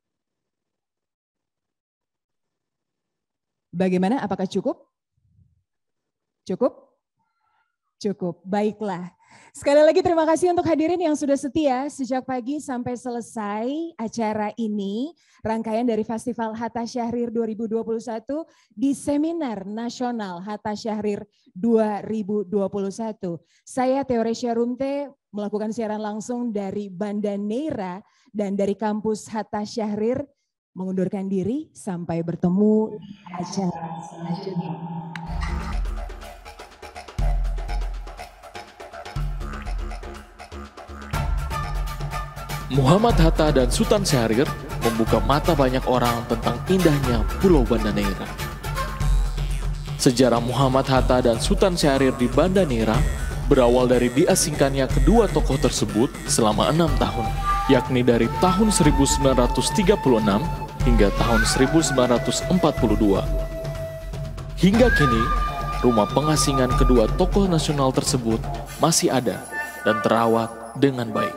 Bagaimana? Apakah cukup? Cukup? Cukup. Baiklah. Sekali lagi terima kasih untuk hadirin yang sudah setia sejak pagi sampai selesai acara ini. Rangkaian dari Festival Hatta Syahrir 2021 di Seminar Nasional Hatta Syahrir 2021. Saya Theoresia Rumte melakukan siaran langsung dari Banda Neira dan dari kampus Hatta Syahrir. Mengundurkan diri, sampai bertemu di acara selanjutnya. Muhammad Hatta dan Sultan Syahrir membuka mata banyak orang tentang indahnya Pulau Banda Neira. Sejarah Muhammad Hatta dan Sultan Syahrir di Banda Neira berawal dari diasingkannya kedua tokoh tersebut selama 6 tahun, yakni dari tahun 1936 hingga tahun 1942. Hingga kini, rumah pengasingan kedua tokoh nasional tersebut masih ada dan terawat dengan baik.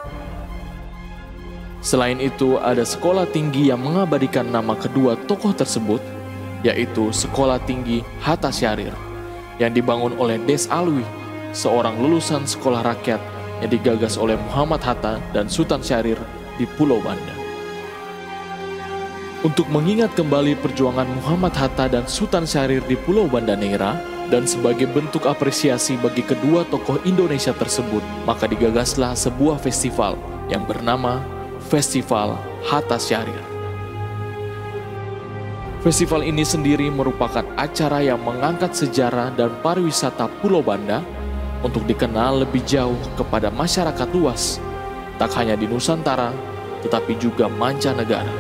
Selain itu, ada sekolah tinggi yang mengabadikan nama kedua tokoh tersebut, yaitu Sekolah Tinggi Hatta Syahrir, yang dibangun oleh Des Alwi, seorang lulusan sekolah rakyat yang digagas oleh Muhammad Hatta dan Sultan Syahrir di Pulau Banda. Untuk mengingat kembali perjuangan Muhammad Hatta dan Sultan Syahrir di Pulau Banda Neira, dan sebagai bentuk apresiasi bagi kedua tokoh Indonesia tersebut, maka digagaslah sebuah festival yang bernama Festival Hatta Syahrir. Festival ini sendiri merupakan acara yang mengangkat sejarah dan pariwisata Pulau Banda untuk dikenal lebih jauh kepada masyarakat luas, tak hanya di Nusantara, tetapi juga mancanegara.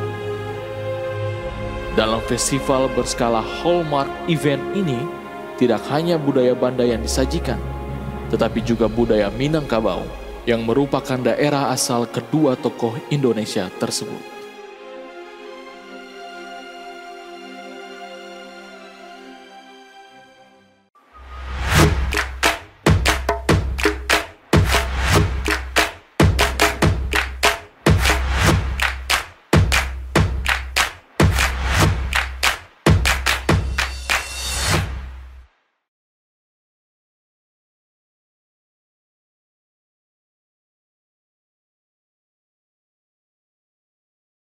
Dalam festival berskala hallmark event ini, tidak hanya budaya Banda yang disajikan, tetapi juga budaya Minangkabau yang merupakan daerah asal kedua tokoh Indonesia tersebut.